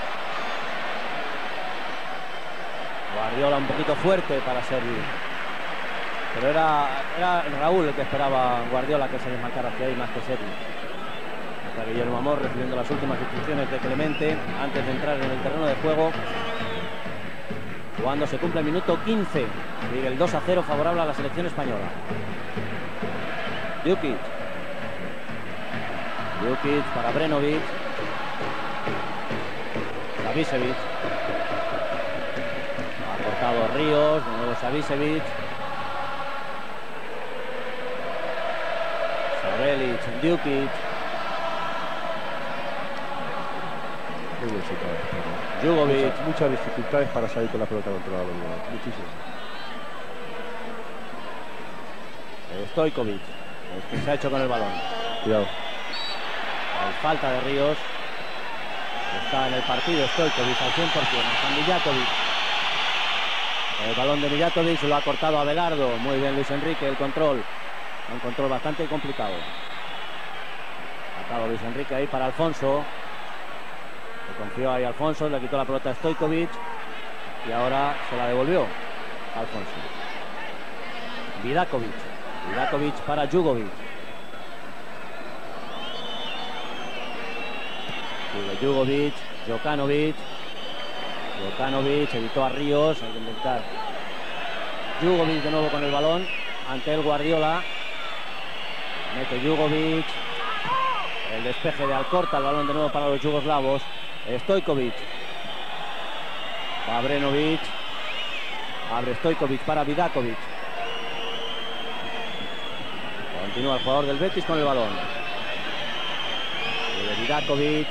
Guardiola un poquito fuerte para servir. Pero era, era Raúl el que esperaba Guardiola que se desmarcara hacia ahí más que Sergi. Está Guillermo Amor recibiendo las últimas instrucciones de Clemente antes de entrar en el terreno de juego. Cuando se cumple el minuto quince. Sigue el dos a cero favorable a la selección española. Jukic. Jukic para Brenovic. Savicevic. Ha cortado Ríos. De nuevo Savicevic. Sabelic, Jukic. Jugovic. Muchas, muchas dificultades para salir con la pelota controlada. Muchísimas. Stojkovic. Es que se ha hecho con el balón. Cuidado. Hay falta de Ríos. Está en el partido Stojkovic al cien por cien. Está Mijatovic. El balón de Mijatovic lo ha cortado Abelardo. Muy bien Luis Enrique, el control. Un control bastante complicado. Ha sacado Luis Enrique ahí para Alfonso. Le confió ahí Alfonso, le quitó la pelota a Stojkovic. Y ahora se la devolvió a Alfonso. Vidakovic. Vidakovic para Jugovic. Sigue Jugovic, Jokanovic. Jokanovic evitó a Ríos. Hay que intentar. Jugovic de nuevo con el balón. Ante el Guardiola. Mete Jugovic. El despeje de Alcorta. El balón de nuevo para los yugoslavos. Stojkovic. Va Brenovic. Abre Stojkovic para Vidakovic. Continúa el jugador del Betis con el balón. De Vidakovic.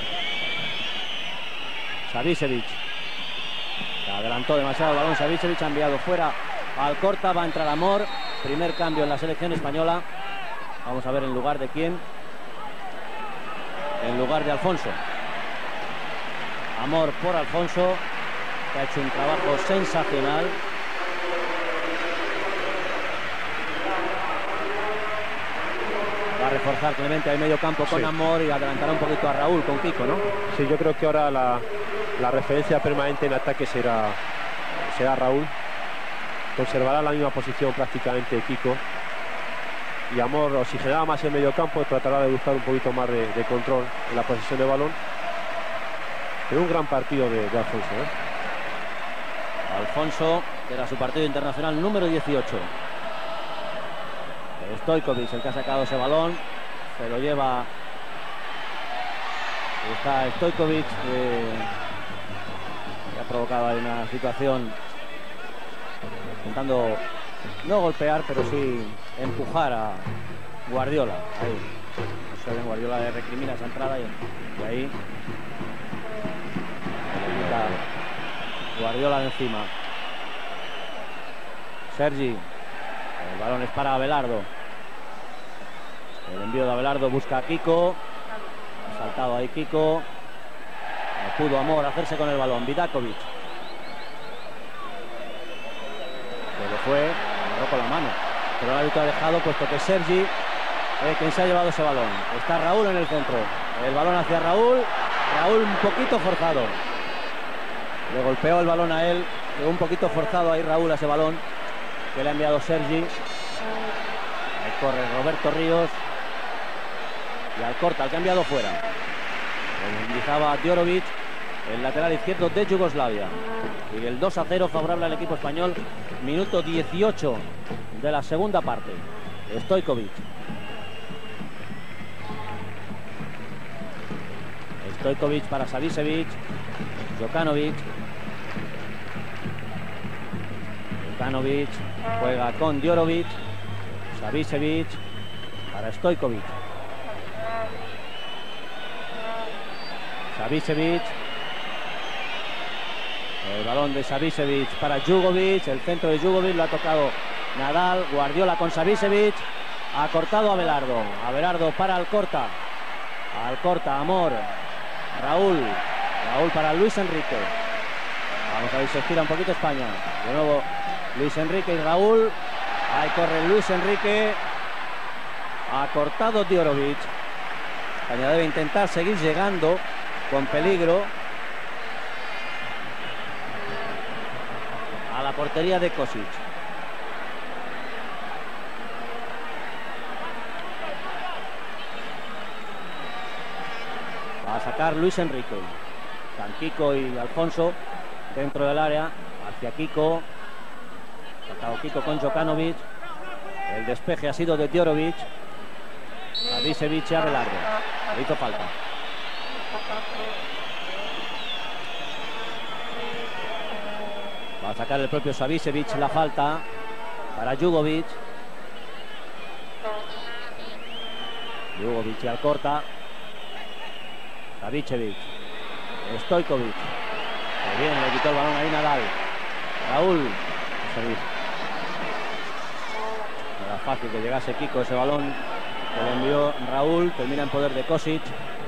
Savicevic. Se adelantó demasiado el balón Savicevic. Ha enviado fuera a Alcorta. Va a entrar Amor. Primer cambio en la selección española. Vamos a ver en lugar de quién. En lugar de Alfonso. Amor por Alfonso, que ha hecho un trabajo sensacional. Va a reforzar Clemente al medio campo con sí. Amor y adelantará un poquito a Raúl con Kiko, ¿no? Sí, yo creo que ahora la, la referencia permanente en ataque será, será Raúl. Conservará la misma posición prácticamente Kiko. Y Amor oxigenará más el medio campo, tratará de buscar un poquito más de, de control en la posesión de balón. Pero un gran partido de, de Alfonso, ¿eh? Alfonso, que era su partido internacional número dieciocho. Stojkovic, el que ha sacado ese balón, se lo lleva. Está Stojkovic, eh, que ha provocado ahí una situación intentando no golpear, pero sí empujar a Guardiola. Ahí. visto bien, Guardiola le recrimina esa entrada y, y ahí le quita Guardiola de encima. Sergi, el balón es para Abelardo. El envío de Abelardo busca a Kiko. Ha saltado ahí Kiko. No pudo Amor hacerse con el balón. Vidakovic. Pero fue, agarró con la mano. Pero el árbitro ha dejado, puesto que Sergi es quien se ha llevado ese balón. Está Raúl en el centro. El balón hacia Raúl. Raúl un poquito forzado. Le golpeó el balón a él. Un poquito forzado ahí Raúl a ese balón que le ha enviado Sergi. Ahí corre Roberto Ríos. Y Alcorta, el que ha enviado fuera. Lo indicaba Djorovic, el lateral izquierdo de Yugoslavia. Y el dos a cero favorable al equipo español. Minuto dieciocho de la segunda parte. Stojkovic. Stojkovic para Savicevic. Jokanovic. Jokanovic juega con Djorovic. Savicevic para Stojkovic. Savicevic. El balón de Savicevic para Jugovic. El centro de Jugovic lo ha tocado Nadal. Guardiola con Savicevic. Ha cortado Abelardo. Abelardo para Alcorta. Alcorta, Amor. Raúl. Raúl para Luis Enrique. Vamos a ver si se estira un poquito España. De nuevo Luis Enrique y Raúl. Ahí corre Luis Enrique. Ha cortado Djorovic. España debe intentar seguir llegando con peligro a la portería de Kosic. Va a sacar Luis Enrique. Están Kiko y Alfonso dentro del área. Hacia Kiko. Sacado Kiko con Jokanovic. El despeje ha sido de Djorovic. Savicevic y Abelardo. Le hizo falta. Va a sacar el propio Savicevic la falta para Jugovic. Jugovic y Alcorta. Savicevic. Stojkovic. Muy bien, le quitó el balón ahí Nadal. Raúl. Era fácil que llegase Kiko ese balón que le envió Raúl. Termina en poder de Kosic.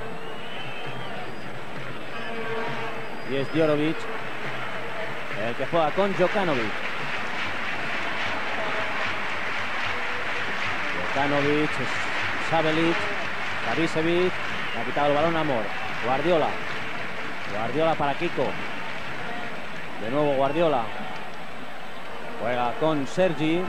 Y es Djorovic el que juega con Jokanovic. Jokanovic, Sabelic, Savicevic. Le ha quitado el balón a Amor. Guardiola. Guardiola para Kiko. De nuevo Guardiola. Juega con Sergi.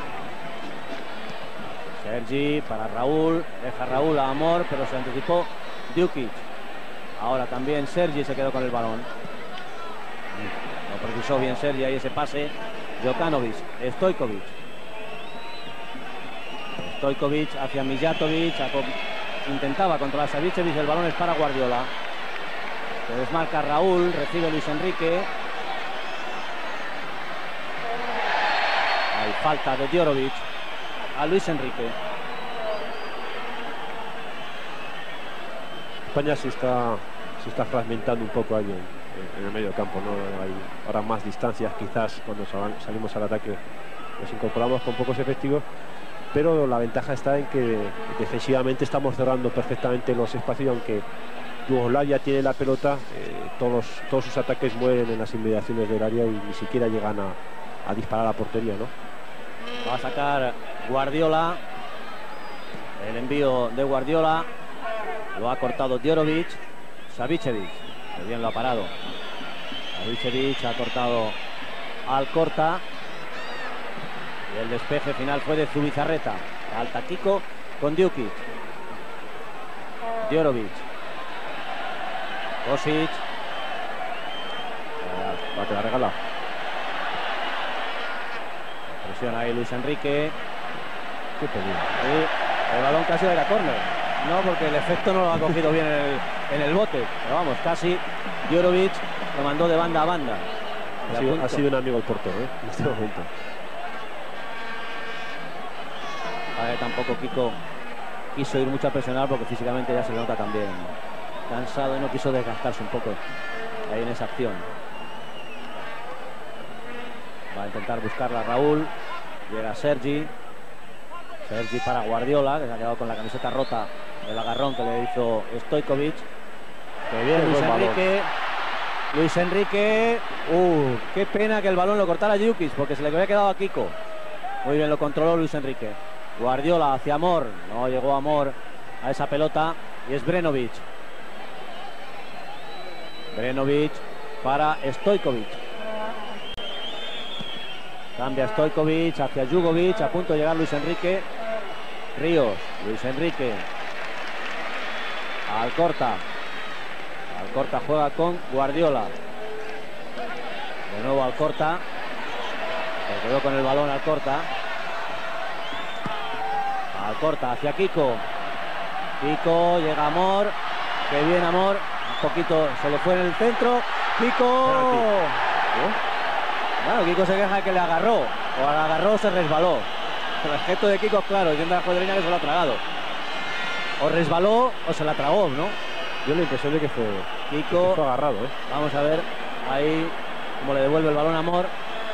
Sergi para Raúl. Deja Raúl a Amor, pero se anticipó Djukic. Ahora también Sergi se quedó con el balón. Lo precisó bien Sergi ahí ese pase. Jokanovic. Stojkovic. Stojkovic hacia Mijatovic. Intentaba controlar a Savicevic. El balón es para Guardiola. Se desmarca Raúl. Recibe Luis Enrique. Hay falta de Djorovic a Luis Enrique. España se está, se está fragmentando un poco ahí en, en el medio campo, ¿no? Hay ahora más distancias, quizás cuando sal, salimos al ataque nos incorporamos con pocos efectivos, pero la ventaja está en que defensivamente estamos cerrando perfectamente los espacios, aunque Yugoslavia tiene la pelota, eh, todos, todos sus ataques mueren en las inmediaciones del área y ni siquiera llegan a, a disparar a la portería, ¿no? Va a sacar Guardiola. El envío de Guardiola lo ha cortado Djorovic. Savicevic, que bien lo ha parado. Savicevic ha cortado Alcorta. Y el despeje final fue de Zubizarreta. Alta Kiko con Djukic. Djorovic. Kosic. Va a quedar regalado. Presiona ahí Luis Enrique. Qué peligro. Y el balón casi era córner. No, porque el efecto no lo ha cogido bien en el, en el bote. Pero vamos, casi Djorovic lo mandó de banda a banda. Ha sido, ha sido un amigo el portero, ¿eh? En este momento. A ver, tampoco Kiko quiso ir mucho a presionar porque físicamente ya se le nota también cansado y no quiso desgastarse un poco ahí en esa acción. Va a intentar buscarla Raúl. Llega Sergi. Sergi para Guardiola, que se ha quedado con la camiseta rota del agarrón que le hizo Stojkovic. Que bien Luis Enrique. Luis Enrique. Uh, qué pena que el balón lo cortara Jukic, porque se le había quedado a Kiko. Muy bien lo controló Luis Enrique. Guardiola hacia Amor. No llegó Amor a esa pelota. Y es Brenovic. Brenovic para Stojkovic. Cambia Stojkovic hacia Jugovic. A punto de llegar Luis Enrique. Ríos. Luis Enrique. Alcorta. Alcorta juega con Guardiola. De nuevo Alcorta. Se quedó con el balón Alcorta. Alcorta hacia Kiko. Kiko, llega Amor. Que bien Amor. Un poquito se le fue en el centro. Kiko. Bueno, Kiko se queja que le agarró. O al agarró se resbaló. El gesto de Kiko es claro. Yendo a la cuadrilla que se lo ha tragado. O resbaló o se la tragó, ¿no? Yo la impresión de que fue Kiko. que fue agarrado, ¿eh? Vamos a ver ahí cómo le devuelve el balón a Amor.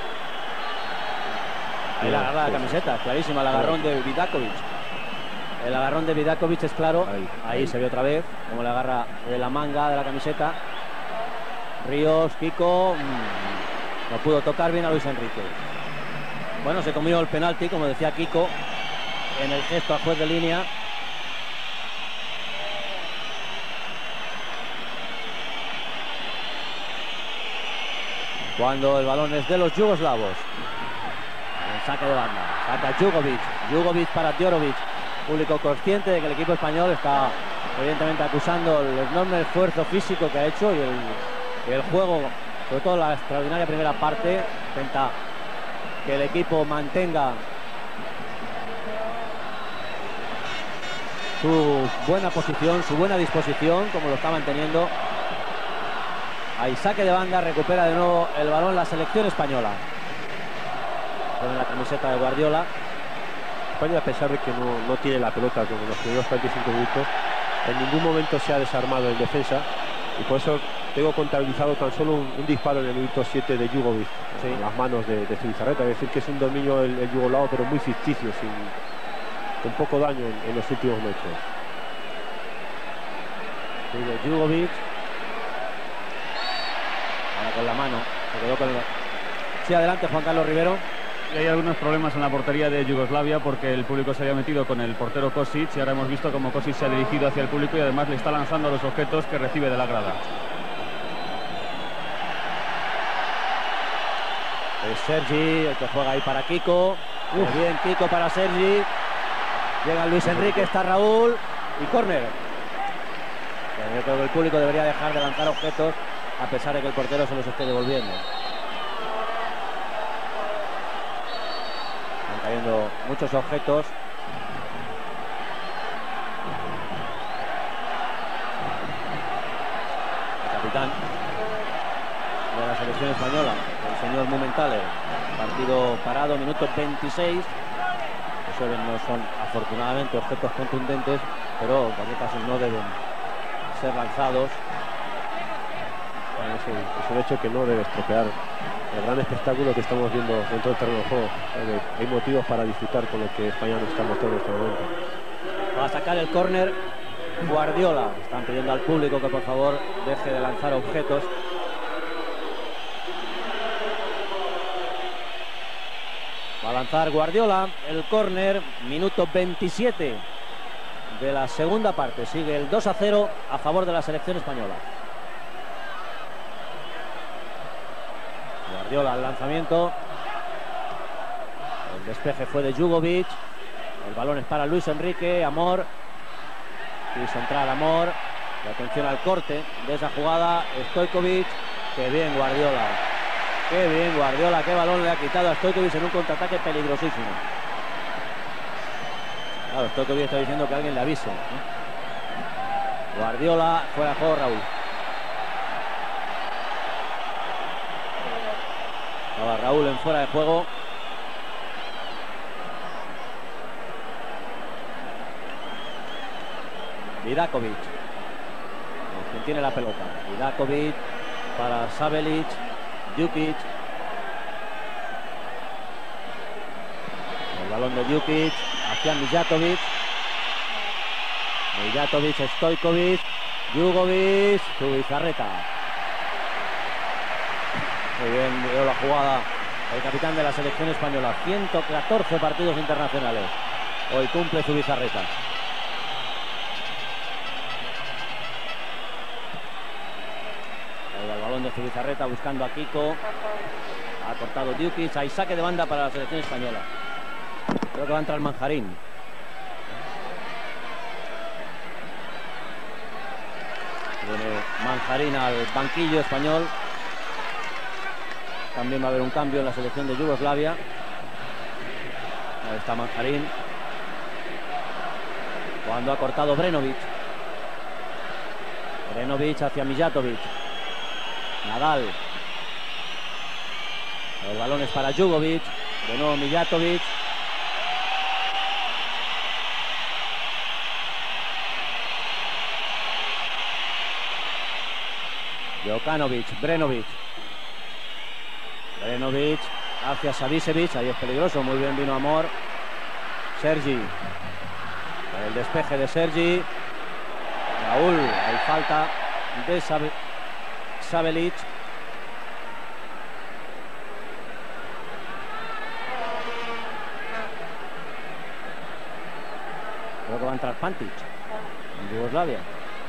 Ahí la agarra la camiseta, clarísima, el agarrón de Vidakovic. El agarrón de Vidakovic es claro. Ahí, ahí, ahí se ve otra vez cómo le agarra de la manga de la camiseta. Ríos, Kiko. Mmm, no pudo tocar bien a Luis Enrique. Bueno, se comió el penalti, como decía Kiko, en el gesto al juez de línea. Cuando el balón es de los yugoslavos. El saque de banda. Saca Jugovic. Jugovic para Djorovic. Público consciente de que el equipo español está evidentemente acusando el enorme esfuerzo físico que ha hecho y el, y el juego, sobre todo la extraordinaria primera parte. Intenta que el equipo mantenga su buena posición, su buena disposición, como lo está manteniendo. Ahí saque de banda, recupera de nuevo el balón la selección española. Con la camiseta de Guardiola. España, a pesar de que no, no tiene la pelota como en los primeros cuarenta y cinco minutos, en ningún momento se ha desarmado en defensa. Y por eso tengo contabilizado tan solo un, un disparo en el minuto siete de Jugovic, sí, en las manos de, de Zubizarreta. Es decir, que es un dominio el, el yugoslavo, pero muy ficticio, sin, con poco daño en, en los últimos metros. Sigue Jugovic. Con la mano, se quedó con el... Sí, adelante Juan Carlos Rivero. Y hay algunos problemas en la portería de Yugoslavia porque el público se había metido con el portero Kosic y ahora hemos visto como Kosic se ha dirigido hacia el público y además le está lanzando los objetos que recibe de la grada. Es Sergi el que juega ahí para Kiko. Muy bien, Kiko para Sergi. Llega Luis Enrique, está Raúl y córner. Yo creo que el público debería dejar de lanzar objetos a pesar de que el portero se los esté devolviendo. Están cayendo muchos objetos. El capitán de la selección española, el señor Mumenthaler. Partido parado, minuto veintiséis. Eso no son afortunadamente objetos contundentes, pero en cualquier caso no deben ser lanzados. Es, el, es un hecho que no debe estropear el gran espectáculo que estamos viendo dentro del terreno de juego. Hay motivos para disfrutar con lo que España nos está mostrando en este momento. Va a sacar el córner Guardiola. Están pidiendo al público que por favor deje de lanzar objetos. Va a lanzar Guardiola el córner, minuto veintisiete de la segunda parte. Sigue el dos a cero a favor de la selección española. Guardiola al lanzamiento. El despeje fue de Jugovic. El balón es para Luis Enrique. Amor. Quiso entrar Amor. Y atención al corte de esa jugada. Stojkovic. Qué bien Guardiola. Qué bien Guardiola. Qué balón le ha quitado a Stojkovic en un contraataque peligrosísimo. Claro, Stojkovic está diciendo que alguien le avise, ¿eh? Guardiola fuera de juego, Raúl. Estaba Raúl en fuera de juego. Vidakovic, quien tiene la pelota. Vidakovic para Sabelic, Djukic. El balón de Djukic hacia Mijatovic. Mijatovic, Stojkovic, Jugovic, Zubizarreta. Muy bien, veo la jugada el capitán de la selección española. ciento catorce partidos internacionales. Hoy cumple Zubizarreta. El balón de Zubizarreta buscando a Kiko. Ha cortado Djukic. Hay saque de banda para la selección española. Creo que va a entrar Manjarín. Viene Manjarín al banquillo español. También va a haber un cambio en la selección de Yugoslavia. Ahí está Manjarín. Cuando ha cortado Brenovic. Brenovic hacia Mijatovic. Nadal. El balón es para Jugovic. De nuevo Mijatovic. Jokanovic, Brenovic. Brenovic hacia Savicevic, ahí es peligroso, muy bien vino Amor. Sergi. El despeje de Sergi. Raúl, hay falta de Sabe Sabelic. Creo que va a entrar Pantic en Yugoslavia.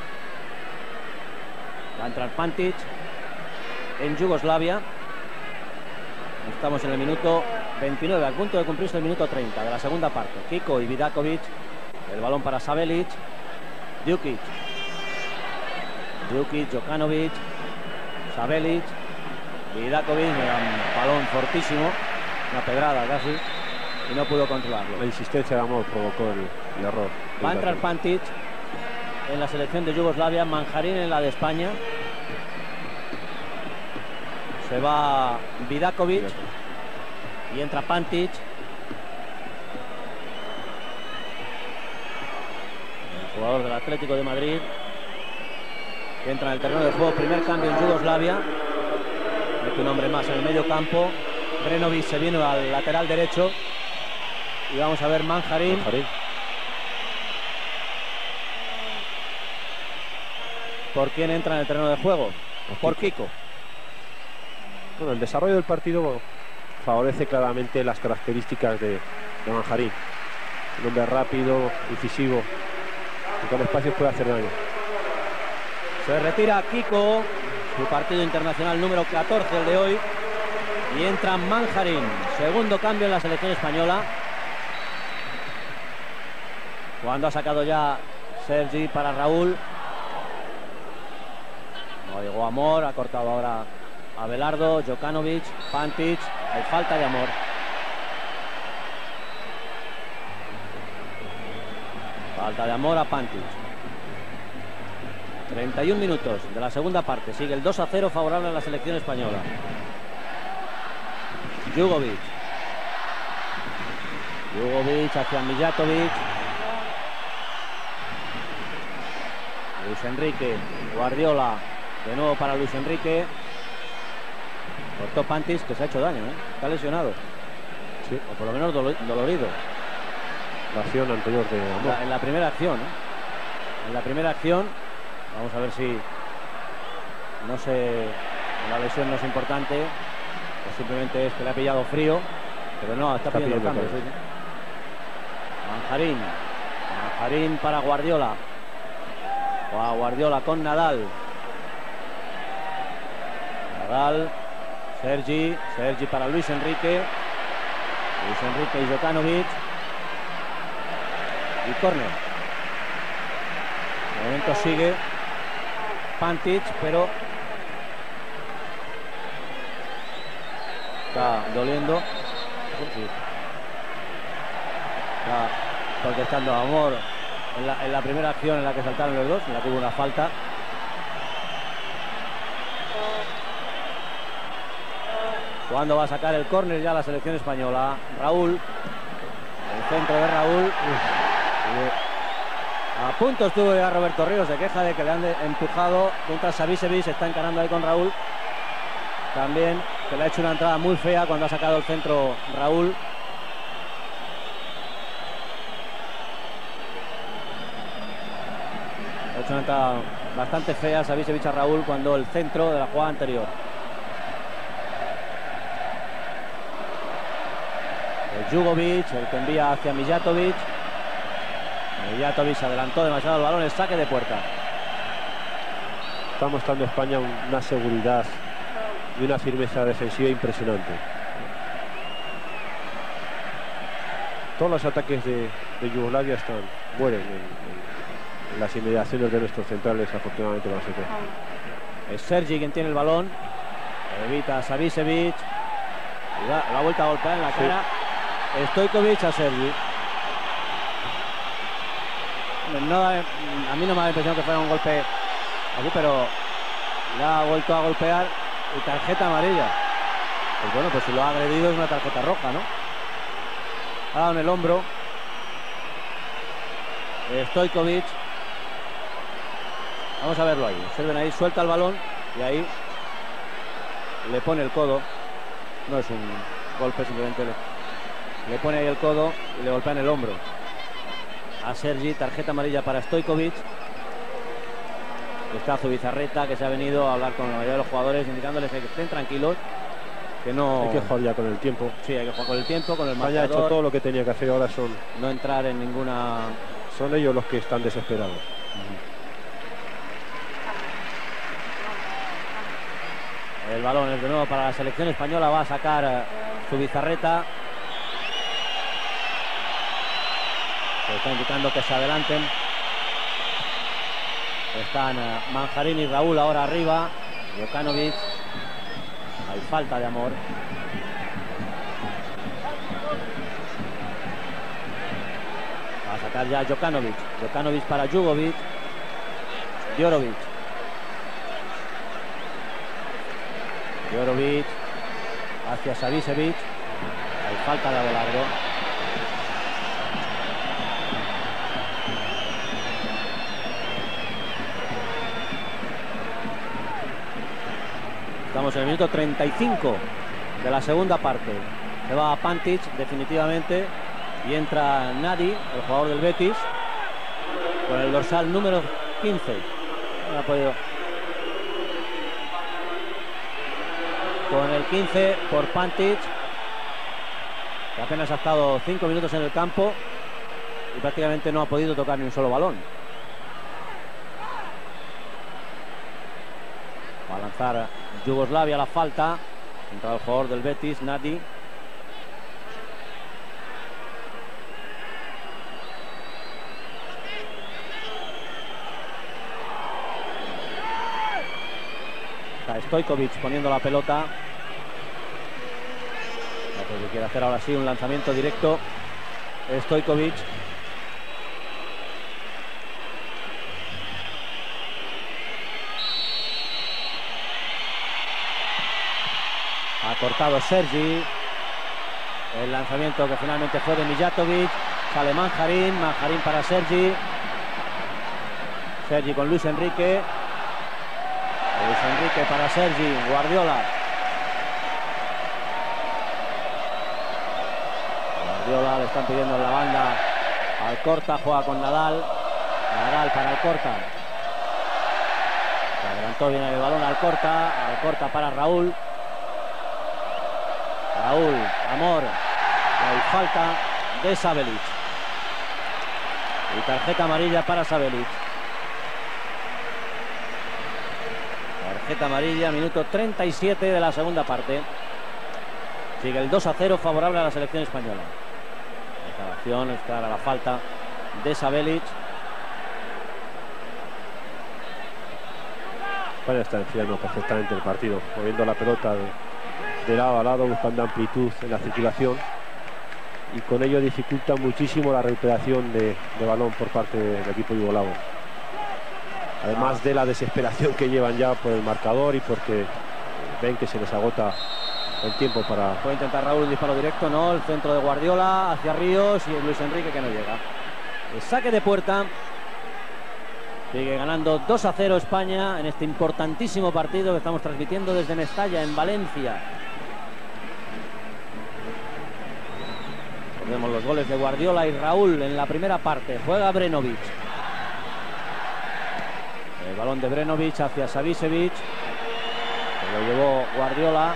Va a entrar Pantic en Yugoslavia. Estamos en el minuto veintinueve, al punto de cumplirse el minuto treinta de la segunda parte. Kiko y Vidakovic. El balón para Sabelic. Djukic. Djukic, Jokanovic. Sabelic. Vidakovic. Un balón fortísimo. Una pedrada casi. Y no pudo controlarlo. La insistencia de Amor provocó el, el error. Va a entrar Pantic en la selección de Yugoslavia. Manjarín en la de España. Se va Vidakovic y entra Pantic. El jugador del Atlético de Madrid que entra en el terreno de juego. Primer cambio en Yugoslavia. Mete un hombre más en el medio campo. Brenovic se viene al lateral derecho. Y vamos a ver Manjarín. Manjarín. ¿Por quién entra en el terreno de juego? Por Kiko. Bueno, el desarrollo del partido favorece claramente las características de, de Manjarín. Un hombre rápido, incisivo, y con espacios puede hacer daño. Se retira Kiko, su partido internacional número catorce, el de hoy, y entra Manjarín. Segundo cambio en la selección española. Cuando ha sacado ya Sergi para Raúl. No llegó Amor, ha cortado ahora Abelardo, Jokanovic, Pantic. Hay falta de Amor. Falta de Amor a Pantic. treinta y un minutos de la segunda parte. Sigue el dos a cero favorable a la selección española. Jugovic. Jugovic hacia Mijatovic. Luis Enrique. Guardiola. De nuevo para Luis Enrique. Cortó Pantic, que se ha hecho daño, ¿eh? Está lesionado. Sí. O por lo menos dolo dolorido. La acción anterior de Amor. La, en la primera acción, ¿eh? En la primera acción. Vamos a ver si no se la lesión no es importante, o simplemente es que le ha pillado frío, pero no, está, está pidiendo, pidiendo cambio. Sí. Manjarín. Manjarín para Guardiola. Wow, Guardiola con Nadal. Nadal. Sergi. Sergi para Luis Enrique. Luis Enrique y Jokanovic. Y córner. De momento sigue Pantic, pero está doliendo. Sí. Está protestando a Amor en la, en la primera acción en la que saltaron los dos, en la que hubo una falta. Cuando va a sacar el córner ya la selección española. Raúl. El centro de Raúl. Uf. A punto estuvo ya Roberto Ríos, se queja de que le han de- empujado contra Savicevic, se está encarando ahí con Raúl. También que le ha hecho una entrada muy fea cuando ha sacado el centro Raúl. Ha hecho una entrada bastante fea Savicevic a Raúl cuando el centro de la jugada anterior. El Jugovic, el que envía hacia Mijatovic. Mijatovic se adelantó demasiado el balón, el saque de puerta. Está mostrando España una seguridad y una firmeza defensiva impresionante. Todos los ataques de, de Yugoslavia están mueren en, en- en las inmediaciones de nuestros centrales, afortunadamente para nosotros. Es Sergi quien tiene el balón. Evita a Savicevic. Y da la vuelta a golpear en la Sí. cara. Stojkovic a Sergi. No da- a mí no me da la impresión que fuera un golpe aquí, pero le ha vuelto a golpear y tarjeta amarilla. Pues bueno, pues si lo ha agredido es una tarjeta roja, ¿no? Ha dado en el hombro. Stojkovic. Vamos a verlo ahí. Observen ahí, suelta el balón y ahí le pone el codo. No es un golpe, simplemente le, le pone ahí el codo y le golpea en el hombro. A Sergi, tarjeta amarilla para Stojkovic. Está Zubizarreta, que se ha venido a hablar con la mayoría de los jugadores, indicándoles que estén tranquilos, que no... Hay que jugar ya con el tiempo. Sí, hay que jugar con el tiempo, con el España ha hecho marcador, todo lo que tenía que hacer, ahora son, no entrar en ninguna... son ellos los que están desesperados. El balón es de nuevo para la selección española, va a sacar eh, Zubizarreta. Se está indicando que se adelanten. Están eh, Manjarín y Raúl ahora arriba. Jokanovic. Hay falta de amor. Va a sacar ya Jokanovic. Jokanovic para Jugovic. Jorovic. Jorovic hacia Savicevic. Hay falta de Abelardo. Estamos en el minuto treinta y cinco de la segunda parte. Se va a Pantic definitivamente y entra Nadi, el jugador del Betis, con el dorsal número quince. No ha podido. Con el quince por Pantic, que apenas ha estado cinco minutos en el campo y prácticamente no ha podido tocar ni un solo balón. Va a lanzar Yugoslavia la falta contra el jugador del Betis, Nadi. Está Stojkovic poniendo la pelota. Lo que quiere hacer ahora sí un lanzamiento directo. Stojkovic. Ha cortado Sergi. El lanzamiento que finalmente fue de Mijatovic. Sale Manjarín. Manjarín para Sergi. Sergi con Luis Enrique. Luis Enrique para Sergi. Guardiola. Guardiola le están pidiendo en la banda. Alcorta juega con Nadal. Nadal para Alcorta. Se adelantó bien el balón Alcorta. Alcorta para Raúl. Raúl, Amor. Hay falta de Sabelic. Y tarjeta amarilla para Sabelic. Tarjeta amarilla, minuto treinta y siete de la segunda parte. Sigue el dos a cero favorable a la selección española. Declaración, es clara la falta de Sabelic. España está enfriando perfectamente el partido, moviendo la pelota de, de lado a lado, buscando amplitud en la circulación, y con ello dificulta muchísimo la recuperación de, de balón por parte del equipo yugoslavo. Además de la desesperación que llevan ya por el marcador y porque ven que se les agota el tiempo para... Puede intentar Raúl un disparo directo, no, el centro de Guardiola hacia Ríos y Luis Enrique que no llega. El saque de puerta Sigue ganando dos a cero España en este importantísimo partido que estamos transmitiendo desde Mestalla, en Valencia. Vemos los goles de Guardiola y Raúl en la primera parte. Juega Brenovic. El balón de Brenovic hacia Savicevic. Se lo llevó Guardiola.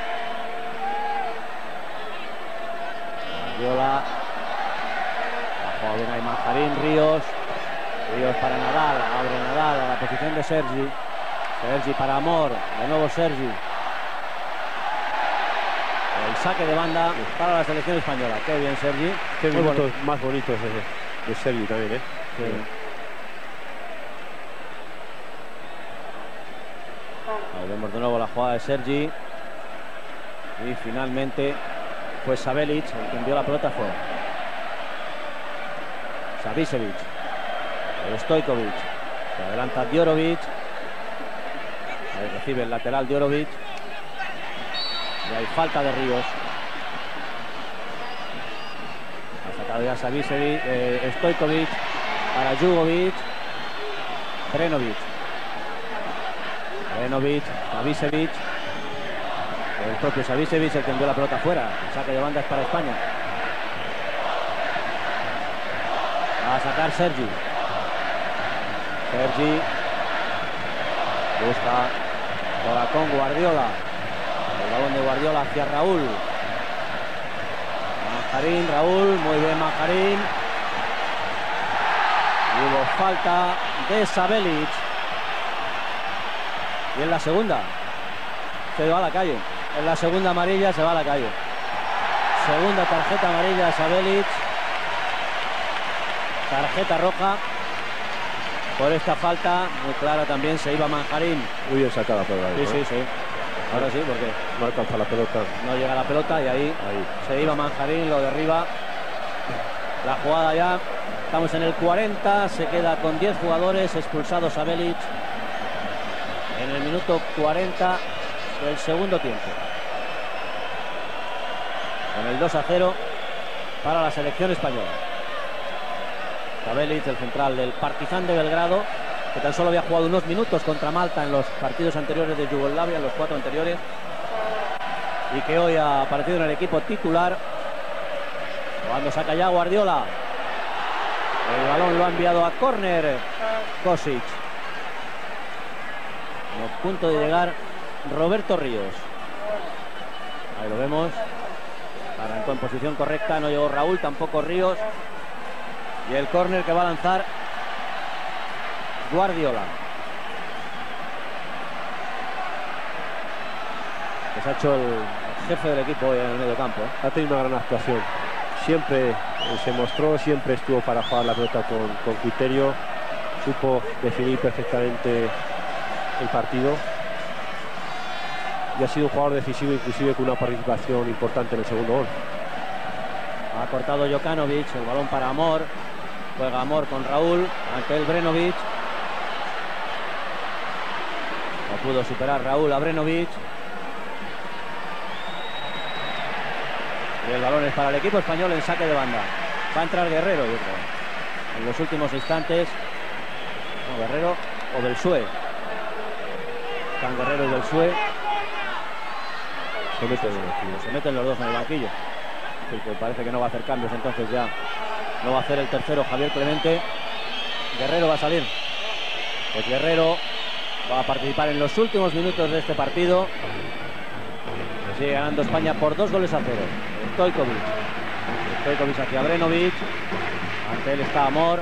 Guardiola. Ha jugado bien ahí Manjarín, Ríos. Ríos para Nadal. Abre Nadal a la posición de Sergi. Sergi para Amor. De nuevo Sergi. El saque de banda para la selección española. Qué bien, Sergi. Qué Muy minutos bonito. más bonitos de, de Sergi también, ¿eh? Sí. Ahí vemos de nuevo la jugada de Sergi. Y finalmente fue Sabelic el que envió la pelota fuera. Savicevic. Stojkovic. Se adelanta Djorovic. Ahí recibe el lateral Djorovic. Y hay falta de Ríos. Ha sacado ya Savicevic, eh, Stojkovic para Jugovic. Brenovic. Brenovic, Savicevic. El propio Savicevic el que envió la pelota fuera. El saque de banda es para España. Va a sacar Sergi. Sergi busca ahora con Guardiola. El balón de Guardiola hacia Raúl. Manjarín, Raúl, muy bien Manjarín. Y hubo falta de Sabelic. Y en la segunda se va a la calle. En la segunda amarilla se va a la calle. Segunda tarjeta amarilla de Sabelic. Tarjeta roja. Por esta falta, muy clara también, se iba Manjarín. Muy bien sacada por ahí. Sí, ¿no? sí, sí. Ahora sí, porque no alcanza la pelota. No llega la pelota y ahí, ahí se iba Manjarín, lo derriba. La jugada ya, estamos en el cuarenta, se queda con diez jugadores, expulsado Sabelic en el minuto cuarenta del segundo tiempo. Con el dos a cero para la selección española. Sabelic, el central del Partizan de Belgrado, que tan solo había jugado unos minutos contra Malta en los partidos anteriores de Yugoslavia, en los cuatro anteriores, y que hoy ha aparecido en el equipo titular. Cuando saca ya Guardiola, el balón lo ha enviado a córner Kosic. A punto de llegar Roberto Ríos. Ahí lo vemos. Arrancó en posición correcta, no llegó Raúl, tampoco Ríos. Y el córner que va a lanzar Guardiola. Que se ha hecho el jefe del equipo hoy en el medio campo, ¿eh? Ha tenido una gran actuación. Siempre eh, se mostró, siempre estuvo para jugar la pelota con, con criterio. Supo definir perfectamente el partido. Y ha sido un jugador decisivo, inclusive con una participación importante en el segundo gol. Ha cortado Jokanovic, el balón para Amor. Juega Amor con Raúl, ante el Brenovic. No pudo superar Raúl a Brenovic. Y el balón es para el equipo español en saque de banda. Va a entrar Guerrero, yo creo. En los últimos instantes. No, Guerrero o Belsue. Están Guerrero y Belsue. Se meten, se meten los dos en el banquillo. Sí, pues parece que no va a hacer cambios, entonces ya no va a hacer el tercero Javier Clemente. Guerrero va a salir. Pues Guerrero va a participar en los últimos minutos de este partido. Sigue ganando España por dos goles a cero. Stojkovic. Stojkovic hacia Brenovic. Ante él está Amor.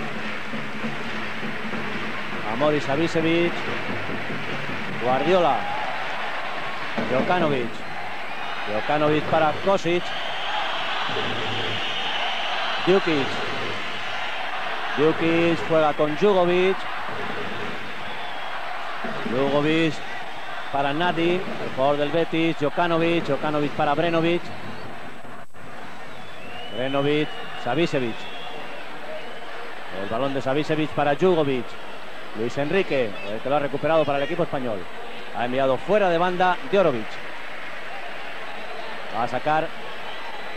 Amor y Savicevic. Guardiola. Jokanovic. Jokanovic para Kosic. Djukic. Djukic juega con Jugovic. Jugovic para Nadi, el jugador del Betis. Jokanovic. Jokanovic para Brenovic. Brenovic. Savicevic. El balón de Savicevic para Jugovic. Luis Enrique, el que lo ha recuperado para el equipo español. Ha enviado fuera de banda Djorovic. Va a sacar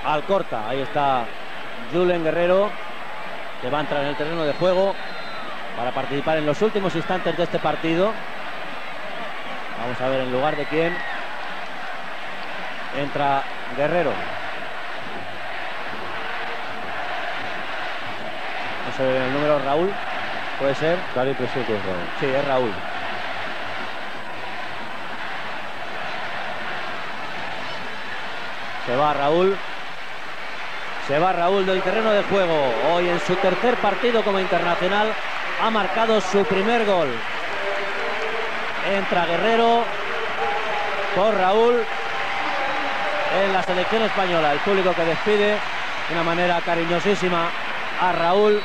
Alcorta. Ahí está Julen Guerrero, que va a entrar en el terreno de juego. para participar en los últimos instantes de este partido. Vamos a ver en lugar de quién entra Guerrero. No sé el número, Raúl, puede ser. Da la impresión que es Raúl. Sí, es Raúl. Se va Raúl. Se va Raúl del terreno de juego. Hoy en su tercer partido como internacional ha marcado su primer gol. Entra Guerrero por Raúl en la selección española. El público que despide de una manera cariñosísima a Raúl,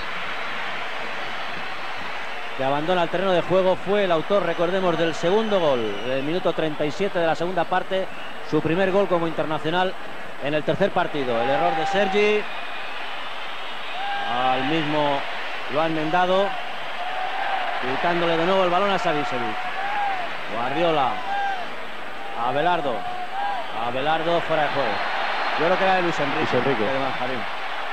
que abandona el terreno de juego. Fue el autor, recordemos, del segundo gol, del minuto treinta y siete de la segunda parte. Su primer gol como internacional en el tercer partido. El error de Sergi. Al mismo lo ha enmendado, quitándole de nuevo el balón a Savicevic. Guardiola. A Abelardo. A Abelardo fuera de juego. Yo creo que era de Luis Enrique. Luis Enrique. De Manjarín.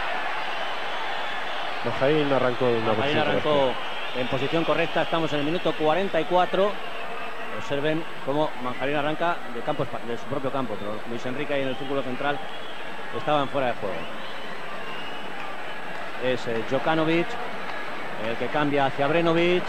Manjarín arrancó en una Manjarín posición arrancó correcta. en posición correcta. Estamos en el minuto cuarenta y cuatro. Observen cómo Manjarín arranca de, campo, de su propio campo, pero Luis Enrique ahí en el círculo central estaban fuera de juego. Es eh, Djokanovic el que cambia hacia Brenovic.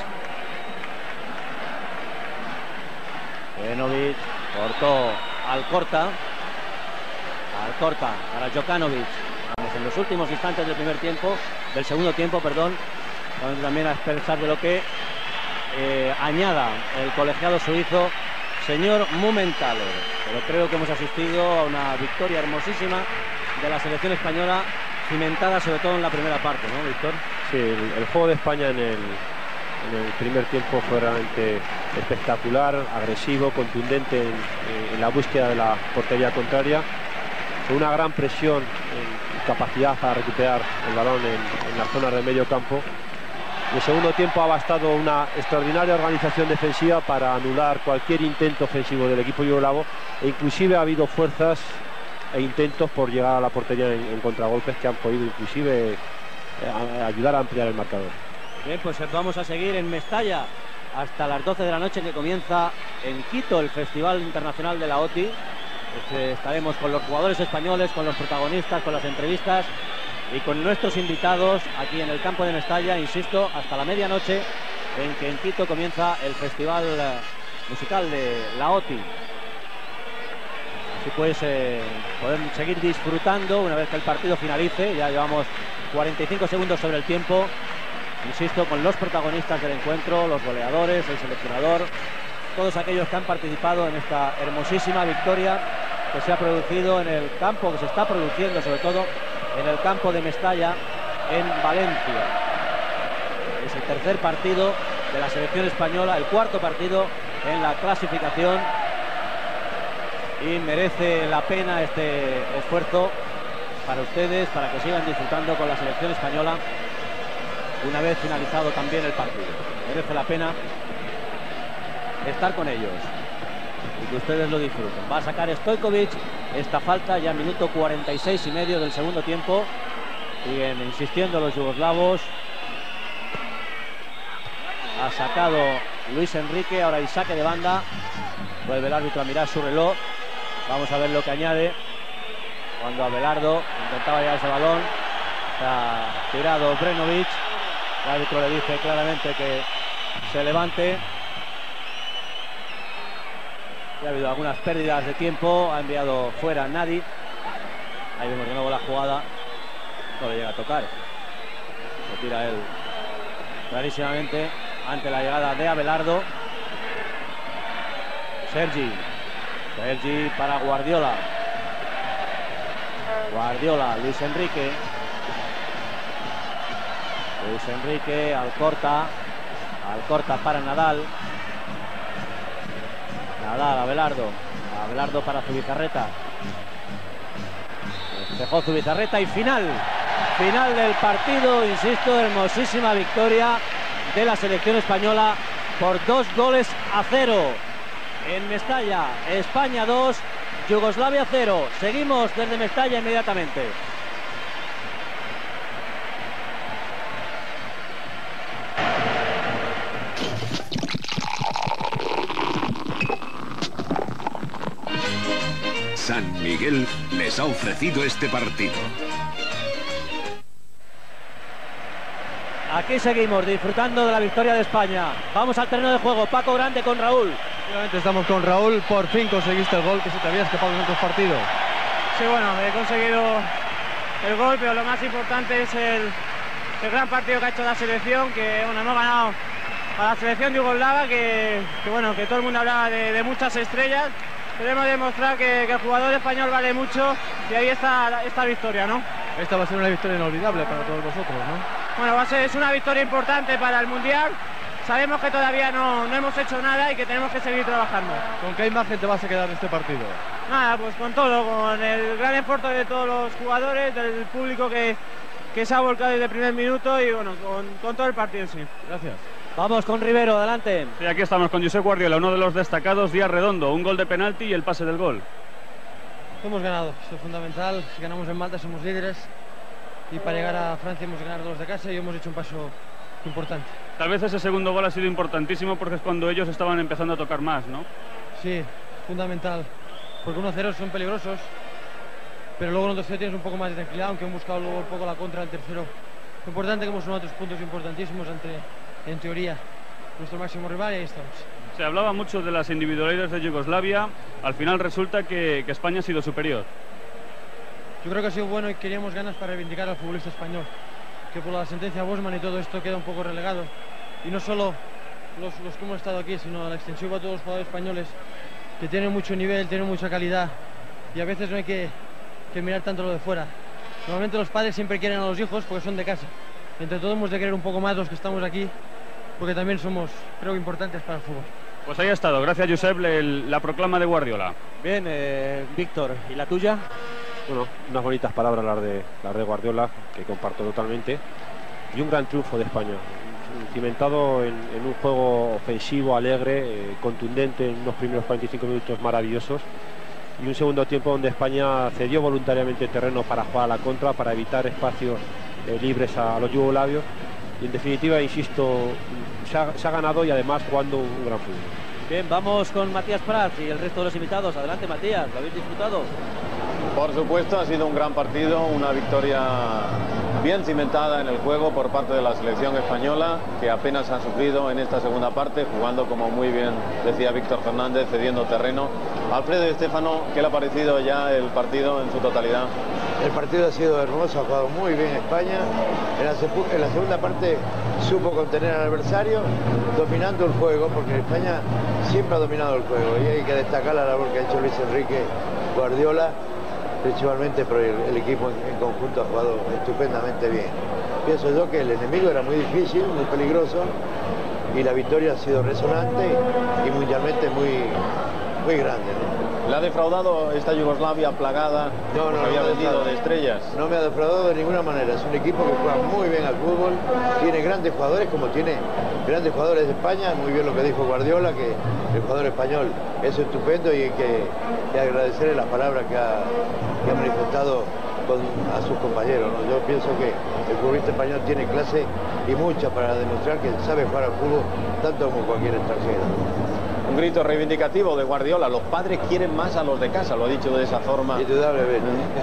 Brenovic cortó Alcorta. Alcorta para Djokanovic. Vamos en los últimos instantes del primer tiempo, del segundo tiempo, perdón. Vamos también a expresar de lo que eh, añada el colegiado suizo, señor Mumenthaler. Pero creo que hemos asistido a una victoria hermosísima de la selección española, cimentada sobre todo en la primera parte, ¿no, Víctor? Sí, el, el juego de España en el, en el primer tiempo fue realmente espectacular, agresivo, contundente en, en la búsqueda de la portería contraria, con una gran presión en capacidad para recuperar el balón en, en las zonas de medio campo. En el segundo tiempo ha bastado una extraordinaria organización defensiva para anular cualquier intento ofensivo del equipo yugoslavo, e inclusive ha habido fuerzas e intentos por llegar a la portería en, en contragolpes que han podido inclusive eh, a, ayudar a ampliar el marcador. Bien, pues vamos a seguir en Mestalla hasta las doce de la noche, que comienza en Quito el Festival Internacional de la O T I. Este, estaremos con los jugadores españoles, con los protagonistas, con las entrevistas y con nuestros invitados aquí en el campo de Mestalla, insisto, hasta la medianoche, en que en Quito comienza el Festival Musical de la O T I. Así pues, eh, podemos seguir disfrutando una vez que el partido finalice. Ya llevamos cuarenta y cinco segundos sobre el tiempo. Insisto, con los protagonistas del encuentro, los goleadores, el seleccionador, todos aquellos que han participado en esta hermosísima victoria que se ha producido en el campo, que se está produciendo sobre todo en el campo de Mestalla, en Valencia. Es el tercer partido de la selección española, el cuarto partido en la clasificación, y merece la pena este esfuerzo para ustedes, para que sigan disfrutando con la selección española una vez finalizado también el partido. Merece la pena estar con ellos y que ustedes lo disfruten. Va a sacar Stojkovic esta falta ya minuto cuarenta y seis y medio del segundo tiempo. Siguen insistiendo los yugoslavos. Ha sacado Luis Enrique, ahora hay saque de banda. Vuelve el árbitro a mirar su reloj. Vamos a ver lo que añade cuando Abelardo intentaba llevar ese balón. Está tirado Brenovic. El árbitro le dice claramente que se levante. Ya ha habido algunas pérdidas de tiempo. Ha enviado fuera a Nadi. Ahí vemos de nuevo la jugada. No le llega a tocar. Lo tira él clarísimamente ante la llegada de Abelardo. Sergi. Sergi para Guardiola. Guardiola, Luis Enrique. Luis Enrique, Alcorta. Alcorta para Nadal. Nadal, Abelardo. Abelardo para Zubizarreta. Dejó Zubizarreta y final. Final del partido, insisto, hermosísima victoria de la selección española por dos goles a cero. En Mestalla, España dos, Yugoslavia cero. Seguimos desde Mestalla inmediatamente. San Miguel les ha ofrecido este partido. Aquí seguimos disfrutando de la victoria de España. Vamos al terreno de juego. Paco Grande con Raúl. Efectivamente estamos con Raúl. Por fin conseguiste el gol que se te había escapado en otros partidos. Sí, bueno, he conseguido el gol, pero lo más importante es el, el gran partido que ha hecho la selección, que bueno, hemos ganado a la selección yugoslava, que, que bueno, que todo el mundo hablaba de, de muchas estrellas. Queremos demostrar que, que el jugador español vale mucho y ahí está esta victoria, ¿no? Esta va a ser una victoria inolvidable para todos vosotros, ¿no? Bueno, va a ser, es una victoria importante para el Mundial. Sabemos que todavía no, no hemos hecho nada y que tenemos que seguir trabajando. ¿Con qué imagen te vas a quedar de este partido? Nada, pues con todo, con el gran esfuerzo de todos los jugadores, del público que, que se ha volcado desde el primer minuto y bueno, con, con todo el partido, sí. Gracias. Vamos con Rivero, adelante. Sí, aquí estamos con Josep Guardiola, uno de los destacados, día redondo, un gol de penalti y el pase del gol. Hemos ganado, eso es fundamental. Si ganamos en Malta somos líderes y para llegar a Francia hemos ganado los de casa y hemos hecho un paso importante. Tal vez ese segundo gol ha sido importantísimo porque es cuando ellos estaban empezando a tocar más, ¿no? Sí, fundamental, porque uno cero son peligrosos, pero luego en el dos cero tienes un poco más de tranquilidad, aunque han buscado luego un poco la contra del tercero. Lo importante que hemos sumado otros puntos importantísimos ante, en teoría, nuestro máximo rival y ahí estamos. Se hablaba mucho de las individualidades de Yugoslavia, al final resulta que, que España ha sido superior. Yo creo que ha sido bueno y queríamos ganas para reivindicar al futbolista español, que por la sentencia Bosman y todo esto queda un poco relegado. Y no solo los, los que hemos estado aquí, sino a la extensiva a todos los jugadores españoles, que tienen mucho nivel, tienen mucha calidad, y a veces no hay que, que mirar tanto lo de fuera. Normalmente los padres siempre quieren a los hijos porque son de casa. Entre todos hemos de querer un poco más los que estamos aquí, porque también somos, creo, importantes para el fútbol. Pues ahí ha estado, gracias Josep, el, la proclama de Guardiola. Bien, eh, Víctor, ¿y la tuya? Bueno, unas bonitas palabras las de, las de Guardiola, que comparto totalmente, y un gran triunfo de España, cimentado en, en un juego ofensivo, alegre, eh, contundente, en unos primeros cuarenta y cinco minutos maravillosos, y un segundo tiempo donde España cedió voluntariamente terreno para jugar a la contra, para evitar espacios eh, libres a, a los yugoslavios, y en definitiva, insisto, se ha, se ha ganado y además jugando un, un gran fútbol. Bien, vamos con Matías Prats y el resto de los invitados. Adelante, Matías, ¿lo habéis disfrutado? Por supuesto, ha sido un gran partido, una victoria bien cimentada en el juego por parte de la selección española, que apenas ha sufrido en esta segunda parte, jugando como muy bien decía Víctor Fernández, cediendo terreno. Alfredo y Estéfano, ¿qué le ha parecido ya el partido en su totalidad? El partido ha sido hermoso, ha jugado muy bien España. En la, en la segunda parte supo contener al adversario, dominando el juego, porque España siempre ha dominado el juego, y hay que destacar la labor que ha hecho Luis Enrique, Guardiola, principalmente, pero el, el equipo en, en conjunto ha jugado estupendamente bien. Pienso yo que el enemigo era muy difícil, muy peligroso, y la victoria ha sido resonante y mundialmente muy, muy grande, ¿no? ¿Le ha defraudado esta Yugoslavia plagada? No, no, había no vendido de estrellas. No me ha defraudado de ninguna manera. Es un equipo que juega muy bien al fútbol, tiene grandes jugadores, como tiene grandes jugadores de España. Muy bien lo que dijo Guardiola, que el jugador español es estupendo, y hay que, que agradecerle las palabras que ha, que ha manifestado con, a sus compañeros, ¿no? Yo pienso que el futbolista español tiene clase y mucha para demostrar que sabe jugar al fútbol tanto como cualquier extranjero. Un grito reivindicativo de Guardiola: los padres quieren más a los de casa, lo ha dicho de esa forma. Indudablemente.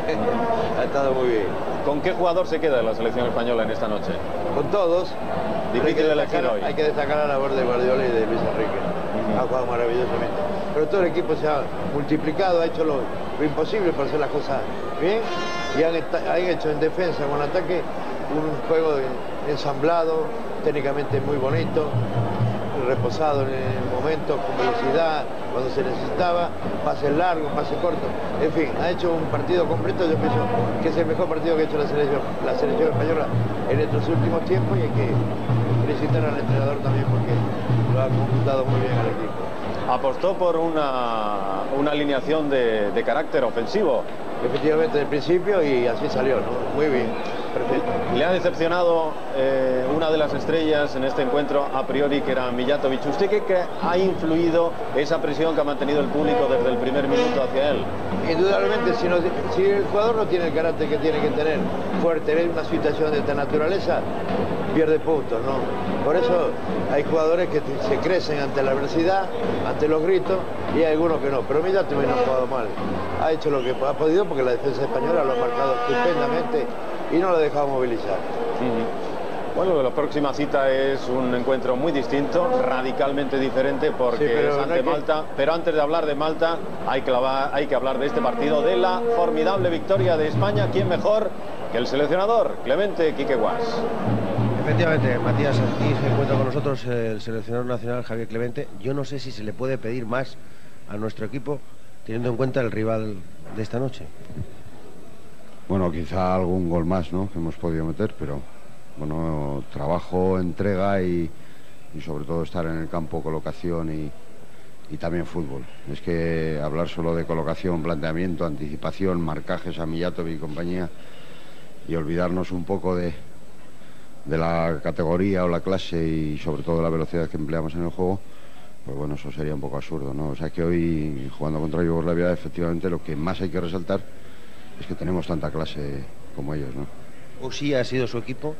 Ha estado muy bien. ¿Con qué jugador se queda la selección española en esta noche? Con todos. Difícil de elegir hoy. Hay que destacar la labor de Guardiola y de Luis Enrique. Uh-huh. Ha jugado maravillosamente. Pero todo el equipo se ha multiplicado, ha hecho lo, lo imposible para hacer las cosas bien, y han, han hecho en defensa o en ataque un juego ensamblado, técnicamente muy bonito, reposado en el momento, con velocidad cuando se necesitaba, pases largos, pases cortos, en fin, ha hecho un partido completo. Yo pienso que es el mejor partido que ha hecho la selección, la selección española en estos últimos tiempos, y hay que felicitar al entrenador también porque lo ha computado muy bien al equipo. Apostó por una, una alineación de, de carácter ofensivo. Efectivamente, desde el principio, y así salió, ¿no? Muy bien. Perfecto. Le ha decepcionado eh, una de las estrellas en este encuentro a priori, que era Mijatovic. ¿Usted cree que ha influido esa presión que ha mantenido el público desde el primer minuto hacia él? Indudablemente, si, no, si el jugador no tiene el carácter que tiene que tener fuerte en una situación de esta naturaleza, pierde puntos, ¿no? Por eso hay jugadores que se crecen ante la adversidad, ante los gritos, y hay algunos que no, pero Millán también no ha jugado mal, ha hecho lo que ha podido porque la defensa española lo ha marcado estupendamente y no lo ha dejado movilizar. Uh-huh. Bueno, la próxima cita es un encuentro muy distinto, radicalmente diferente porque sí, es ante no que... Malta, pero antes de hablar de Malta hay que, hablar, hay que hablar de este partido, de la formidable victoria de España. ¿Quién mejor que el seleccionador Clemente Quique Guas? Efectivamente, Matías, aquí se encuentra con nosotros el seleccionador nacional Javier Clemente. Yo no sé si se le puede pedir más a nuestro equipo teniendo en cuenta el rival de esta noche. Bueno, quizá algún gol más, ¿no?, que hemos podido meter, pero bueno, trabajo, entrega y, y sobre todo estar en el campo, colocación y, y también fútbol. Es que hablar solo de colocación, planteamiento, anticipación, marcajes a Mijatovic y compañía y olvidarnos un poco de, de la categoría o la clase y sobre todo la velocidad que empleamos en el juego, pues bueno, eso sería un poco absurdo, ¿no? O sea que hoy, jugando contra Yugoslavia, efectivamente lo que más hay que resaltar es que tenemos tanta clase como ellos, ¿no? ¿O sí ha sido su equipo?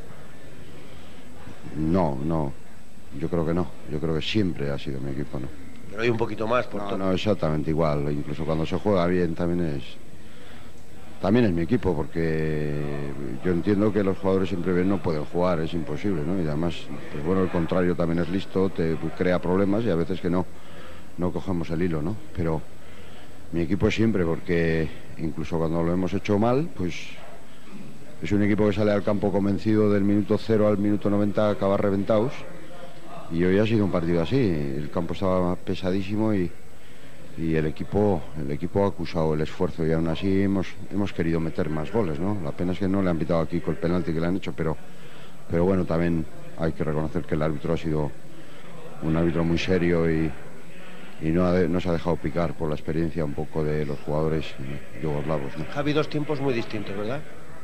No, no, yo creo que no, yo creo que siempre ha sido mi equipo, ¿no? Pero hay un poquito más por no, todo. No, exactamente igual, incluso cuando se juega bien también es también es mi equipo, porque yo entiendo que los jugadores siempre bien no pueden jugar, es imposible, ¿no? Y además, pues bueno, el contrario también es listo, te crea problemas y a veces que no, no cogemos el hilo, ¿no? Pero mi equipo es siempre, porque incluso cuando lo hemos hecho mal, pues es un equipo que sale al campo convencido del minuto cero al minuto noventa a acabar reventados, y hoy ha sido un partido así, el campo estaba pesadísimo y, y el equipo el equipo ha acusado el esfuerzo y aún así hemos, hemos querido meter más goles, ¿no? La pena es que no le han pitado aquí con el penalti que le han hecho, pero, pero bueno, también hay que reconocer que el árbitro ha sido un árbitro muy serio y, y no, ha de, no se ha dejado picar por la experiencia un poco de los jugadores yugoslavos, ¿no? Ha habido dos tiempos muy distintos, ¿verdad?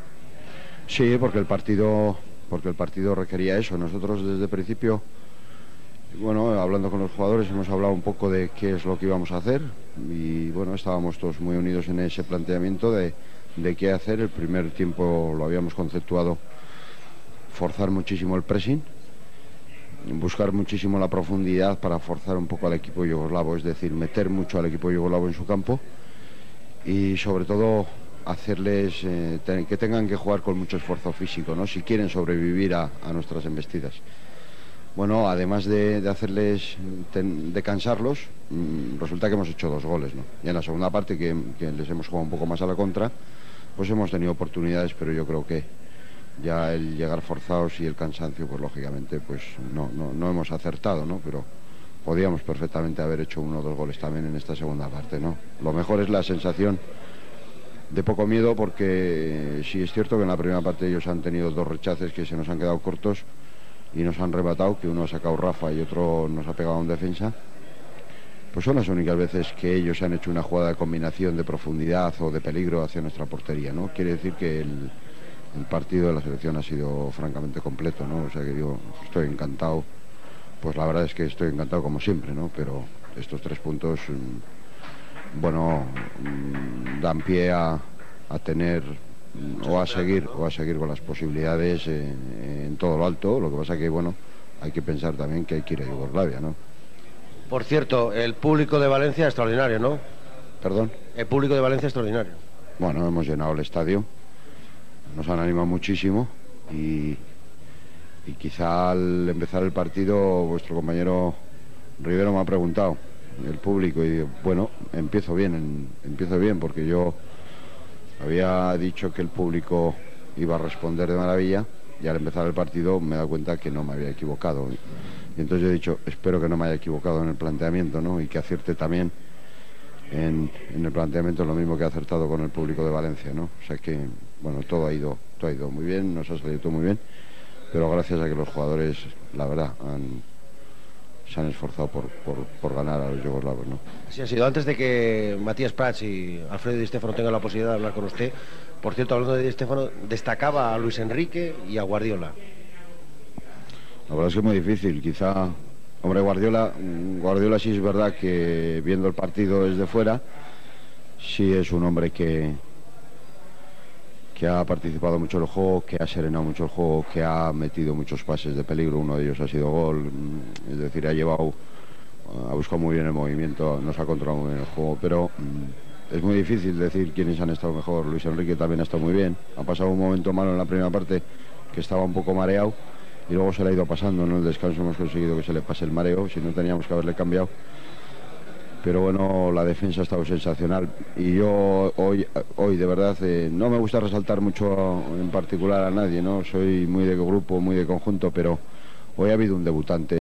Sí, porque el partido porque el partido requería eso. Nosotros desde el principio, bueno, hablando con los jugadores, hemos hablado un poco de qué es lo que íbamos a hacer y bueno, estábamos todos muy unidos en ese planteamiento de, de qué hacer. El primer tiempo lo habíamos conceptuado forzar muchísimo el pressing, buscar muchísimo la profundidad para forzar un poco al equipo yugoslavo, es decir, meter mucho al equipo yugoslavo en su campo y sobre todo hacerles eh, ten, que tengan que jugar con mucho esfuerzo físico, ¿no?, si quieren sobrevivir a, a nuestras embestidas. Bueno, además de, de hacerles, ten, de cansarlos, mmm, resulta que hemos hecho dos goles, ¿no? Y en la segunda parte, que, que les hemos jugado un poco más a la contra, pues hemos tenido oportunidades, pero yo creo que ya el llegar forzados y el cansancio, pues lógicamente, pues no, no, no hemos acertado, ¿no? Pero podíamos perfectamente haber hecho uno o dos goles también en esta segunda parte, ¿no? Lo mejor es la sensación de poco miedo, porque sí es cierto que en la primera parte ellos han tenido dos rechaces que se nos han quedado cortos y nos han rematado, que uno ha sacado Rafa y otro nos ha pegado en defensa. Pues son las únicas veces que ellos han hecho una jugada de combinación de profundidad o de peligro hacia nuestra portería, ¿no? Quiere decir que el, el partido de la selección ha sido francamente completo, ¿no? O sea que yo estoy encantado, pues la verdad es que estoy encantado como siempre, ¿no? Pero estos tres puntos, bueno, dan pie a, a tener o a seguir o a seguir con las posibilidades en, en todo lo alto. Lo que pasa que, bueno, hay que pensar también que hay que ir a Yugoslavia, ¿no? Por cierto, el público de Valencia extraordinario, ¿no? ¿Perdón? El público de Valencia extraordinario. Bueno, hemos llenado el estadio, nos han animado muchísimo y, y quizá al empezar el partido vuestro compañero Rivero me ha preguntado el público y bueno, empiezo bien, en, empiezo bien porque yo había dicho que el público iba a responder de maravilla y al empezar el partido me he dado cuenta que no me había equivocado. Y entonces he dicho, espero que no me haya equivocado en el planteamiento, ¿no? Y que acierte también en, en el planteamiento, lo mismo que he acertado con el público de Valencia, ¿no? O sea que, bueno, todo ha ido, todo ha ido muy bien, nos ha salido todo muy bien, pero gracias a que los jugadores, la verdad, han, se han esforzado por, por, por ganar a los yugoslavos, ¿no? Así ha sido. Antes de que Matías Prats y Alfredo Di Stéfano tengan la posibilidad de hablar con usted, por cierto, hablando de Di Stéfano, destacaba a Luis Enrique y a Guardiola. La verdad es que es muy difícil, quizá, hombre, Guardiola, Guardiola sí es verdad que viendo el partido desde fuera, sí es un hombre que, que ha participado mucho en el juego, que ha serenado mucho el juego, que ha metido muchos pases de peligro, uno de ellos ha sido gol, es decir, ha llevado ha buscado muy bien el movimiento, nos ha controlado muy bien el juego, pero mmm, es muy difícil decir quiénes han estado mejor. Luis Enrique también ha estado muy bien, ha pasado un momento malo en la primera parte que estaba un poco mareado y luego se le ha ido pasando, ¿no? En el descanso hemos conseguido que se le pase el mareo, si no teníamos que haberle cambiado. Pero bueno, la defensa ha estado sensacional y yo hoy, hoy de verdad, eh, no me gusta resaltar mucho en particular a nadie, ¿no? Soy muy de grupo, muy de conjunto, pero hoy ha habido un debutante